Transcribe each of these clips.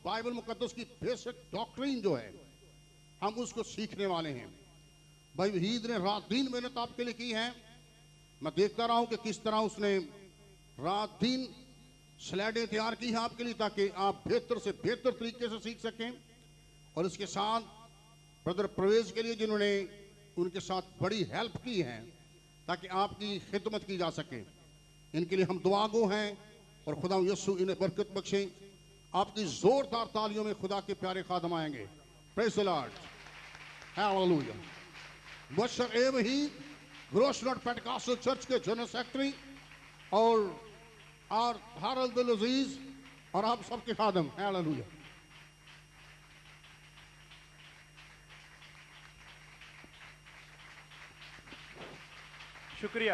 Bible मुकद्दस की basic doctrine जो है हम उसको सीखने वाले हैं। भाई वहीद ने रात दिन मेहनत आपके लिए की है। मैं देखता रहा हूं कि किस तरह उसने रात दिन स्लाइडें तैयार की हैं आपके लिए, ताकि आप बेहतर से बेहतर तरीके से सीख सकें। और इसके साथ ब्रदर प्रवेश के लिए जिन्होंने उनके साथ बड़ी हेल्प की है ताकि आपकी खिदमत की जा सके, इनके लिए हम दुआगो हैं और खुदा यीशु इन्हें बरकत बख्शे। आपकी जोरदार तालियों में खुदा के प्यारे खादम आएंगे। Praise the lord, hallelujah. Mubashar ए वहीद ग्रोसनट पेंटिकॉस्टल चर्च के जनरल सेक्रेटरी और हारल्ड अल अजीज और आप सबके खादम, हालेलुया। शुक्रिया।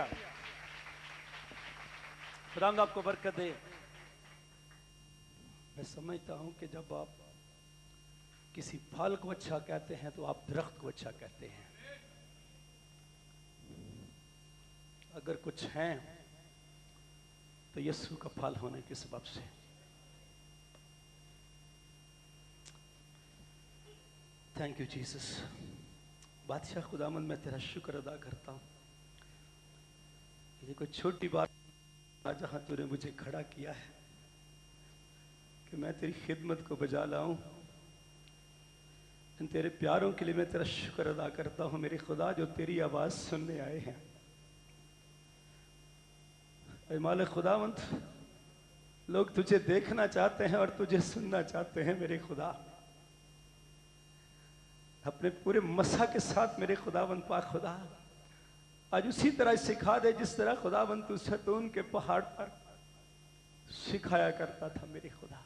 खुदावंद आपको बरकत दे। मैं समझता हूं कि जब आप किसी फल को अच्छा कहते हैं तो आप दरख्त को अच्छा कहते हैं। अगर कुछ हैं तो यीशु का फल होने के सबब से। Thank you Jesus. बादशाह खुदावंद मैं तेरा शुक्र अदा करता हूं। ये कोई छोटी बात जहां तूने मुझे खड़ा किया है कि मैं तेरी खिदमत को बजा लाऊं। तेरे प्यारों के लिए मैं तेरा शुक्र अदा करता हूं मेरे खुदा, जो तेरी आवाज सुनने आए हैं। ऐ मालिक खुदावंत, लोग तुझे देखना चाहते हैं और तुझे सुनना चाहते हैं मेरे खुदा। अपने पूरे मसा के साथ मेरे खुदावंत पाक खुदा आज उसी तरह सिखा दे जिस तरह खुदावंत तू सतून के पहाड़ पर सिखाया करता था मेरे खुदा।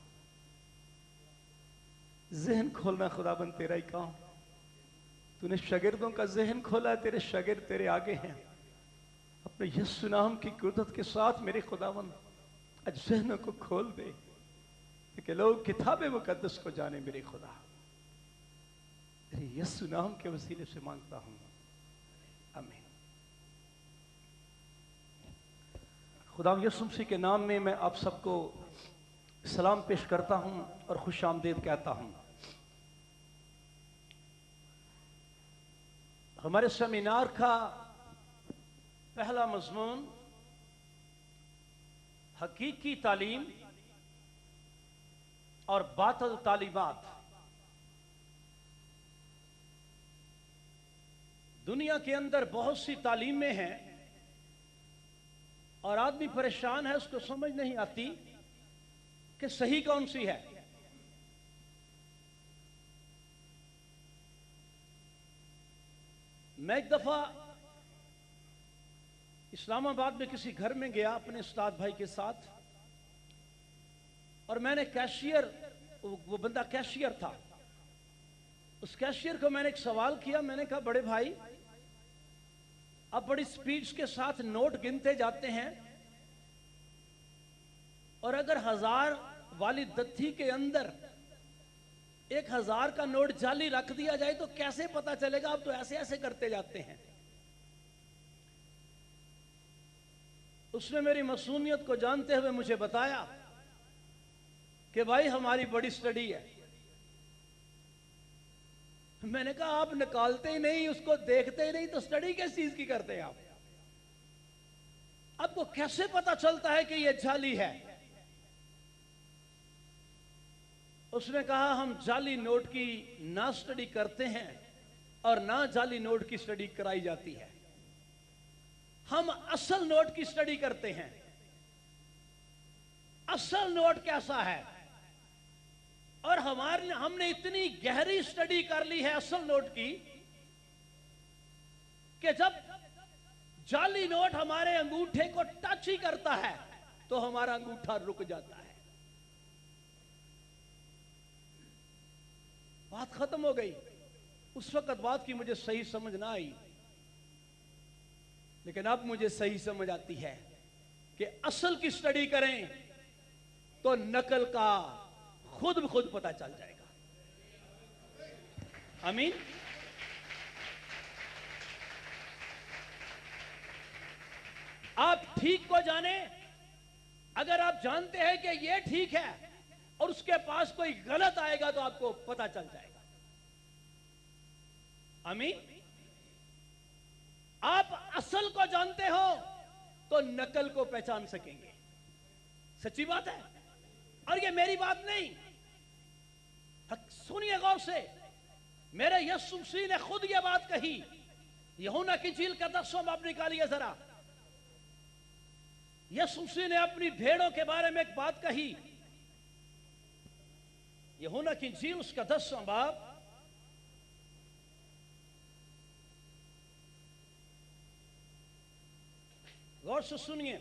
जहन खोलना खुदावंत तेरा ही काम। तूने शागिर्दों का जहन खोला, तेरे शागिर्द तेरे आगे हैं। अपने यीशु नाम की कुदरत के साथ मेरे खुदावंत आज जहनों को खोल दे कि लोग किताब मुकद्दस को जाने मेरे खुदा। तेरे यीशु नाम के वसीले से मांगता हूं, आमीन। खुदा यीशु मसीह के नाम में मैं आप सबको सलाम पेश करता हूं और खुश आमदीद कहता हूं। हमारे सेमिनार का पहला मजमून हकीकी तालीम और बातिल तालीमात। दुनिया के अंदर बहुत सी तालीमें हैं और आदमी परेशान है, उसको समझ नहीं आती कि सही कौन सी है। मैं एक दफा इस्लामाबाद में किसी घर में गया अपने उस्ताद भाई के साथ, और मैंने कैशियर, वो बंदा कैशियर था, उस कैशियर को मैंने एक सवाल किया। मैंने कहा, बड़े भाई आप बड़ी स्पीड के साथ नोट गिनते जाते हैं, और अगर 1000 वाली दत्ती के अंदर 1000 का नोट जाली रख दिया जाए तो कैसे पता चलेगा? आप तो ऐसे ऐसे करते जाते हैं। उसने मेरी मासूमियत को जानते हुए मुझे बताया कि भाई हमारी बड़ी स्टडी है। मैंने कहा, आप निकालते ही नहीं, उसको देखते ही नहीं, तो स्टडी किस चीज की करते हैं आप? आपको कैसे पता चलता है कि यह जाली है? उसने कहा, हम जाली नोट की ना स्टडी करते हैं और ना जाली नोट की स्टडी कराई जाती है। हम असल नोट की स्टडी करते हैं। असल नोट कैसा है, और हमने इतनी गहरी स्टडी कर ली है असल नोट की कि जब जाली नोट हमारे अंगूठे को टच ही करता है तो हमारा अंगूठा रुक जाता है। बात खत्म हो गई। उस वक्त बात की मुझे सही समझ ना आई, लेकिन अब मुझे सही समझ आती है कि असल की स्टडी करें तो नकल का खुद ब खुद पता चल जाएगा। आमीन। आप ठीक को जाने। अगर आप जानते हैं कि यह ठीक है اور اس کے پاس کوئی غلط آئے گا تو آپ کو پتا چل جائے گا. آمین. آپ اصل کو جانتے ہو تو نقل کو پہچان سکیں گے. سچی بات ہے. اور یہ میری بات نہیں, سنیے غور سے, میرے یسوع مسیح نے خود یہ بات کہی. یوحنا کی انجیل کا 10واں باب نکالیے ذرا. یسوع مسیح نے اپنی بھیڑوں کے بارے میں ایک بات کہی. یوحنا کی انجیل اس کا 10واں باب, غور سے سنیے.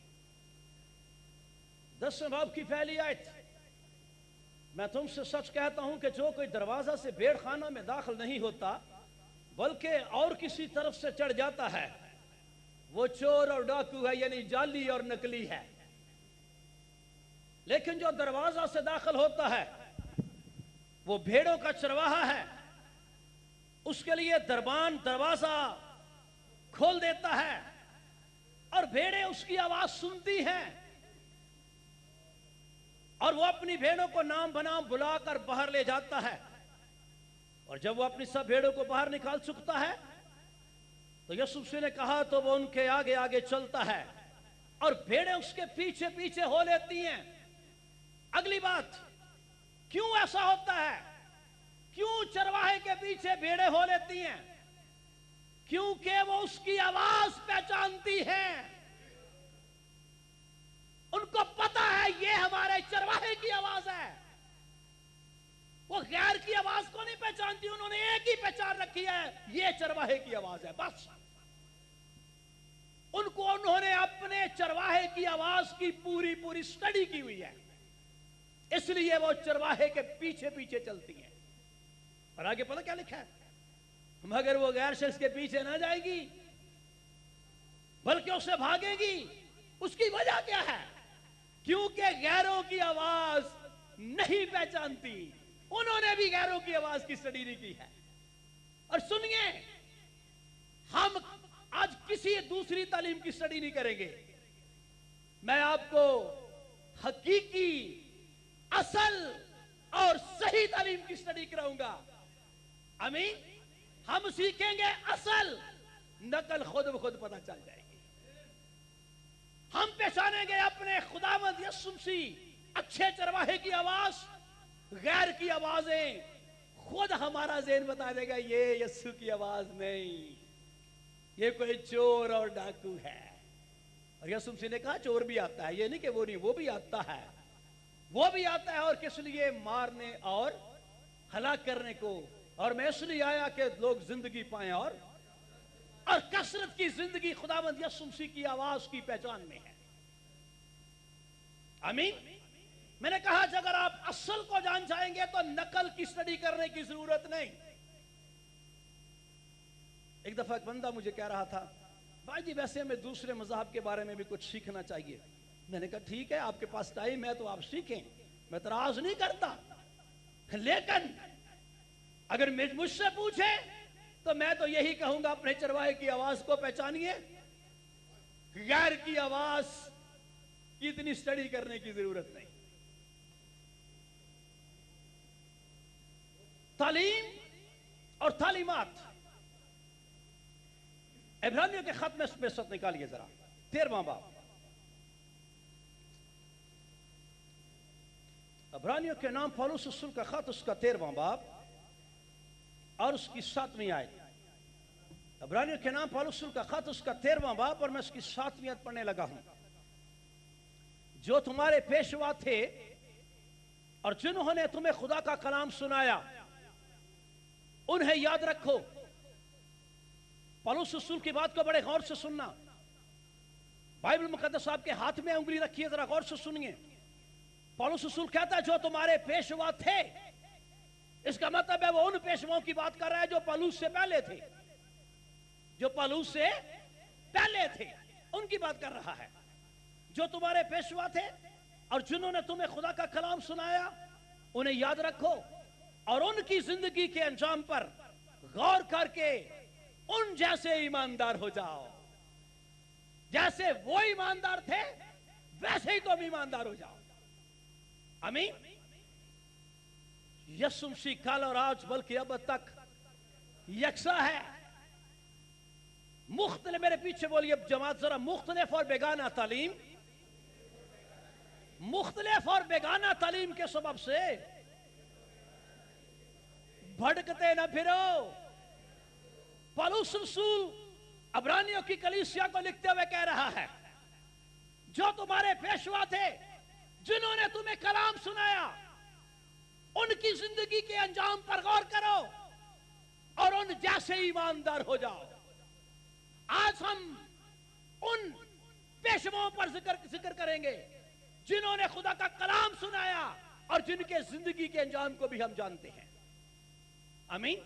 10واں باب کی پہلی آیت. میں تم سے سچ کہتا ہوں کہ جو کوئی دروازہ سے بھیڑ خانہ میں داخل نہیں ہوتا بلکہ اور کسی طرف سے چڑھ جاتا ہے وہ چور اور ڈاکو ہے, یعنی جعلی اور نکلی ہے. لیکن جو دروازہ سے داخل ہوتا ہے وہ بھیڑوں کا چرواہا ہے. اس کے لیے دربان دروازہ کھول دیتا ہے اور بھیڑیں اس کی آواز سنتی ہیں اور وہ اپنی بھیڑوں کو نام بنام بلا کر باہر لے جاتا ہے. اور جب وہ اپنی سب بھیڑوں کو باہر نکال چکتا ہے تو یسوع مسیح نے کہا تو وہ ان کے آگے آگے چلتا ہے اور بھیڑیں اس کے پیچھے پیچھے ہو لیتی ہیں. اگلی بات, کیوں ایسا ہوتا ہے؟ کیوں چرواہے کے پیچھے بھیڑیں ہو لیتی ہیں؟ کیونکہ وہ اس کی آواز پہچانتی ہیں. ان کو پتا ہے یہ ہمارے چرواہے کی آواز ہے. وہ غیر کی آواز کو نہیں پہچانتی, انہوں نے ایک ہی پہچان رکھی ہے, یہ چرواہے کی آواز ہے بس. ان کو انہوں نے اپنے چرواہے کی آواز کی پوری پوری سٹڈی کی ہوئی ہے, اس لیے وہ چرواہے کے پیچھے پیچھے چلتی ہیں. اور آگے پتہ کیا لکھا ہے؟ مگر وہ غیر شخص کے پیچھے نہ جائے گی بلکہ اسے بھاگے گی. اس کی وجہ کیا ہے؟ کیونکہ غیروں کی آواز نہیں پہچانتی. انہوں نے بھی غیروں کی آواز کی سٹڈی نہیں کی ہے. اور سنیے, ہم آج کسی دوسری تعلیم کی سٹڈی نہیں کریں گے. میں آپ کو حقیقی, اصل اور صحیح تعلیم کی سٹڈی کراؤں گا. آمین. ہم سیکھیں گے اصل, نقل خود بخود پتہ چل جائے گی. ہم پہچانیں گے اپنے خداوند یسوع مسیح اچھے چرواہے کی آواز, غیر کی آوازیں خود ہمارا ذہن بتا دے گا یہ یسوع کی آواز نہیں, یہ کوئی چور اور ڈاکو ہے. اور یسوع مسیح نے کہا چور بھی آتا ہے, یہ نہیں کہ وہ نہیں, وہ بھی آتا ہے. وہ بھی آتا ہے اور کس لیے؟ مارنے اور ہلاک کرنے کو. اور میں اس لیے آیا کہ لوگ زندگی پائیں اور کثرت کی زندگی خداوند یسوع مسیح کی آواز کی پہچان میں ہے. آمین. میں نے کہا اگر آپ اصل کو جان جائیں گے تو نقل کی سٹڈی کرنے کی ضرورت نہیں. ایک دفعہ ایک بندہ مجھے کہہ رہا تھا, بھائی جی ویسے ہمیں دوسرے مذہب کے بارے میں بھی کچھ سیکھنا چاہیے. میں نے کہا ٹھیک ہے, آپ کے پاس ٹائم ہے تو آپ سیکھیں, میں اعتراض نہیں کرتا. لیکن اگر مجھ سے پوچھے تو میں تو یہی کہوں گا اپنے چرواہے کی آواز کو پہچانیے, غیر کی آواز کی اتنی سٹڈی کرنے کی ضرورت نہیں. تعلیم اور تعلیمات. عبرانیوں کے خط میں سب نکالیے ذرا, 13واں باب. عبرانیوں کے نام پولس رسول کا خط, اس کا 13واں باب اور اس کی 7ویں آیت. عبرانیوں کے نام پولس رسول کا خط, اس کا 13واں باب اور میں اس کی 7ویں آیت پڑھنے لگا ہوں. جو تمہارے پیشوا تھے اور جنہوں نے تمہیں خدا کا کلام سنایا انہیں یاد رکھو. پولس رسول کی بات کو بڑے غور سے سننا. بائبل مقدس آپ کے ہاتھ میں انگلی رکھیے, ذرا غور سے سنیے. پولس رسول کہتا ہے جو تمہارے پیشوا تھے, اس کا مطلب ہے وہ ان پیشواؤں کی بات کر رہا ہے جو پولس سے پہلے تھے, جو پولس سے پہلے تھے, ان کی بات کر رہا ہے. جو تمہارے پیشوا تھے اور جنہوں نے تمہیں خدا کا کلام سنایا انہیں یاد رکھو اور ان کی زندگی کے انجام پر غور کر کے ان جیسے ایماندار ہو جاؤ. جیسے وہ ایماندار تھے ویسے ہی تم ایماندار ہو جاؤ. آمین. यीशु मसीह कल और आज बल्कि अब तक यकसा है। मुख्तलिफ, मेरे पीछे बोलिए जमात जरा, मुख्तलिफ और बेगाना तालीम, मुख्तलिफ और बेगाना तालीम के सबब से भटकते न फिरो। पौलुस रसूल अब्रानियों की कलीसिया को लिखते हुए कह रहा है, जो तुम्हारे पेशवा थे, जिन्होंने तुम्हें कलाम सुनाया, उनकी जिंदगी के अंजाम पर गौर करो और उन जैसे ईमानदार हो जाओ। आज हम उन पेशवाओं पर जिक्र करेंगे जिन्होंने खुदा का कलाम सुनाया और जिनके जिंदगी के अंजाम को भी हम जानते हैं। आमीन।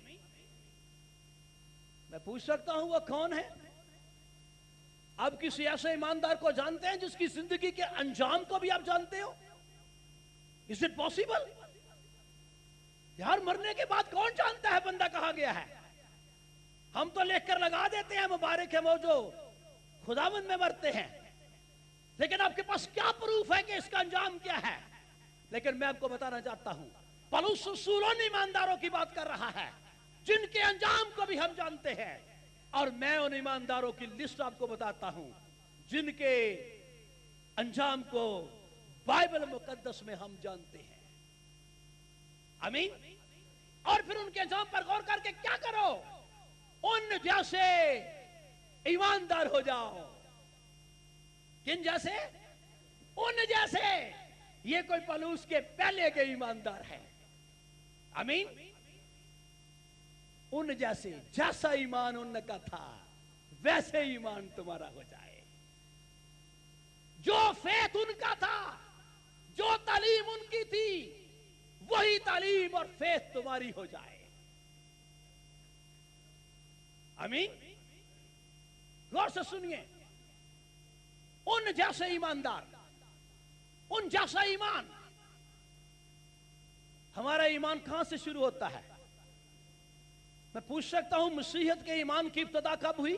मैं पूछ सकता हूं वो कौन है? आप किसी ऐसे ईमानदार को जानते हैं जिसकी जिंदगी के अंजाम को भी आप जानते हो? Is it possible? यार, मरने के बाद कौन जानता है बंदा कहां गया है? हम तो लेकर लगा देते हैं मुबारक है वो जो खुदावंद में मरते हैं, लेकिन आपके पास क्या प्रूफ है कि इसका अंजाम क्या है? लेकिन मैं आपको बताना चाहता हूं, पौलुस रसूल उन ईमानदारों की बात कर रहा है जिनके अंजाम को भी हम जानते हैं, और मैं उन ईमानदारों की लिस्ट आपको बताता हूं जिनके अंजाम को बाइबल मुकद्दस में हम जानते हैं। आमीन। और फिर उनके अंजाम पर गौर करके क्या करो? उन जैसे ईमानदार हो जाओ। किन जैसे? उन जैसे। ये कोई पौलुस के पहले के ईमानदार है। आमीन। उन जैसे, जैसा ईमान उनका था वैसे ईमान तुम्हारा हो जाए। जो फेथ उनका था, जो तालीम उनकी थी, वही तालीम और फेथ तुम्हारी हो जाए। आमीन। गौर से सुनिए, उन जैसे ईमानदार, उन जैसा ईमान। हमारा ईमान कहां से शुरू होता है? मैं पूछ सकता हूं, मसीहत के ईमान की इब्तिदा कब हुई?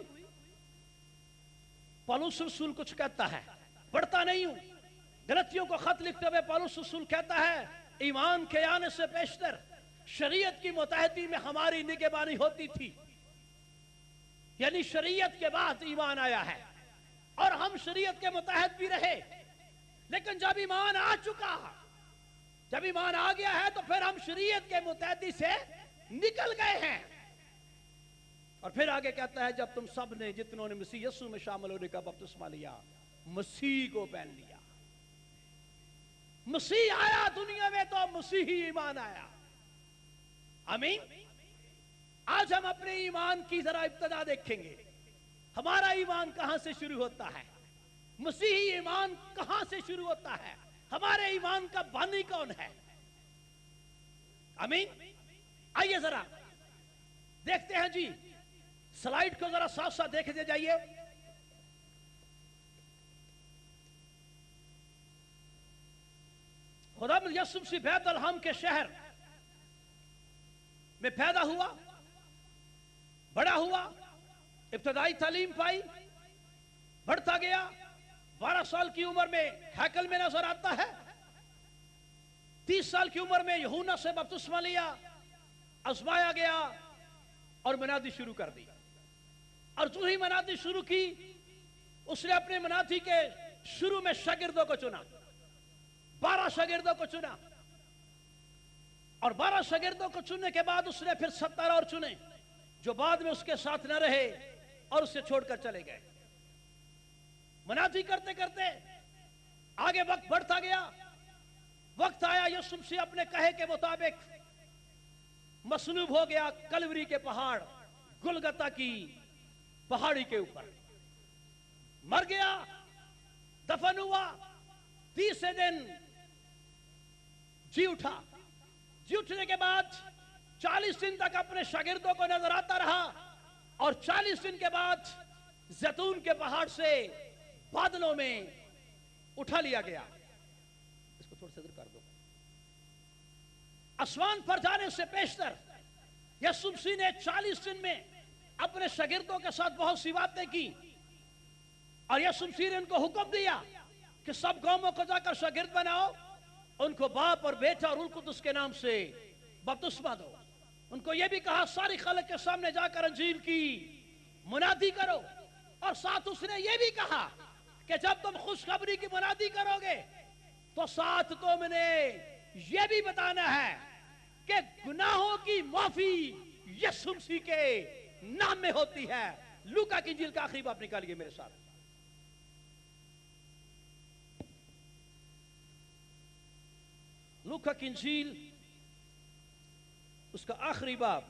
पौलुस रसूल कुछ कहता है, पढ़ता नहीं हूं। गलतियों को खत लिखते हुए पौलुस रसूल कहता है, ईमान के आने से पेशतर शरीयत की मुतहदी में हमारी निगहबानी होती थी। यानी शरीयत के बाद ईमान आया है और हम शरीयत के मुतहद भी रहे, लेकिन जब ईमान आ चुका, जब ईमान आ गया है, तो फिर हम शरीयत के मुतहदी से निकल गए हैं। और फिर आगे कहता है, जब तुम सब ने, जितनों ने मसीह यीशु में शामिल होने का बपतिस्मा लिया, मसीह को पहन लिया। मसीह आया दुनिया में तो मसीही ईमान आया। आमीन। आज हम अपने ईमान की जरा इब्तिदा देखेंगे। हमारा ईमान कहां से शुरू होता है? मसीही ईमान कहां से शुरू होता है? हमारे ईमान का बानी कौन है? आमीन। आइए जरा देखते हैं जी, स्लाइड को जरा साथ साथ देखते जाइए। खुदावंद यीशु मसीह बैतलहम के शहर में पैदा हुआ, बड़ा हुआ, इब्तदाई तालीम पाई, बढ़ता गया। 12 साल की उम्र में हैकल में नजर आता है। 30 साल की उम्र में यूहन्ना से बपतिस्मा लिया, आजमाया गया और मनादी शुरू कर दी। और जो ही मनादी शुरू की, उसने अपने मनादी के शुरू में शागिर्दों को चुना, 12 शागिर्दों को चुना। और 12 शागिर्दों को चुनने के बाद उसने फिर 70 और चुने, जो बाद में उसके साथ न रहे और उसे छोड़कर चले गए। मनादी करते करते आगे वक्त बढ़ता गया। वक्त आया, यीशु मसीह अपने कहे के मुताबिक मसलूब हो गया कलवरी के पहाड़, गुलगता की पहाड़ी के ऊपर मर गया, दफन हुआ। 30 दिन जी उठा। जी उठने के बाद 40 दिन तक अपने शागिर्दों को नजर आता रहा, और 40 दिन के बाद जैतून के पहाड़ से बादलों में उठा लिया गया। इसको थोड़ा सा इधर कर दो। आसमान पर जाने से पेशतर यीशु मसीह ने 40 दिन में अपने शागिर्दों के साथ बहुत सी बातें की, और यीशु मसीह ने उनको हुक्म दिया कि सब कौमों को जाकर शागिर्द बनाओ, उनको बाप और बेटा और उल कुद्दुस के नाम से बपतिस्मा दो। उनको ये भी कहा सारी खलक के सामने जाकर अंजील की मुनादी करो। और साथ उसने ये भी कहा कि जब तुम खुशखबरी की मुनादी करोगे तो साथ तुमने ये भी बताना है कि गुनाहों की माफी यीशु मसीह के नाम में होती है। लूका की इंजील का आखिरी बाब निकालिए मेरे साथ। लूका की इंजील उसका आखिरी बाब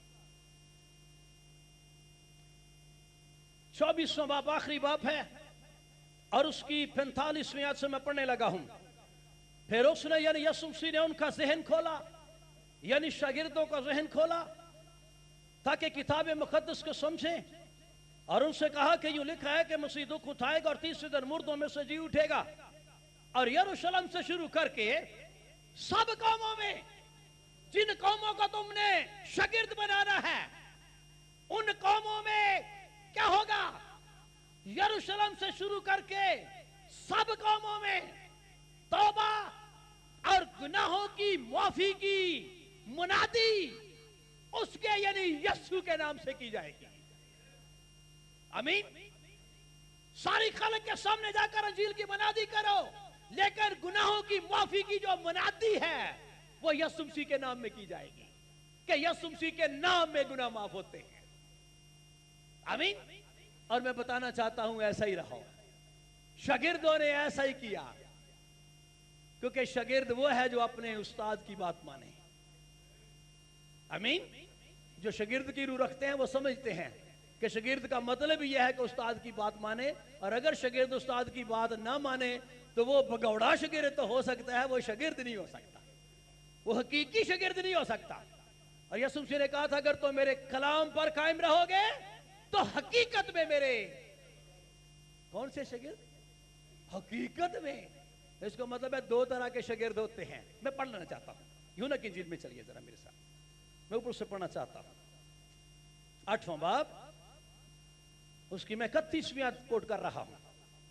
24वां बाब आखिरी बाब है और उसकी 45वीं आयत से मैं पढ़ने लगा हूं। फिर उसने यानी यीशु मसीह ने उनका जहन खोला, यानी शागिर्दों का जहन खोला ताकि किताब मुकद्दस को समझें, और उनसे कहा कि यूं लिखा है कि मसीह दुख उठाएगा और तीसरे दिन मुर्दों में से जी उठेगा। और यरूशलेम से शुरू करके सब कौमों में, जिन कौमों को तुमने शागिर्द बनाना है, उन कौमों में क्या होगा? यरूशलेम से शुरू करके सब कौमों में तौबा और गुनाहों की माफी की मुनादी उसके यानी यीशु के नाम से की जाएगी। आमीन। सारी खलक के सामने जाकर अंजील की मुनादी करो, लेकिन गुनाहों की माफी की जो मुनादी है वो यीशु मसीह के नाम में की जाएगी कि यीशु मसीह के नाम में गुनाह माफ होते हैं। आमीन। और मैं बताना चाहता हूं ऐसा ही रहो। शागिर्दों ने ऐसा ही किया, क्योंकि शागिर्द वो है जो अपने उस्ताद की बात माने। आमीन। जो शागिर्द की रूह रखते हैं वो समझते हैं कि शागिर्द का मतलब यह है कि उस्ताद की बात माने, और अगर शागिर्द उस्ताद की बात ना माने तो वो भगौड़ा शागिर्द तो हो सकता है, वो शागिर्द नहीं हो सकता, वो हकीकी शागिर्द नहीं हो सकता। और यीशु मसीह ने कहा था अगर तुम मेरे कलाम पर कायम रहोगे तो हकीकत में मेरे कौन से शागिर्द? हकीकत में। इसका मतलब है दो तरह के शागिर्द होते हैं। मैं पढ़ना चाहता हूं, यूना की इंजील में चलिए जरा मेरे साथ, मैं ऊपर से पढ़ना चाहता हूं 8वां बाब, उसकी मैं 31वीं आयत कोट कर रहा हूं।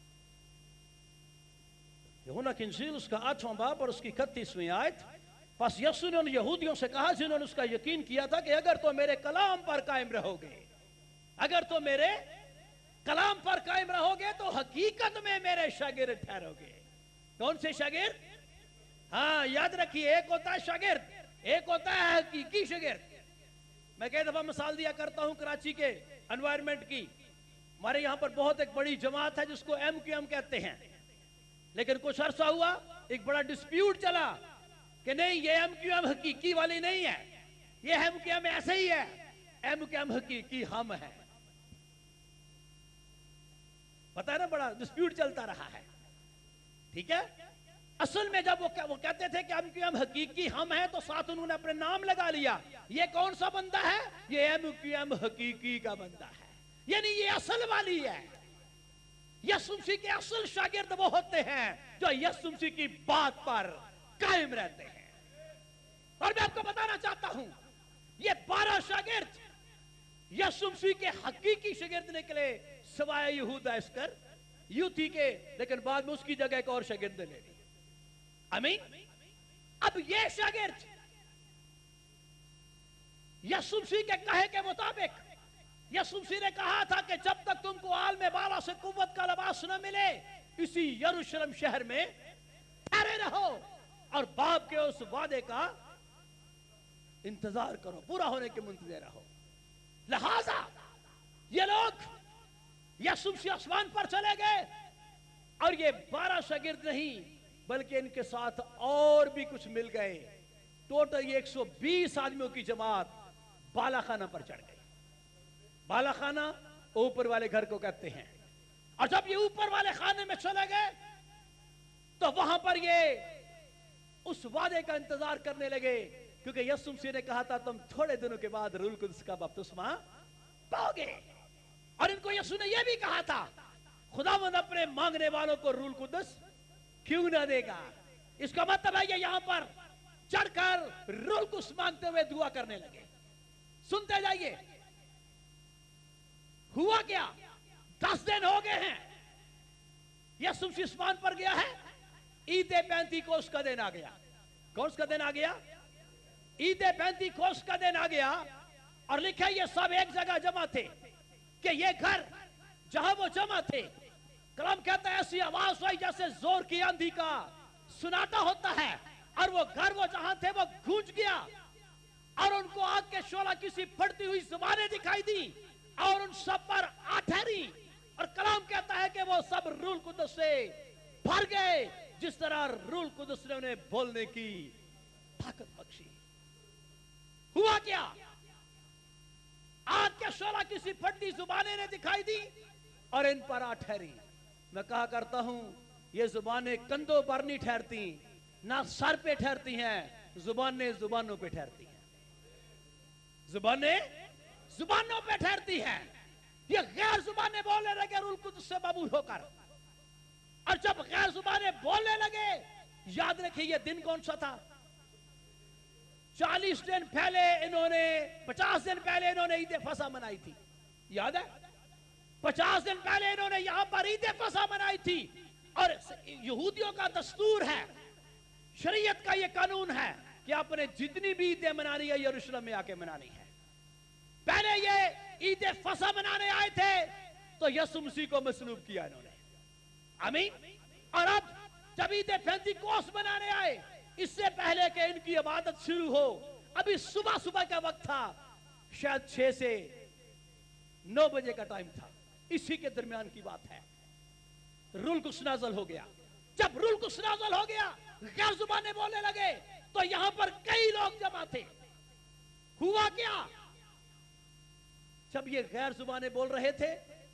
यूना की इंजील उसका 8वां बाब और उसकी 31वीं आयत। बस यीशु ने उन यहूदियों से कहा जिन्होंने उसका यकीन किया था कि अगर तो मेरे कलाम पर कायम रहोगे, अगर तो मेरे कलाम पर कायम रहोगे तो हकीकत में मेरे शागिर्द ठहरोगे। कौन से शागिर्द? हाँ, याद रखिए, एक होता है शागिर्द, एक होता है हकीकी शागिर्द। मैं कई दफा मिसाल दिया करता हूं कराची के एनवायरमेंट की। हमारे यहां पर बहुत एक बड़ी जमात है जिसको MQM कहते हैं, लेकिन कुछ अरसा हुआ एक बड़ा डिस्प्यूट चला कि नहीं, ये MQM हकीकी वाली नहीं है, ये MQM ऐसे ही है, MQM हकीकी हम है। पता है ना, बड़ा डिस्प्यूट चलता रहा है। ठीक है। असल में जब वो कहते थे कि MQM हकीकी हम है, तो साथ उन्होंने अपने नाम लगा लिया। ये कौन सा बंदा है? ये MQM हकीकी का बंदा है, यानी ये असल वाली है। यीशु मसीह के असल शागिर्द वो होते हैं जो यीशु मसीह की बात पर कायम रहते हैं। और मैं आपको बताना चाहता हूं, ये 12 शागिर्द यीशु मसीह के हकीकी शागिर्द निकले, सिवाय यहूदा इस्कर यूथी के, लेकिन बाद में उसकी जगह एक और शागिर्द ले ली। आमीन। अब ये शागिर्द यीशु मसीह के कहे के मुताबिक, यीशु मसीह ने कहा था कि जब तक तुमको आलम बाला से कुव्वत का लिबास न मिले, इसी यरूशलेम शहर में ठहरे रहो और बाप के उस वादे का इंतजार करो, पूरा होने के मुंतज़िर रहो। लिहाजा ये लोग यीशु मसीह आसमान पर चले गए, और ये 12 शागिर्द नहीं बल्कि इनके साथ और भी कुछ मिल गए। टोटल 120 आदमियों की जमात बालाखाना पर चढ़ गई। बालाखाना ऊपर वाले घर को कहते हैं। और जब ये ऊपर वाले खाने में चले गए तो वहां पर ये उस वादे का इंतजार करने लगे, क्योंकि यीशु मसीह ने कहा था तुम थोड़े दिनों के बाद रूह कुद्स का बपतिस्मा पाओगे। और इनको यीशु ने यह भी कहा था खुदावंद अपने मांगने वालों को रूह कुद्स क्यों ना देगा। इसका मतलब है ये यहां पर चढ़कर रूह कुद्स मांगते हुए दुआ करने लगे। सुनते जाइए, हुआ क्या? 10 दिन हो गए हैं, यीशु मसीह आसमान पर गया है, ईद पैंतीकोस्त का दिन आ गया। कौन सा दिन आ गया? عید پینتیکوست کا دن آ گیا اور لکھا یہ سب ایک جگہ جمع تھے کہ یہ گھر جہاں وہ جمع تھے، کلام کہتا ہے ایسی آواز ہوئی جیسے زور کی آندھی کا سناٹا ہوتا ہے، اور وہ گھر وہ جہاں تھے وہ گونج گیا، اور ان کو آگ کے شعلہ کسی پھٹتی ہوئی زبانیں دکھائی دی اور ان سب پر آ ٹھہری، اور کلام کہتا ہے کہ وہ سب روح القدس سے بھر گئے جس طرح روح القدس نے انہیں بولنے کی طاقت بخشی۔ ہوا کیا؟ آگ کے شعلہ کسی پھٹتی زبانیں نے دکھائی دی اور ان پر آ ٹھہری۔ میں کہا کرتا ہوں یہ زبانیں کندھوں پر نہیں ٹھہرتی، نہ سر پہ ٹھہرتی ہیں، زبانیں زبانوں پہ ٹھہرتی ہیں، زبانیں زبانوں پہ ٹھہرتی ہیں۔ یہ غیر زبانیں بولنے لگے روح القدس سے مبعوث ہو کر، اور جب غیر زبانیں بولنے لگے، یاد رکھیں یہ دن کون سا تھا؟ 40 دن پہلے انہوں نے 50 دن پہلے انہوں نے عید فصح منائی تھی، یاد ہے؟ 50 دن پہلے انہوں نے یہاں پر عید فصح منائی تھی، اور یہودیوں کا دستور ہے، شریعت کا یہ قانون ہے کہ آپ نے جتنی بھی عیدیں منانی ہے یروشلم میں آ کے منانی ہے۔ پہلے یہ عید فصح منانے آئے تھے تو یسوع مسیح کو مصلوب کیا انہوں نے، آمین۔ اور اب جب عید پینتیکوست منانے آئے، اس سے پہلے کہ ان کی عبادت شروع ہو، ابھی صبح صبح کا وقت تھا، شاید 6 سے 9 بجے کا ٹائم تھا، اسی کے درمیان کی بات ہے۔ روح القدس نازل ہو گیا۔ جب روح القدس نازل ہو گیا، غیر زبانیں بولنے لگے، تو یہاں پر کئی لوگ جمع تھے۔ ہوا کیا؟ جب یہ غیر زبانیں بول رہے تھے،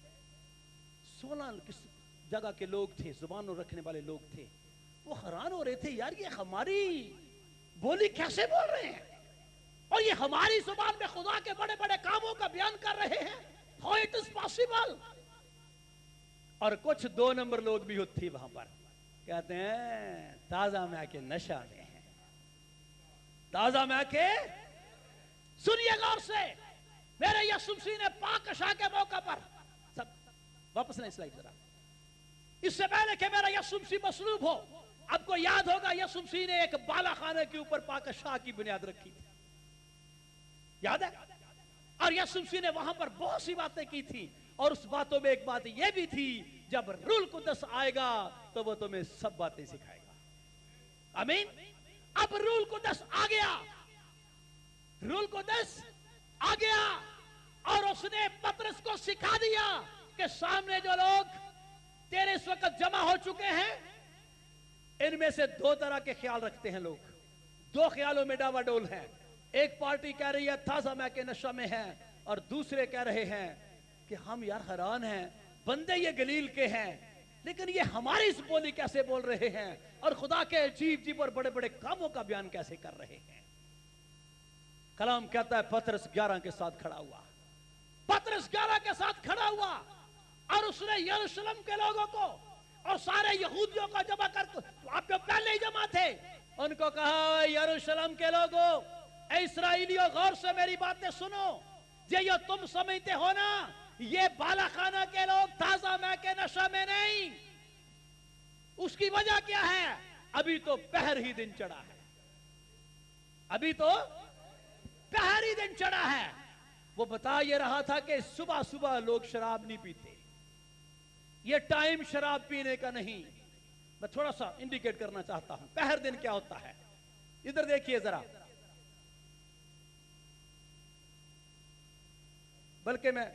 16 کس جگہ کے لوگ تھے، زبانوں رکھنے والے لوگ تھے، وہ حیران ہو رہے تھے، یار یہ ہماری بولی کیسے بول رہے ہیں، اور یہ ہماری زبان میں خدا کے بڑے بڑے کاموں کا بیان کر رہے ہیں، how it is possible۔ اور کچھ 2 نمبر لوگ بھی تھے وہاں پر، کہتے ہیں تازہ میں کے نشہ میں ہیں، تازہ میں کے۔ سنیے غور سے، میرے یسوع مسیح نے پاک عشاء کے موقع پر، سب واپس لیں سلائیڈ ذرا، اس سے پہلے کہ میرا یسوع مسیح مصلوب ہو، آپ کو یاد ہوگا یسوع مسیح نے ایک بالا خانے کے اوپر پاک عشاء کی بنیاد رکھی تھی، یاد ہے؟ اور یسوع مسیح نے وہاں پر بہت سی باتیں کی تھی، اور اس باتوں میں ایک بات یہ بھی تھی، جب روح القدس آئے گا تو وہ تمہیں سب باتیں سکھائے گا، آمین۔ اب روح القدس آ گیا، روح القدس آ گیا، اور اس نے پطرس کو سکھا دیا کہ سامنے جو لوگ تیرے اس وقت جمع ہو چکے ہیں، ان میں سے 2 طرح کے خیال رکھتے ہیں لوگ، 2 خیالوں میں ڈاوا ڈول ہیں۔ ایک پارٹی کہہ رہی ہے تازہ میں کے نشہ میں ہیں، اور دوسرے کہہ رہے ہیں کہ ہم یار حیران ہیں، بندے یہ گلیل کے ہیں لیکن یہ ہماری اس بولی کیسے بول رہے ہیں، اور خدا کے عجیب عجیب اور بڑے بڑے کاموں کا بیان کیسے کر رہے ہیں۔ کلام کہتا ہے پطرس 11 کے ساتھ کھڑا ہوا، پطرس 11 کے ساتھ کھڑا ہوا، اور اس نے یروشلم کے لوگوں کو اور سارے یہودیوں کو جمع کر، آپ جو پہلے ہی جمع تھے، ان کو کہا یروشلم کے لوگوں، اے اسرائیلیوں، غور سے میری باتیں سنو، یہ تم سمجھتے ہو نا یہ بالا خانہ کے لوگ تازہ میں کے نشہ میں نہیں، اس کی وجہ کیا ہے؟ ابھی تو پہر ہی دن چڑھا ہے، ابھی تو پہر ہی دن چڑھا ہے۔ وہ بتا یہ رہا تھا کہ صبح صبح لوگ شراب نہیں پیتے، یہ ٹائم شراب پینے کا نہیں۔ میں تھوڑا سا انڈیکیٹ کرنا چاہتا ہوں پہر دن کیا ہوتا ہے، ادھر دیکھیے ذرا، بلکہ میں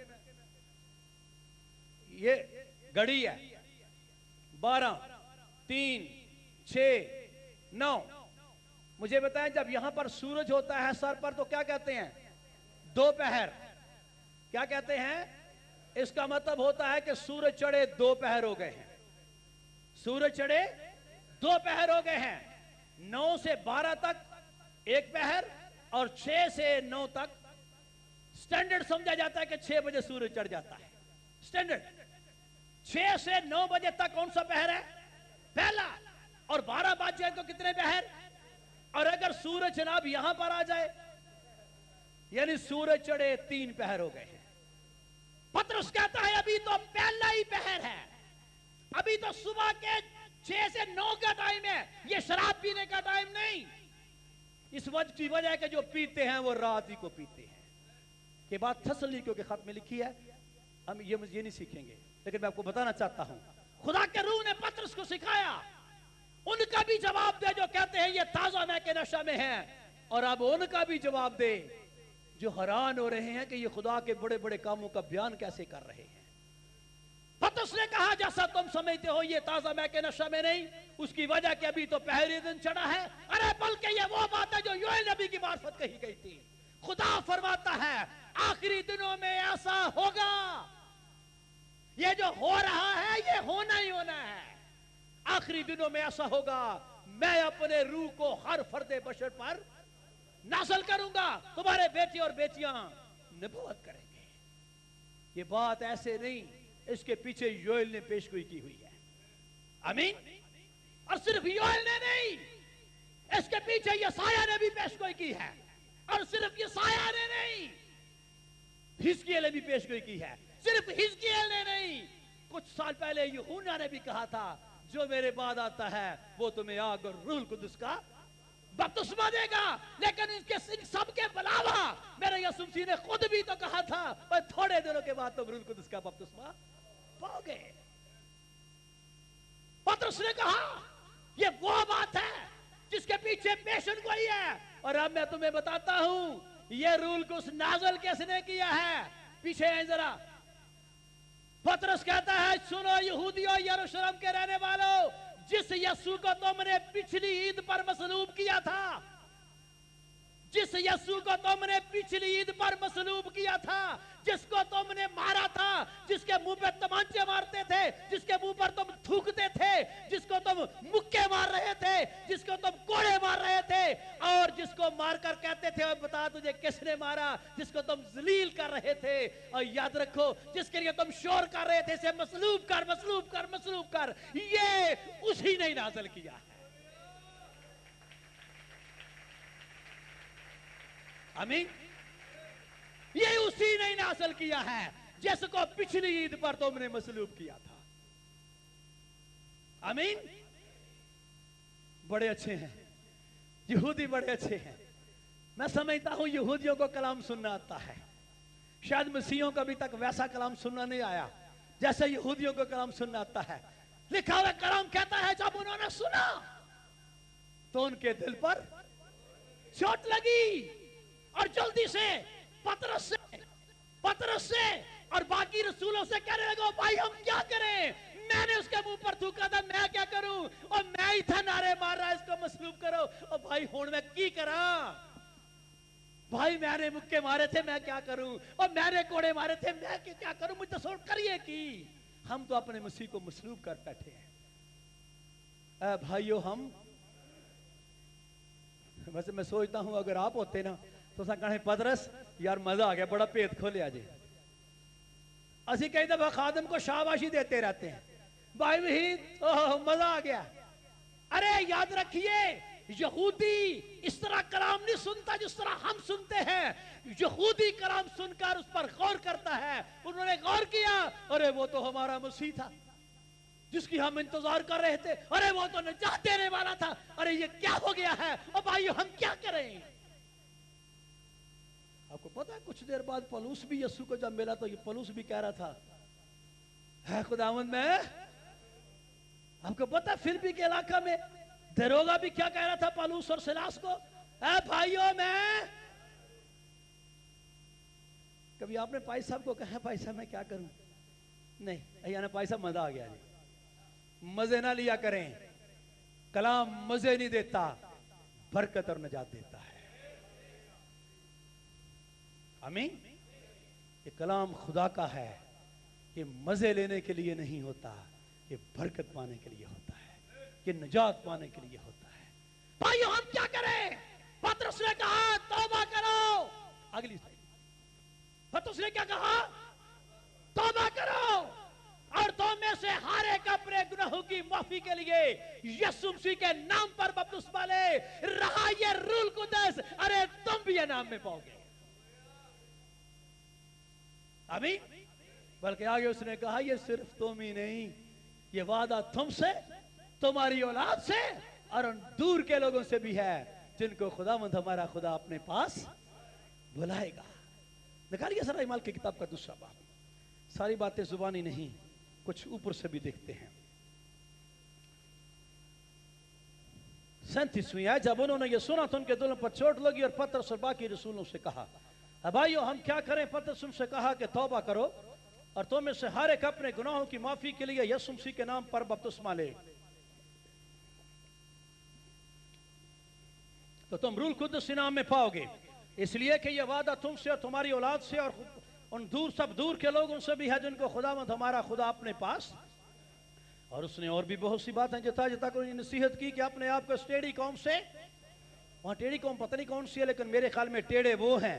یہ گھڑی ہے 12 3 6 9، مجھے بتائیں جب یہاں پر سورج ہوتا ہے سر پر تو کیا کہتے ہیں؟ دوپہر۔ کیا کہتے ہیں؟ اس کا مطلب ہوتا ہے کہ سورج چڑھے 2 پہر ہو گئے ہیں، سورج چڑھے 2 پہر ہو گئے ہیں۔ 9 سے 12 تک 1 پہر، اور 6 سے 9 تک سٹینڈرڈ سمجھا جاتا ہے کہ 6 بجے سورج چڑھ جاتا ہے، سٹینڈرڈ 6 سے 9 بجے تک کون سا پہر ہے؟ پہلا، اور 12 بج جائے تو کتنے پہر؟ اور اگر سورج جناب یہاں پر آ جائے یعنی سورج چڑھے 3 پہر ہو گئے ہیں۔ پطرس کہتا ہے ابھی تو پہلا ہی پہر ہے، ابھی تو صبح کے 6 سے 9 کا ٹائم ہے، یہ شراب پینے کا ٹائم نہیں۔ اس وجہ کی وجہ ہے کہ جو پیتے ہیں وہ رات ہی کو پیتے ہیں. کہ بات تسلیکیوں کے خط میں لکھی ہے. ہم یہ نہیں سیکھیں گے، لیکن میں آپ کو بتانا چاہتا ہوں خدا کے روح نے پطرس کو سکھایا ان کا بھی جواب دے جو کہتے ہیں یہ تازہ مے کے نشہ میں ہیں، اور اب ان کا بھی جواب دے جو حیران ہو رہے ہیں کہ یہ خدا کے بڑے بڑے کاموں کا بیان کیسے کر رہے ہیں. پطرس نے کہا جیسا تم سمجھتے ہو یہ تازہ مے کے نشہ میں نہیں، اس کی وجہ کہ ابھی تو پہلے دن چڑھا ہے. ارے بلکہ یہ وہ بات ہے جو یوئیل نبی کی معرفت کہی گئی تھی. خدا فرماتا ہے آخری دنوں میں ایسا ہوگا، یہ جو ہو رہا ہے یہ ہونا ہی ہونا ہے. آخری دنوں میں ایسا ہوگا میں اپنے روح کو ہر فرد بشر پر نازل کروں گا، تمہارے بیٹے اور بیٹیاں نبوت کریں گے. یہ بات ایسے نہیں، اس کے پیچھے یوئیل نے پیشگوئی کی ہوئی ہے. آمین. اور صرف یوئیل نے نہیں، اس کے پیچھے یسایہ نے بھی پیشگوئی کی ہے. اور صرف یسایہ نے نہیں، حزقیل نے بھی پیشگوئی کی ہے. صرف حزقیل نے نہیں، کچھ سال پہلے یوحنا نے بھی کہا تھا جو میرے بعد آتا ہے وہ تمہیں آگ اور روح القدس کا بپتسمہ دے گا. لیکن ان سب کے علاوہ میرے یسوع مسیح نے خود بھی تو کہا تھا اور تھوڑے دنوں کے بعد تم روح القدس کا بپتسمہ پاؤ گے. پطرس نے کہا یہ وہ بات ہے جس کے پیچھے پیشن گوئی ہے. اور اب میں تمہیں بتاتا ہوں یہ روح القدس نازل کس نے کیا ہے. پیچھے آئیں ذرا. پطرس کہتا ہے سنو یہودیوں یروشلم کے رہنے والوں، جس یسوع کو تم نے پچھلی عید پر مصلوب کیا تھا، جس یسوع کو تم نے پچھلی عید پر مصلوب کیا تھا، جس کو تم نے مارا تھا، جس کے منہ پہ تمانچے مارتے تھے، جس کے منہ پر تم تھوکتے تھے، جس کو تم مکے مار رہے تھے، جس کو تم کوڑے مار رہے تھے، اور جس کو مار کر کہتے تھے اور بتا تجھے کس نے مارا، جس کو تم ذلیل کر رہے تھے. اور یاد رکھو جس کے لیے تم شور کر رہے تھے اسے مصلوب کر مصلوب کر مصلوب کر، یہ اسی نے نازل کیا ہے. آمین. یہ اسی نے نازل کیا ہے جس کو پچھلی عید پر تم نے مصلوب کیا تھا. آمین. بڑے اچھے ہیں یہودی، بڑے اچھے ہیں. میں سمجھتا ہوں یہودیوں کو کلام سننا آتا ہے، شاید مسیحیوں کو ابھی تک ویسا کلام سننا نہیں آیا جیسے یہودیوں کو کلام سننا آتا ہے. لکھا ہوا کلام کہتا ہے جب انہوں نے سنا تو ان کے دل پر چوٹ لگی اور جلدی سے پطرس سے اور باقی رسولوں سے کہنے لگا بھائی ہم کیا کریں. میں نے اس کے منہ پر تھوکا تھا، میں کیا کروں، اور میں ہی تھا نعرے مار رہا اس کو مصلوب کرو. اور بھائی ہون میں کی کراں، بھائی میں نے مکے مارے تھے میں کیا کروں، اور میں نے کوڑے مارے تھے میں کیا کروں، مجھ تصور کریے کی. ہم تو اپنے مسیح کو مصلوب کر بیٹھے ہیں. اے بھائیو، ہم ویسے میں سوچتا ہوں اگر آپ ہوتے نا تو سا کہنے پطرس یار مزہ آ گیا، بڑا پیت کھولے آجے. اسی کئی دفعہ خادم کو شاباشی دیتے رہتے ہیں، بھائی وحید مزہ آ گیا. ارے یاد رکھیے یہودی اس طرح کلام نہیں سنتا جس طرح ہم سنتے ہیں. یہودی کلام سن کر اس پر غور کرتا ہے. انہوں نے غور کیا، ارے وہ تو ہمارا مسیح تھا جس کی ہم انتظار کر رہے تھے، ارے وہ تو نجات دینے والا تھا، ارے یہ کیا ہو گیا ہے، اور بھائیو ہم کیا کریں. آپ کو پتا ہے کچھ دیر بعد پولس بھی یسوع کو جب ملا تو یہ پولس بھی کہہ رہا تھا ہے خداوند میں. آپ کو پتا ہے فلپی کے علاقہ میں دروگا بھی کیا کہہ رہا تھا پولس اور سلاس کو، اے بھائیو میں. کبھی آپ نے پائی صاحب کو کہا پائی صاحب میں کیا کروں، نہیں یعنی پائی صاحب مزہ آ گیا جی. مزے نہ لیا کریں، کلام مزے نہیں دیتا، برکت اور نجات دیتا ہے. آمین. یہ کلام خدا کا ہے، یہ مزے لینے کے لیے نہیں ہوتا، یہ برکت پانے کے لیے ہوتا ہے، یہ نجات پانے کے لیے ہوتا ہے. بھائیو ہم کیا کریں. پطرس نے کہا توبہ کرو. اگلی پطرس نے کیا کہا، توبہ کرو اور تم میں سے ہر ایک اپنے گناہوں کی معافی کے لیے یسوع مسیح کے نام پر بپتسمہ لے. رہا یہ روح القدس، ارے تم بھی یہ نام میں پاؤ گے. آمین. بلکہ آگے اس نے کہا یہ صرف تم ہی نہیں، یہ وعدہ تم سے، تمہاری اولاد سے اور ان دور کے لوگوں سے بھی ہے جن کو خداوند ہمارا خدا اپنے پاس بلائے گا. نکالیے سر اعمال کی کتاب کا دوسرا باب. ساری باتیں زبانی نہیں, کچھ اوپر سے بھی دیکھتے ہیں. 37ویں آیت. جب انہوں نے یہ سنا تو ان کے دلوں پر چوٹ لگی اور پترس اور باقی رسولوں سے کہا, بھائیو ہم کیا کریں؟ پترس ان سے کہا کہ توبہ کرو اور تم میں سے ہر ایک اپنے گناہوں کی معافی کے لیے یسوع مسیح کے نام پر بپتسمہ لے تو تم روح القدس انعام میں پاؤ گے. اس لیے کہ یہ وعدہ تم سے اور تمہاری اولاد سے اور ان سب دور کے لوگوں سے بھی ہے جن کو خداوند ہمارا خدا اپنے پاس. اور اس نے اور بھی بہت سی باتیں جتا کر نصیحت کی کہ اپنے آپ کو اس ٹیڑھی قوم سے, وہاں ٹیڑھی قوم پتہ نہیں کون سی ہے, لیکن میرے خیال میں ٹیڑھے وہ ہیں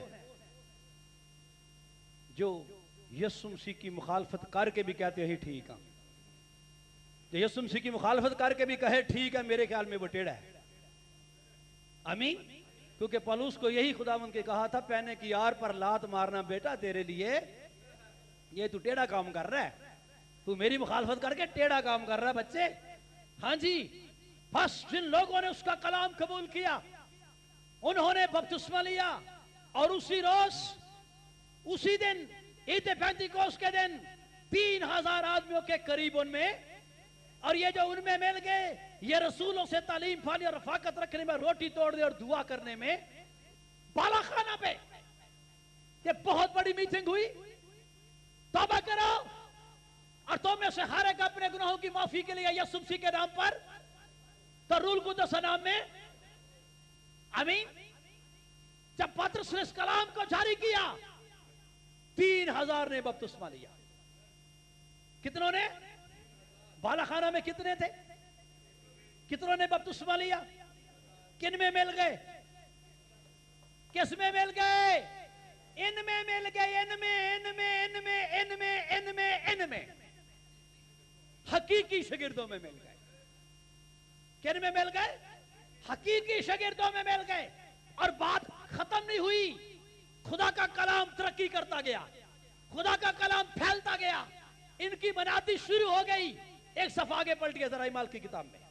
جو یسوع مسیح کی مخالفت کر کے بھی کہتے ہیں ٹھیک ہے. جو یسوع مسیح کی مخالفت کر کے بھی کہے ٹھیک ہے, میرے خیال میں وہ ٹیڑھا ہے. آمین. کیونکہ پولس کو یہی خداوند کے کہا تھا, پہنے کی یار پر لات مارنا بیٹا تیرے لیے یہ تو ٹیڑھا کام کر رہا ہے, تو میری مخالفت کر کے ٹیڑھا کام کر رہا ہے بچے. ہاں جی. بس جن لوگوں نے اس کا کلام قبول کیا انہوں نے بپتسمہ لیا, اور اسی روز اسی دن عید پینتیکوست کے دن 3000 آدمیوں کے قریب ان میں, اور یہ جو ان میں مل گئے یہ رسولوں سے تعلیم پانی اور رفاقت رکھنے میں, روٹی توڑنے اور دعا کرنے میں, بالا خانہ پہ یہ بہت بڑی میٹنگ ہوئی. توبہ کرو اور تم میں سے ہر ایک اپنے گناہوں کی معافی کے لیے یسوع مسیح کے نام پر تو روح القدس نام میں. آمین. جب پترس نے اس کلام کو جاری کیا 3000 نے بپتسمہ لیا. کتنوں نے؟ بالا خانہ میں کتنے تھے؟ کتنوں نے بپتسمہ لیا؟ کن میں مل گئے؟ کس میں مل گئے؟ ان میں مل گئے, ان میں حقیقی شاگردوں میں مل گئے. کن میں مل گئے؟ حقیقی شاگردوں میں مل گئے. اور بات ختم نہیں ہوئی, خدا کا کلام ترقی کرتا گیا, خدا کا کلام پھیلتا گیا, ان کی بناتی شروع ہو گئی. ایک صفحہ آگے پلٹیے ذرا اعمال کی کتاب میں.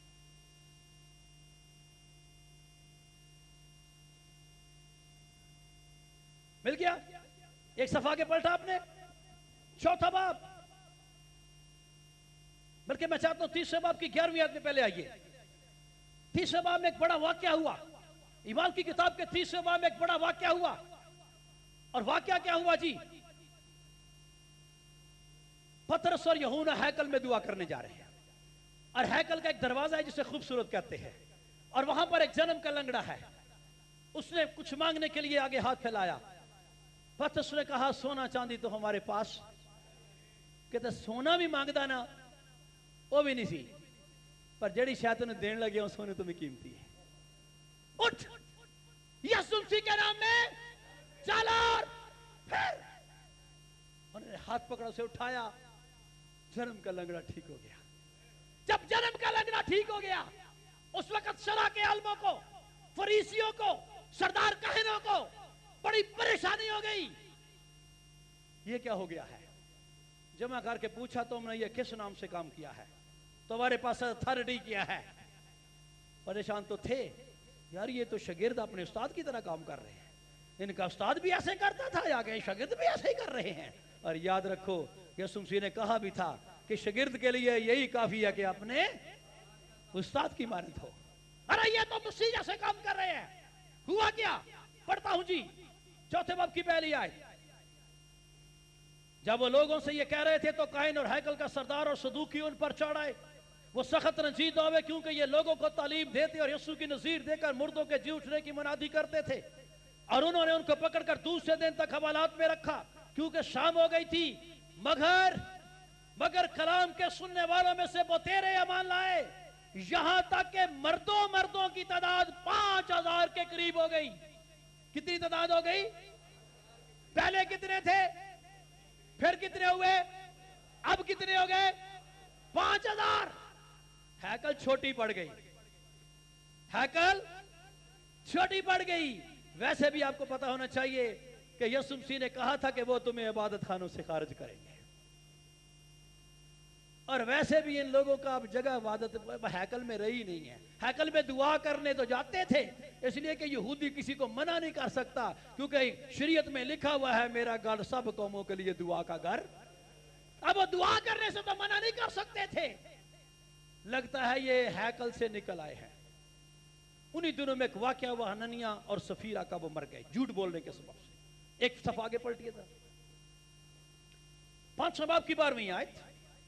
مل گیا؟ ایک صفحہ آگے پلٹا آپ نے, 4تھا باب. بلکہ میں چاہتا ہوں 30 باب کی 11ویں آیت میں پہلے آئیے. 30 باب میں ایک بڑا واقعہ ہوا. اعمال کی کتاب کے 30 باب میں ایک بڑا واقعہ ہوا. اور واقعہ کیا ہوا جی؟ پترس اور یوحنا ہیکل میں دعا کرنے جا رہے ہیں, اور ہیکل کا ایک دروازہ ہے جسے خوبصورت کہتے ہیں, اور وہاں پر ایک جنم کا لنگڑا ہے. اس نے کچھ مانگنے کے لیے آگے ہاتھ پھیلایا. پترس نے کہا سونا چاندی تو ہمارے پاس, کہتے سونا بھی مانگدا نا وہ بھی نہیں سی, پر جڑی شاید انہیں دین لگے وہ سونے تمہیں قیمتی ہے. اٹھ یسوع مسیح کے نام میں چل, اور پھر انہوں نے ہاتھ پکڑا سے اٹھایا, جنم کا لنگڑا ٹھیک ہو گیا. جب جنم کا لنگڑا ٹھیک ہو گیا اس وقت شرع کے عالموں کو, فریسیوں کو, سردار کہنوں کو بڑی پریشانی ہو گئی. یہ کیا ہو گیا ہے؟ جمع کر کے پوچھا تم نے یہ کس نام سے کام کیا ہے, تمہارے پاس اتھارٹی کیا ہے؟ پریشان تو تھے یار, یہ تو شاگرد اپنے استاد کی طرح کام کر رہے ہیں, ان کا استاد بھی ایسے کرتا تھا, یا کہ شاگرد بھی ایسے ہی کر رہے ہیں. اور یاد رکھو یسوع مسیح نے کہا بھی تھا کہ شاگرد کے لیے یہی کافی ہے کہ اپنے استاد کی مانند ہو. ارے یہ تو مسیح جیسے کام کر رہے ہیں. ہوا کیا؟ پڑھتا ہوں جی 4 باب کی پہلی آیت. جب وہ لوگوں سے یہ کہہ رہے تھے تو کاہن اور ہیکل کا سردار اور صدوقی ان پر چڑھ آئے. وہ سخت رنجیدہ ہوئے کیونکہ یہ لوگوں کو تعلیم دیتے اور یسوع کی نظیر دے کر مردوں کے جی اٹھنے کی منادی کرتے تھے. اور انہوں نے ان کو پکڑ کر دوسرے دن تک حوالات میں رکھا کیونکہ شام ہو گئی تھی. مگر کلام کے سننے والوں میں سے بتیرے ایمان لائے, یہاں تک کہ مردوں کی تعداد 5000 کے قریب ہو گئی. کتنی تعداد ہو گئی؟ پہلے کتنے تھے, پھر کتنے ہوئے, اب کتنے ہو گئے؟ 5000. ہیکل چھوٹی پڑ گئی, ہیکل چھوٹی پڑ گئی. ویسے بھی آپ کو پتا ہونا چاہیے کہ یسوع مسیح نے کہا تھا کہ وہ تمہیں عبادت خانوں سے خارج کریں گے. اور ویسے بھی ان لوگوں کا اب جگہ عبادت ہیکل میں رہی نہیں ہے. ہیکل میں دعا کرنے تو جاتے تھے اس لیے کہ یہودی کسی کو منع نہیں کر سکتا, کیونکہ شریعت میں لکھا ہوا ہے میرا گھر سب قوموں کے لیے دعا کا گھر. اب وہ دعا کرنے سے تو منع نہیں کر سکتے تھے. لگتا ہے یہ ہیکل سے نکل آئے ہیں. انہی دنوں میں ایک واقعہ ہوا, حنانیہ اور سفیرہ کا, وہ مر گئے جھوٹ بولنے کے سبب سے. ایک صف آگے پلٹیے تھا, 5 باب کی 12ویں آیت.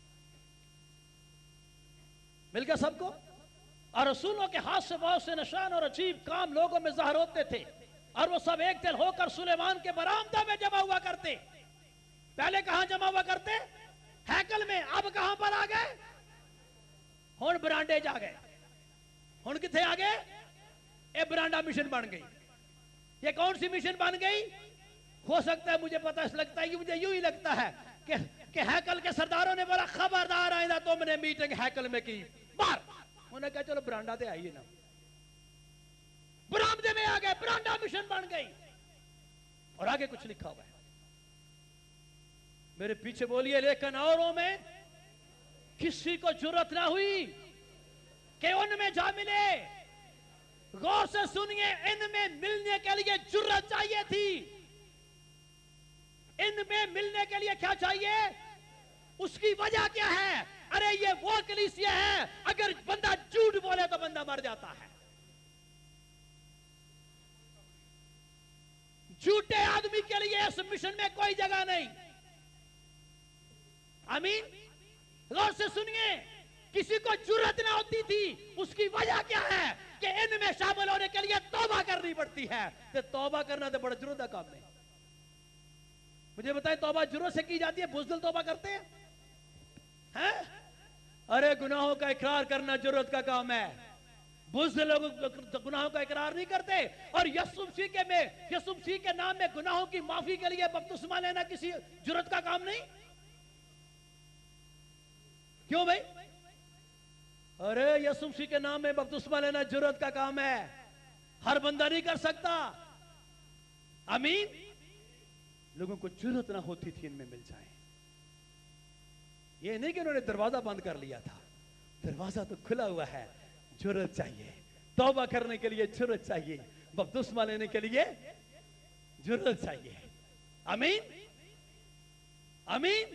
مل گیا سب کو؟ اور رسولوں کے ہاتھ سے بہت سے نشان اور عجیب کام لوگوں میں ظاہر ہوتے تھے, اور وہ سب ایک دل ہو کر سلیمان کے برآمدہ میں جمع ہوا کرتے. پہلے کہاں جمع ہوا کرتے؟ ہیکل میں. اب کہاں پر آ گئے؟ ہن برانڈے جا گئے. ہن کتنے آ گئے؟ اے برانڈا مشن بن گئی. یہ کون سی مشن بن گئی؟ ہو سکتا ہے, مجھے پتہ لگتا ہے, مجھے یوں ہی لگتا ہے کہ ہیکل کے سرداروں نے بولا خبردار آئندہ تم نے میٹنگ ہیکل میں کی باہر. انہوں نے کہا چلو برانڈا تے آئیے نا. برآمدے میں آ گئے, برانڈا مشن بن گئی. اور آگے کچھ لکھا ہوا ہے, میرے پیچھے بولیے, لیکن اوروں میں کسی کو جرت نہ ہوئی کہ ان میں جا ملے. غور سے سنیے, ان میں ملنے کے لیے جرت چاہیے تھی. ان میں ملنے کے لیے کیا چاہیے؟ اس کی وجہ کیا ہے؟ ارے یہ وہ کلیسیا ہے, اگر بندہ جھوٹ بولے تو بندہ مر جاتا ہے. جھوٹے آدمی کے لیے اس مشن میں کوئی جگہ نہیں. آمین. غور سے سنیے, کسی کو جرت نہ ہوتی تھی. اس کی وجہ کیا ہے؟ کہ ان میں شامل ہونے کے لیے توبہ کرنی پڑتی ہے. تو توبہ کرنا تو بڑا جرت کا کام ہے. مجھے بتائیں, توبہ جرت سے کی جاتی ہے؟ بزدل توبہ کرتے ہیں؟ ارے گناہوں کا اقرار کرنا جرت کا کام ہے. بزدل لوگ گناہوں کا اقرار نہیں کرتے. اور یسوع مسیح کے نام میں گناہوں کی معافی کے لیے بپتسمہ لینا کسی جرت کا کام نہیں. کیوں بھائی؟ ارے یسوع مسیح کے نام میں بپتسمہ لینا جرت کا کام ہے, ہر بندہ نہیں کر سکتا. آمین. لوگوں کو جرت نہ ہوتی تھی ان میں مل جائیں. یہ نہیں کہ انہوں نے دروازہ بند کر لیا تھا, دروازہ تو کھلا ہوا ہے. جرت چاہیے, توبہ کرنے کے لیے جرت چاہیے, بپتسمہ لینے کے لیے جرت چاہیے. آمین آمین.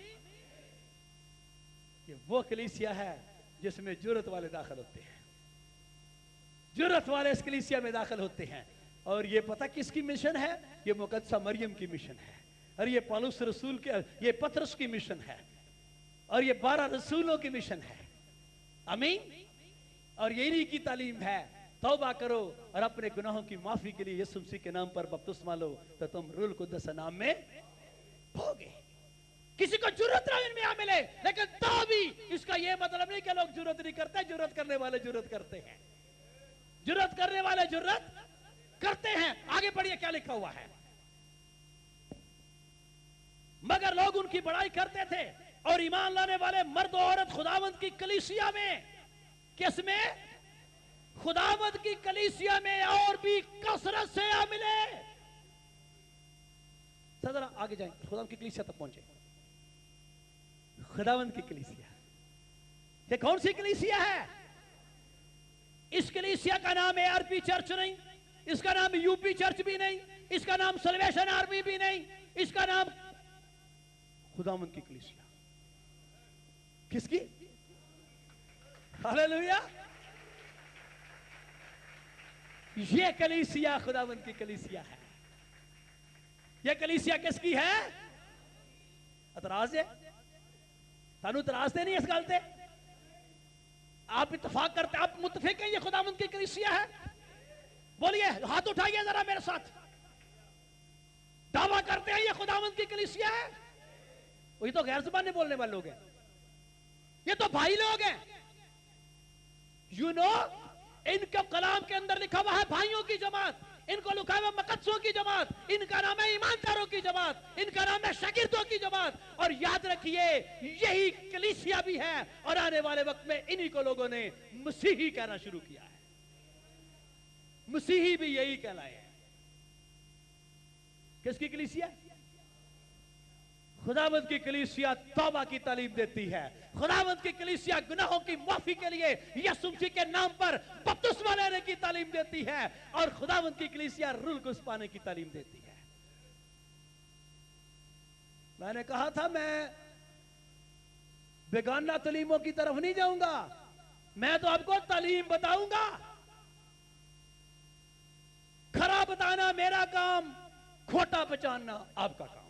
یہ وہ کلیسیا ہے جس میں جرت والے داخل ہوتے ہیں. جرت والے اس کلیسیا میں داخل ہوتے ہیں. اور یہ پتہ کس کی مشن ہے؟ یہ مقدسہ مریم کی مشن ہے. اور یہ پالوس رسول کے, یہ پترس کی مشن ہے. اور یہ 12 رسولوں کی مشن ہے. آمین. اور یہ انہی کی تعلیم ہے, توبہ کرو اور اپنے گناہوں کی معافی کے لیے یسوع مسیح کے نام پر بپتسمہ لو تو تم روح القدس نام میں ہوگے. کسی کو جرت نہ ان میں آ ملے, لیکن تو بھی اس کا یہ مطلب نہیں کہ لوگ جرت نہیں کرتے. جرت کرنے والے جرت کرتے ہیں. جرت کرنے والے جرت کرتے ہیں. آگے پڑھیے کیا لکھا ہوا ہے. مگر لوگ ان کی بڑائی کرتے تھے, اور ایمان لانے والے مرد و عورت خداوند کی کلیسیا میں, کس میں؟ خداوند کی کلیسیا میں اور بھی کثرت سے آ ملے. ذرا آگے جائیں, خداوند کی کلیسیا تک پہنچے. خداوند کی کلیسیا, یہ کون سی کلیسیا ہے؟ اس کلیسیا کا نام ARP چرچ نہیں, اس کا نام UP چرچ بھی نہیں, اس کا نام سلویشن آرمی بھی نہیں, اس کا نام خداوند کی کلیسیا. کس کی؟ ہاللویا. یہ کلیسیا خداوند کی کلیسیا ہے. یہ کلیسیا کس کی ہے؟ اعتراض ہے؟ تانو اعتراض نہیں اس گل تے؟ آپ اتفاق کرتے, آپ متفق ہیں یہ خداوند کی کلیسیا ہے؟ بولیے, ہاتھ اٹھائیے ذرا میرے ساتھ. دعویٰ کرتے ہیں یہ خداوند کی کلیسیا ہے؟ وہی تو غیر زبانیں بولنے والے لوگ ہیں, یہ تو بھائی لوگ ہیں. ان کا کلام کے اندر لکھا ہوا ہے بھائیوں کی جماعت, ان کو لکھا ہوا مقدسوں کی جماعت, ان کا نام ہے ایمانداروں کی جماعت, ان کا نام ہے شاگردوں کی جماعت. اور یاد رکھیے یہی کلیسیا بھی ہے, اور آنے والے وقت میں انہی کو لوگوں نے مسیحی کہنا شروع کیا ہے. مسیحی بھی یہی کہلائے ہیں. کس کی کلیسیا؟ खुदावंद की कलीसिया तौबा की तालीम देती है। खुदावंद की कलीसिया गुनाहों की माफी के लिए यीशु मसीह के नाम पर बपतिस्मा लेने की तालीम देती है, और खुदावंद की कलीसिया रूह कुछ पाने की तालीम देती है। मैंने कहा था मैं बेगाना तालीमों की तरफ नहीं जाऊंगा, मैं तो आपको तालीम बताऊंगा। खरा बताना मेरा काम, खोटा पहचानना आपका काम,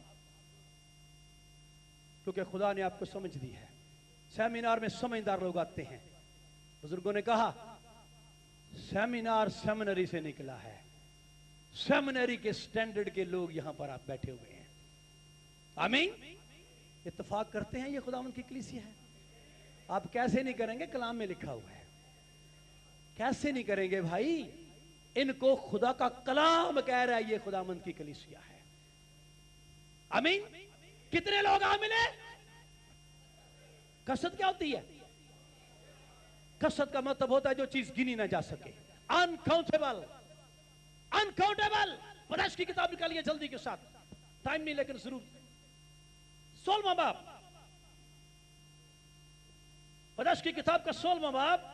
क्योंकि खुदा ने आपको समझ दी है। सेमिनार में समझदार लोग आते हैं। बुजुर्गों ने कहा सेमिनार सेमिनरी से निकला है, सेमिनरी के स्टैंडर्ड के लोग यहां पर आप बैठे हुए हैं। आमीन। इत्तेफाक करते हैं ये खुदावंद की कलीसिया है। आप कैसे नहीं करेंगे? कलाम में लिखा हुआ है। कैसे नहीं करेंगे भाई? इनको खुदा का कलाम कह रहा है, ये खुदावंद की कलीसिया है। आमीन। कितने लोग आ मिले? कसरत क्या होती है? कसरत का मतलब होता है जो चीज गिनी ना जा सके, अनकाउंटेबल, अनकाउंटेबल। पदाइश की किताब निकालिए जल्दी के साथ, टाइम नहीं लेकिन जरूर। 16वां बाब, पदाइश की किताब का 16वां बाब।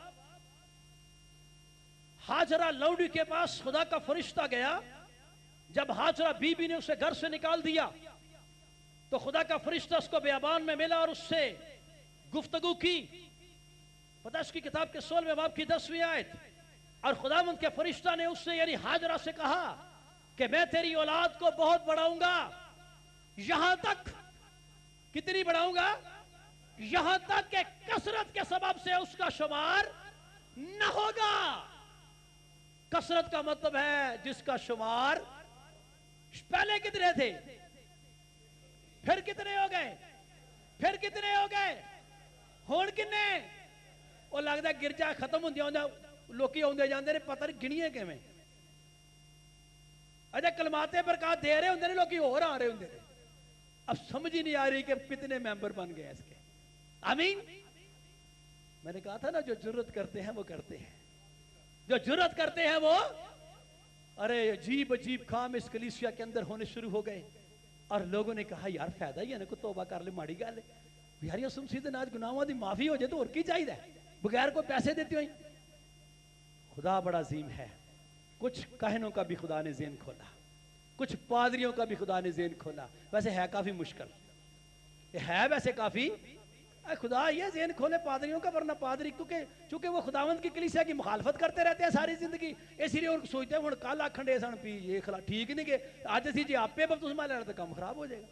हाजरा लौड़ी के पास खुदा का फरिश्ता गया। जब हाजरा बीबी ने उसे घर से निकाल दिया तो खुदा का फरिश्ता उसको बियाबान में मिला और उससे गुफ्तगू की। पदाइश की किताब के 16वें बाब की 10वीं आयत। और खुदावंद के फरिश्ता ने उससे यानी हाजरा से कहा कि मैं तेरी औलाद को बहुत बढ़ाऊंगा, यहां तक, कितनी बढ़ाऊंगा? यहां तक कि कसरत के सबब से उसका शुमार न होगा। कसरत का मतलब है जिसका शुमार, पहले कितने थे, फिर कितने हो गए, फिर कितने हो गए, हुण किन्ने? वो लगता गिरजा खत्म होंदे लोकी आउंदे जांदे ने, पता नहीं गिणीए किवें। अजे कलमाते बरकत दे रहे होंदे ने, लोकी होर आ रहे होंदे ने। अब समझ ही नहीं आ रही कि कितने मेंबर बन गए इसके। आमीन। मैंने कहा था ना, जो जुर्रत करते हैं वो करते हैं, जो जुर्रत करते हैं वो। अरे अजीब अजीब काम इस कलीसिया के अंदर होने शुरू हो गए, और लोगों ने कहा यार फायदा ही है ना, को तौबा कर ले, माड़ी गल है यार, ये सुमसीद आज गुनाहों की माफी हो जाए तो और की चाहिए, बगैर कोई पैसे देते हुए। खुदा बड़ा अजीम है। कुछ कहनों का भी खुदा ने ज़हन खोला, कुछ पादरियों का भी खुदा ने ज़हन खोला। वैसे है काफी मुश्किल, ये है वैसे काफी, खुदा ये ज़हन खोले पादरियों का, वरना पादरी चूंकि वो खुदावंद की कलीसिया की मुखालफत करते रहते हैं सारी जिंदगी, इसलिए उनको सोचते हैं कल आखंडे सन पी ये खिला ठीक नहीं गए, आज असी जी आपे बपतिस्मा लेना तो काम खराब हो जाएगा।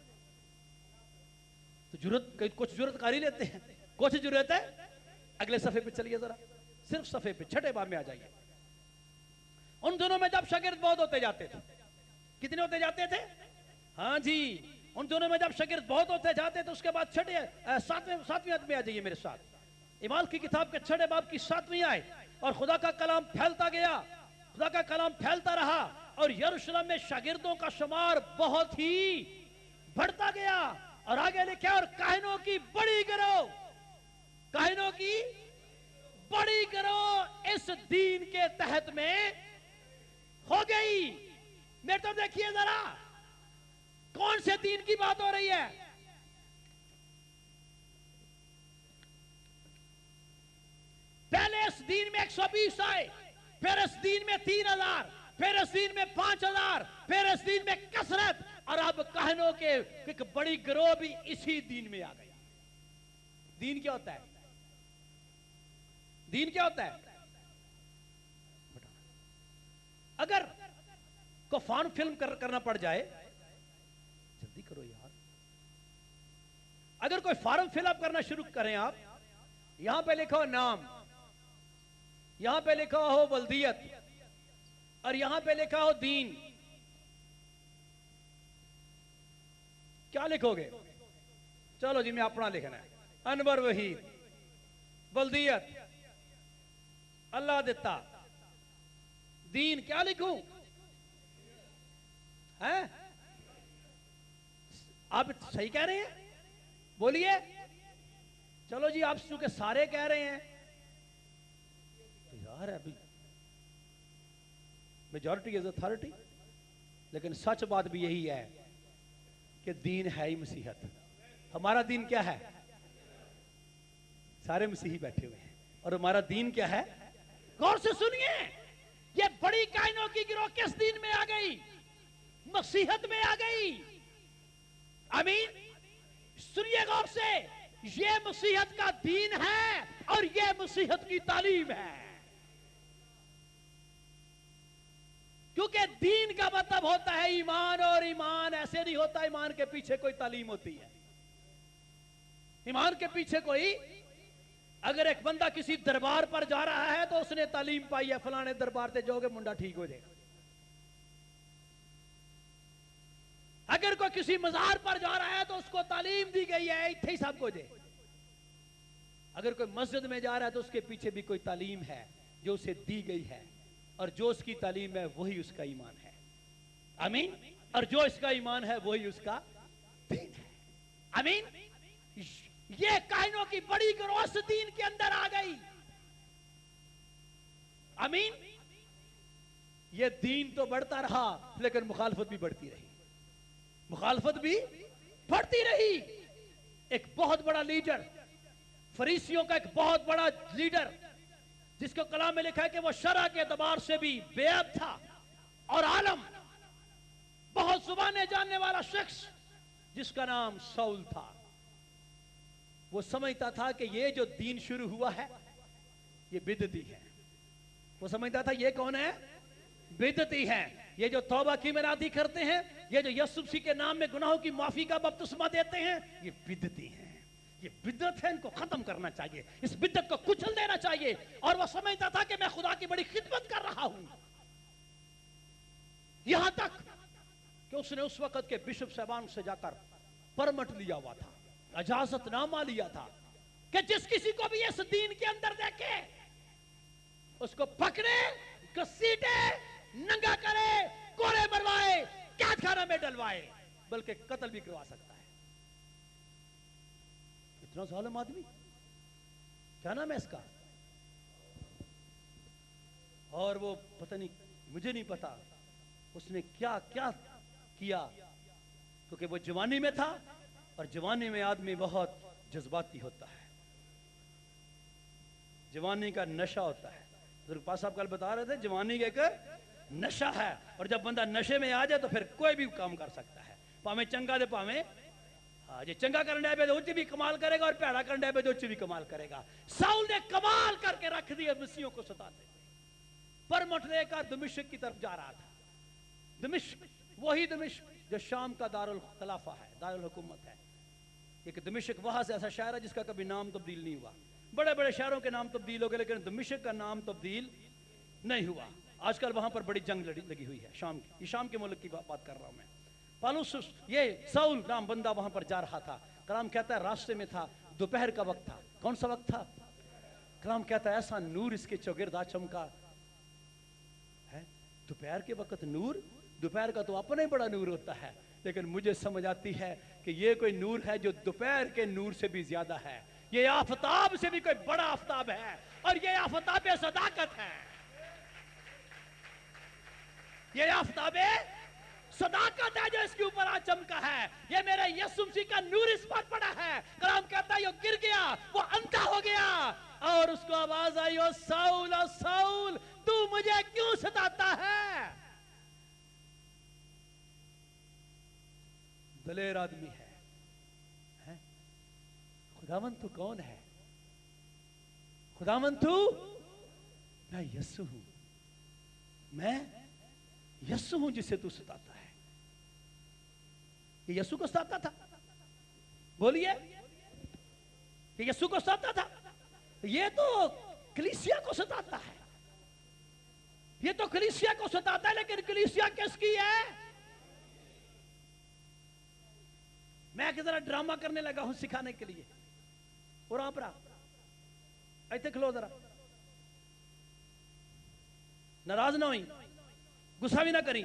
तो जरूरत, कुछ जरूरत कर ही लेते हैं, कुछ जरूरत है। अगले सफे पे चलिए जरा, सिर्फ सफे पे 6ठे बाब में आ जाइए। उन दोनों में जब शागिर्द बहुत होते जाते थे, कितने होते जाते थे? हाँ जी, उन दोनों में जब शागिर्द बहुत होते जाते थे, उसके बाद 7वीं आयत में आ जाइए मेरे साथ। इमाल की किताब के 6ठे बाब की 7वीं आयत। और खुदा का कलाम फैलता गया, खुदा का कलाम फैलता रहा, और यरूशलेम में शागिर्दों का शुमार बहुत ही बढ़ता गया। और आगे लिखा, और काहिनों की बड़ी गिरोह, काहिनों की बड़ी गिरोह इस दीन के तहत में हो गई। मेरे तो देखिए जरा, कौन से दीन की बात हो रही है? पहले इस दीन में 120 आए, फिर इस दीन में 3000, फिर इस दीन में 5000, फिर इस दीन में कसरत, और अब कहनों के एक बड़ी गिरोह भी इसी दीन में आ गई। दीन क्या होता है? दीन क्या होता है? अगर को फॉर्म फिल्म करना पड़ जाए, जल्दी करो यार, अगर कोई फॉर्म फिलअप करना शुरू करें आप, यहां पे लिखा हो नाम, यहां पे लिखा हो बल्दियत, और यहां पे लिखा हो दीन, क्या लिखोगे? चलो जी मैं अपना लिखना है, अनवर वहीद, बल्दियत, अल्लाह दिता, दीन, क्या लिखूं? हैं? आप सही कह रहे हैं, बोलिए। चलो जी, आप चूंकि सारे कह रहे हैं तो यार अभी मेजॉरिटी इज अथॉरिटी, लेकिन सच बात भी यही है कि दीन है ही मसीहत। ہمارا دین کیا ہے؟ سارے مسیحی بیٹھے ہوئے ہیں، اور ہمارا دین کیا ہے؟ غور سے سنیے، یہ بڑی کائنوں کی گروہ کس دین میں آ گئی؟ مسیحت میں آ گئی۔ آمین۔ سنیے غور سے، یہ مسیحت کا دین ہے اور یہ مسیحت کی تعلیم ہے۔ کیونکہ دین کا مطلب ہوتا ہے ایمان، اور ایمان ایسے نہیں ہوتا، ایمان کے پیچھے کوئی تعلیم ہوتی ہے۔ ایمان کے پیچھے کوئی، اگر ایک بندہ کسی دربار پر جا رہا ہے تو اس نے تعلیم پائی ہے، فلانے دربار تے جاؤ گے منڈا ٹھیک ہو جائے گا۔ اگر کوئی کسی مزار پر جا رہا ہے تو اس کو تعلیم دی گئی ہے اتھے ہی سب کو جائے۔ اگر کوئی مسجد میں جا رہا ہے تو اس کے پیچھے بھی کوئی تعلیم ہے جو اسے دی گئی ہے، اور جو اس کی تعلیم ہے وہی اس کا ایمان ہے۔ آمین۔ اور جو اس کا ایمان ہے وہی اس کا دین ہے۔ آمین۔ یہ کائنوں کی بڑی گروہ اس دین کے اندر آ گئی۔ آمین۔ یہ دین تو بڑھتا رہا لیکن مخالفت بھی بڑھتی رہی، مخالفت بھی بڑھتی رہی۔ ایک بہت بڑا لیڈر، فریسیوں کا ایک بہت بڑا لیڈر، جس کو کلام میں لکھا ہے کہ وہ شرع کے اعتبار سے بھی بے عیب تھا اور عالم، بہت زبانیں جاننے والا شخص، جس کا نام سول تھا۔ وہ سمجھتا تھا کہ یہ جو دین شروع ہوا ہے یہ بدعتی ہے۔ وہ سمجھتا تھا یہ کون ہے؟ بدعتی ہے۔ یہ جو توبہ کی منادی کرتے ہیں، یہ جو یسوع مسیح کے نام میں گناہوں کی معافی کا بپتسمہ دیتے ہیں، یہ بدعتی ہیں، یہ بدعت ہے، ان کو ختم کرنا چاہیے، اس بدعت کو کچل دینا چاہیے۔ اور وہ سمجھتا تھا کہ میں خدا کی بڑی خدمت کر رہا ہوں، یہاں تک کہ اس نے اس وقت کے بشپ صاحبان سے جا کر پرمٹ لیا ہوا تھا، اجازت نامہ لیا تھا کہ جس کسی کو بھی اس دین کے اندر دیکھے اس کو پکڑے، گھسیٹے، ننگا کرے، کوڑے مروائے، قید خانہ میں ڈلوائے، بلکہ قتل بھی کروا سکتا ہے۔ اتنا ظالم آدمی، کیا نام ہے اس کا؟ اور وہ پتہ نہیں، مجھے نہیں پتا اس نے کیا کیا کیا، کیونکہ وہ جوانی میں تھا، اور جوانی میں آدمی بہت جذباتی ہوتا ہے، جوانی کا نشہ ہوتا ہے۔ حضرت پاس صاحب کل بتا رہے تھے جوانی کا ایک نشہ ہے، اور جب بندہ نشے میں آ جائے تو پھر کوئی بھی کام کر سکتا ہے، پاویں چنگا دے پاویں جی چنگا کرنے پہ تو بھی کمال کرے گا، اور پیڑا کرنے پہ تو بھی کمال کرے گا۔ ساؤل نے کمال کر کے رکھ دیا مسیحوں کو ستاتے ہوئے، پرمٹ لے کر دمشق کی طرف جا رہا تھا۔ دمشق، وہی دمشق جو شام کا دارالخلافہ ہے، دارالحکومت ہے۔ ایک دمشق وہاں سے ایسا شہر ہے جس کا کبھی نام تبدیل نہیں ہوا۔ بڑے بڑے شہروں کے نام تبدیل ہو گئے لیکن دمشق کا نام تبدیل نہیں ہوا۔ آج کل وہاں پر بڑی جنگ لگی ہوئی ہے شام کی، یہ شام کے ملک کی بات کر رہا ہوں میں۔ پالوس، یہ ساؤل نام بندہ وہاں پر جا رہا تھا۔ کلام کہتا ہے راستے میں تھا، دوپہر کا وقت تھا۔ کون سا وقت تھا؟ کلام کہتا ہے ایسا نور اس کے چوگرد آ چمکا ہے۔ دوپہر کے وقت نور، دوپہر کا تو اپنا ہی بڑا نور ہوتا ہے، لیکن مجھے سمجھ آتی ہے کہ یہ کوئی نور ہے جو دوپہر کے نور سے بھی زیادہ ہے، یہ آفتاب سے بھی کوئی بڑا آفتاب ہے، اور یہ آفتاب صداقت ہے، یہ آفتاب صداقت ہے جو اس کے اوپر آ چمکا ہے۔ یہ میرے یسوع مسیح کا نور اس پر پڑا ہے۔ کلام کہتا ہے یہ گر گیا، وہ اندھا ہو گیا، اور اس کو آواز آئی، او ساؤل، او ساؤل، تو مجھے کیوں ستاتا ہے؟ دلیر آدمی ہے۔ خداوند تو کون ہے؟ خداوند تو، میں یسوع ہوں، میں یسوع ہوں جسے تو ستاتا ہے۔ یہ یسوع کو ستاتا تھا، بولیے، یہ یسوع کو ستاتا تھا؟ یہ تو کلیسیا کو ستاتا ہے، یہ تو کلیسیا کو ستاتا ہے، لیکن کلیسیا کس کی ہے؟ میں کس طرح ڈرامہ کرنے لگا ہوں سکھانے کے لیے، اور آپ رہا ایتے کھلو ذرا، ناراض نہ ہوئی، غصہ بھی نہ کریں۔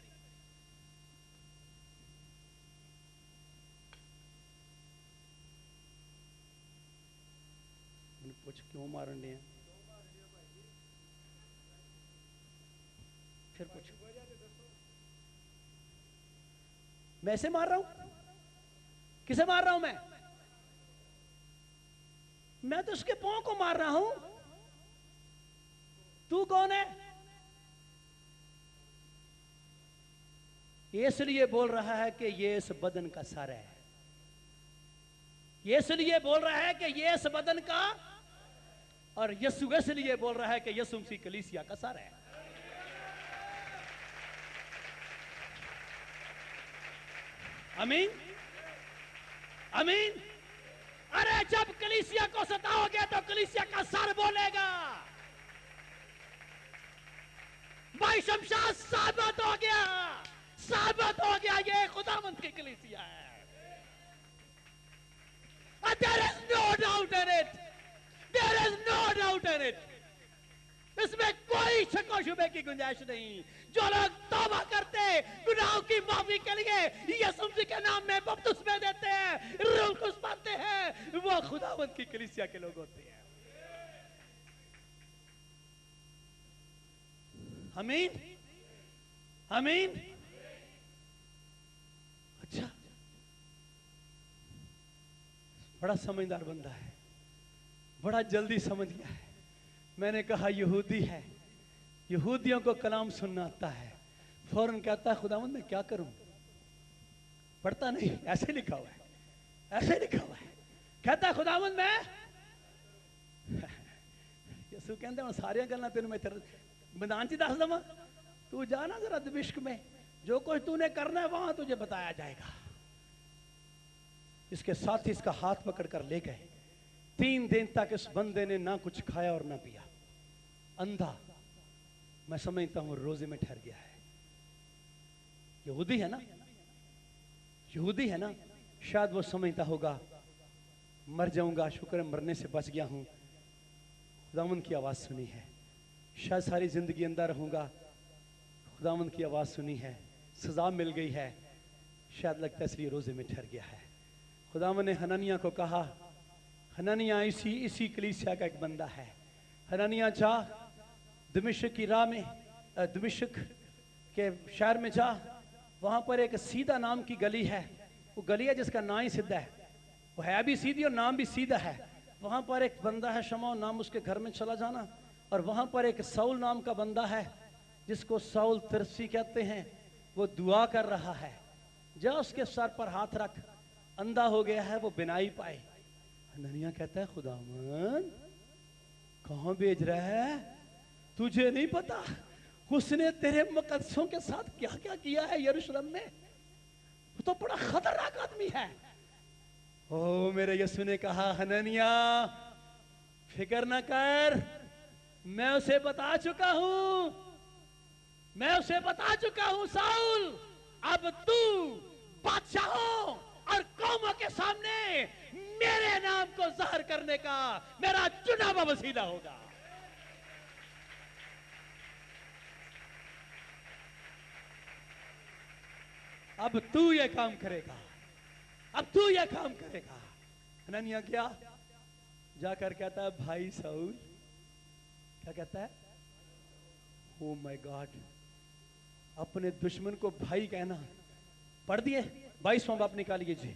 پوچھ کیوں مارن دے ہیں؟ پھر پوچھ، میں ایسے مار رہا ہوں؟ کسے مار رہا ہوں میں؟ میں تو اس کے پاؤں کو مار رہا ہوں، تو کون ہے؟ یہ اس لیے بول رہا ہے کہ یہ اس بدن کا سر ہے، یہ اس لیے بول رہا ہے کہ یہ اس بدن کا، اور یسوع اس لیے بول رہا ہے کہ یسوع مسیح کلیسیا کا سر ہے۔ آمین آمین۔ ارے جب کلیسیا کو ستاؤ گے تو کلیسیا کا سر بولے گا۔ بھائی شمشاد ثابت ہو گیا، ثابت ہو گیا یہ خداوند کی کلیسیا ہے۔ There is no doubt in it. There is no doubt in it. اس میں کوئی شک و شبے کی گنجائش نہیں۔ جو لوگ توبہ کرتے گناہوں کی معافی کے لیے یسوع مسیح کے نام میں بپتسمے دیتے ہیں، روح القدس پاتے ہیں، وہ خداوند کی کلیسیا کے لوگ ہوتے ہیں۔ آمین آمین۔ اچھا، بڑا سمجھدار بندہ ہے، بڑا جلدی سمجھ گیا ہے۔ میں نے کہا یہودی ہے، یہودیوں کو کلام سننا آتا ہے، فوراً کہتا ہے خداوند میں کیا کروں؟ پڑھتا نہیں، ایسے لکھا ہوا ہے، ایسے لکھا ہوا ہے۔ کہتا ہے خداوند میں یسوع کہتے ہیں سارے گلنا تینوں میں میدان چ دس دواں، تو جانا ذرا دمشق میں، جو کچھ تو نے کرنا ہے وہاں تجھے بتایا جائے گا۔ اس کے ساتھ ہی اس کا ہاتھ پکڑ کر لے گئے۔ 3 دن تک اس بندے نے نہ کچھ کھایا اور نہ پیا، اندھا، میں سمجھتا ہوں روزے میں ٹھہر گیا ہے۔ یہودی ہے نا، یہودی ہے نا، شاید وہ سمجھتا ہوگا مر جاؤں گا، شکر ہے مرنے سے بچ گیا ہوں، خداوند کی آواز سنی ہے، شاید ساری زندگی اندر رہوں گا، خداوند کی آواز سنی ہے، سزا مل گئی ہے، شاید لگتا ہے اس لیے روزے میں ٹھہر گیا ہے۔ خداوند نے حنانیہ کو کہا، حنانیہ اسی کلیسیا کا ایک بندہ ہے، حنانیہ جا دمشق کی راہ میں، دمشق کے شہر میں جا، وہاں پر ایک سیدھا نام کی گلی ہے، وہ گلی ہے جس کا نام ہی سیدھا ہے، وہ ہے بھی سیدھی اور نام بھی سیدھا ہے۔ وہاں پر ایک بندہ ہے شمعون نام، اس کے گھر میں چلا جانا، اور وہاں پر ایک ساؤل نام کا بندہ ہے جس کو ساؤل ترسی کہتے ہیں، وہ دعا کر رہا ہے، جا اس کے سر پر ہاتھ رکھ، اندھا ہو گیا ہے وہ بینائی پائے۔ حنانیہ کہتا ہے خداوند کہاں بھیج رہا ہے؟ تجھے نہیں پتا اس نے تیرے مقدسوں کے ساتھ کیا کیا کیا ہے یروشلم میں؟ وہ تو بڑا خطرناک آدمی ہے۔ او میرے یسوع نے کہا حنانیہ فکر نہ کر، میں اسے بتا چکا ہوں، میں اسے بتا چکا ہوں ساؤل، اب تو بادشاہوں اور قوموں کے سامنے میرے نام کو ظاہر کرنے کا میرا چنا ہوا وسیلہ ہوگا۔ اب تو یہ کام کرے گا، اب تو یہ کام کرے گا۔ حنانیہ کیا جا کر کہتا ہے بھائی ساؤل، کیا کہتا ہے؟ او مائی گاڈ، اپنے دشمن کو بھائی کہنا، پڑھ دیے 22واں باب نکالیے جی۔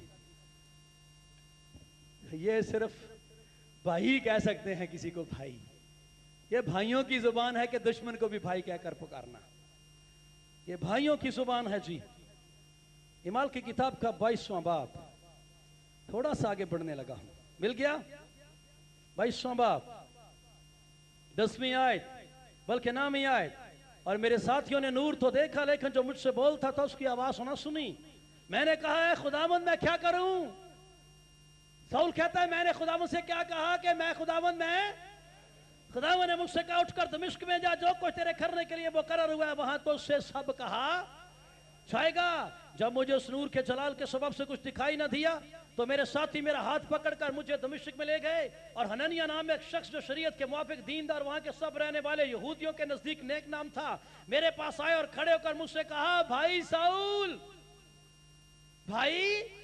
یہ صرف بھائی کہہ سکتے ہیں کسی کو بھائی، یہ بھائیوں کی زبان ہے کہ دشمن کو بھی بھائی کہہ کر پکارنا، یہ بھائیوں کی زبان ہے جی۔ اعمال کی کتاب کا 22واں باب، تھوڑا سا آگے بڑھنے لگا ہوں، مل گیا 22واں باب 10ویں آیت، بلکہ 9ویں آیت، اور میرے ساتھیوں نے نور تو دیکھا لیکن جو مجھ سے بولتا تھا اس کی آواز نہ سنی۔ میں نے کہا ہے خداوند میں کیا کروں؟ ساؤل کہتا ہے میں نے خداوند سے کیا کہا کہ میں خداوند نے مجھ سے کہا اٹھ کر دمشق میں جا، جو کچھ تیرے کرنے کے لیے مقرر ہوا ہے وہاں تو اس سے سب کہا جائے گا۔ جب مجھے اس نور کے جلال کے سبب سے کچھ دکھائی نہ دیا تو میرے ساتھی میرا ہاتھ پکڑ کر مجھے دمشق میں لے گئے، اور حنانیہ نام ایک شخص جو شریعت کے موافق دیندار وہاں کے سب رہنے والے یہودیوں کے نزدیک نیک نام تھا، میرے پاس آئے اور کھڑے ہو کر مجھ سے کہا بھائی ساؤل، بھائی،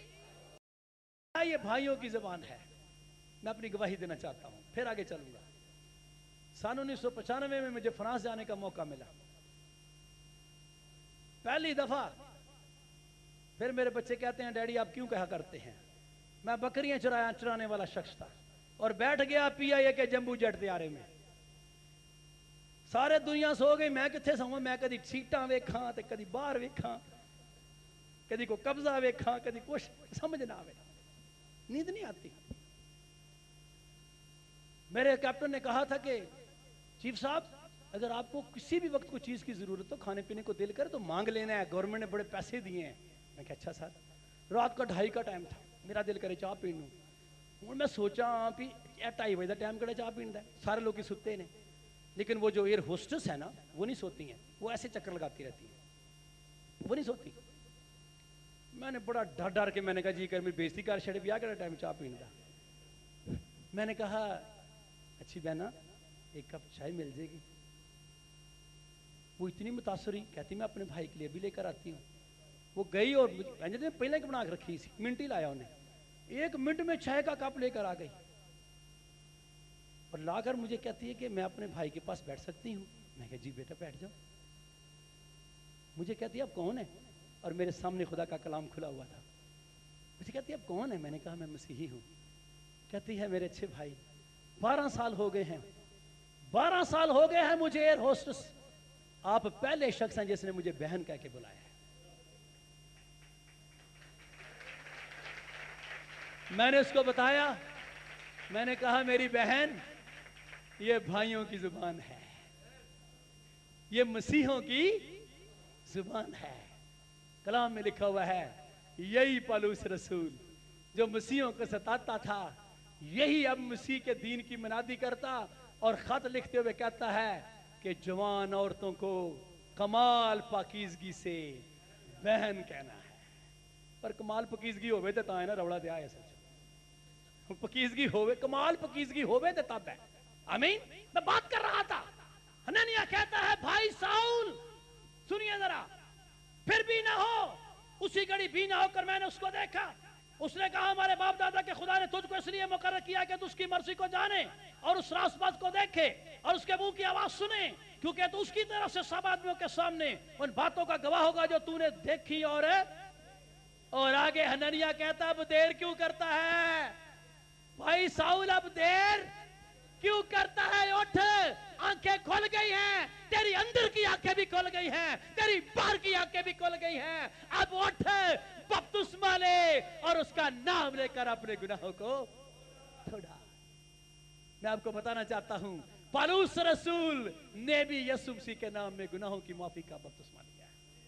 یہ بھائیوں کی زبان ہے۔ میں اپنی گواہی دینا چاہتا ہوں، پھر آگے چلوں گا۔ سن 1995 میں مجھے فرانس جانے کا موقع ملا، پہلی دفعہ۔ پھر میرے بچے کہتے ہیں ڈیڈی آپ کیوں کہا کرتے ہیں؟ میں بکریاں چرانے والا شخص تھا، اور بیٹھ گیا پی آئی اے کے جمبو جیٹ طیارے میں. سارے دنیا سو گئی, میں کتنے سوا, میں کدی سیٹاں ویکھاں تے کدی باہر ویکھاں, کدی کو قبضہ ویکھاں, کدی کچھ سمجھ نہ آوے, نیند نہیں آتی. میرے کیپٹن نے کہا تھا کہ چیف صاحب اگر آپ کو کسی بھی وقت کوئی چیز کی ضرورت ہو, کھانے پینے کو دل کرے تو مانگ لینا ہے, گورنمنٹ نے بڑے پیسے دیے ہیں. میں کہا اچھا سر. رات کا 2:30 کا ٹائم تھا, میرا دل کرے چاہ پی لوں. ہوں میں سوچا بھی 2:30 بجے کا ٹائم کہڑا چاہ پیندا ہے, سارے لوگ ہی ستے نے. لیکن وہ جو ایئر ہوسٹس ہے نا وہ نہیں سوتی ہیں, وہ ایسے چکر لگاتی رہتی ہیں, وہ نہیں سوتی. میں نے بڑا ڈر ڈر کے میں نے کہا جی کر میری بےزتی کر چھڑے بھی, آ کہڑا ٹائم چاہ پیندا. میں نے کہا اچھی بہنا ایک کپ چائے مل جائے گی. وہ اتنی متاثر ہوئی, کہتی میں اپنے بھائی کے لیے بھی لے کر آتی ہوں. وہ گئی اور پہلے کی بنا کے رکھی سی, منٹ ہی لایا انہیں, 1 منٹ میں چائے کا کپ لے کر آ گئی اور لا کر مجھے کہتی ہے کہ میں اپنے بھائی کے پاس بیٹھ سکتی ہوں. میں کہا جی بیٹا بیٹھ جاؤ. مجھے کہتی ہے اب کون ہے, اور میرے سامنے خدا کا کلام کھلا ہوا تھا. مجھے کہتی ہے اب کون ہے, میں نے کہا میں مسیحی ہوں. کہتی ہے میرے اچھے بھائی 12 سال ہو گئے ہیں, 12 سال ہو گئے ہیں مجھے ایئر ہوسٹس, آپ پہلے شخص ہیں جس نے مجھے بہن کہہ کے بلایا ہے. میں نے اس کو بتایا, میں نے کہا میری بہن یہ بھائیوں کی زبان ہے, یہ مسیحوں کی زبان ہے. کلام میں لکھا ہوا ہے یہی پالوس رسول جو مسیحوں کو ستاتا تھا, یہی اب مسیح کے دین کی منادی کرتا اور خط لکھتے ہوئے کہتا ہے کہ جوان عورتوں کو کمال پاکیزگی سے بہن کہنا ہے. پر کمال پاکیزگی ہوئے تو تاں ہے نا روڑا دیا ہے, سچ پاکیزگی ہوئے, کمال پاکیزگی ہوئے تو تب ہے. آمین. میں بات کر رہا تھا, حنانیہ کہتا ہے بھائی ساؤل سنیے ذرا, پھر بھی نہ ہو, اسی گھڑی بھی نہ ہو کر میں نے اس کو دیکھا. اس نے کہا ہمارے باپ دادا کے خدا نے تجھ کو اس لیے مقرر کیا کہ تو اس کی مرضی کو جانے اور اس راست بات کو دیکھے اور اس کے منہ کی آواز سنے, کیونکہ تو اس کی طرف سے سب آدمیوں کے سامنے ان باتوں کا گواہ ہوگا جو تو نے دیکھی. اور آگے حنانیہ کہتا اب دیر کیوں کرتا ہے بھائی ساؤل, اب دیر کیوں کرتا ہے, اٹھ, آنکھیں کھل گئی ہیں, تیری اندر کی آنکھیں بھی کھل گئی ہیں, تیری باہر کی آنکھیں بھی کھل گئی ہیں. اب اٹھ, بپتسمہ لے اور اس کا نام لے کر اپنے گناہوں کو چھوڑا. میں آپ کو بتانا چاہتا ہوں پالوس رسول نے بھی یسوع مسیح کے نام میں گناہوں کی معافی کا بپتسمہ لیا.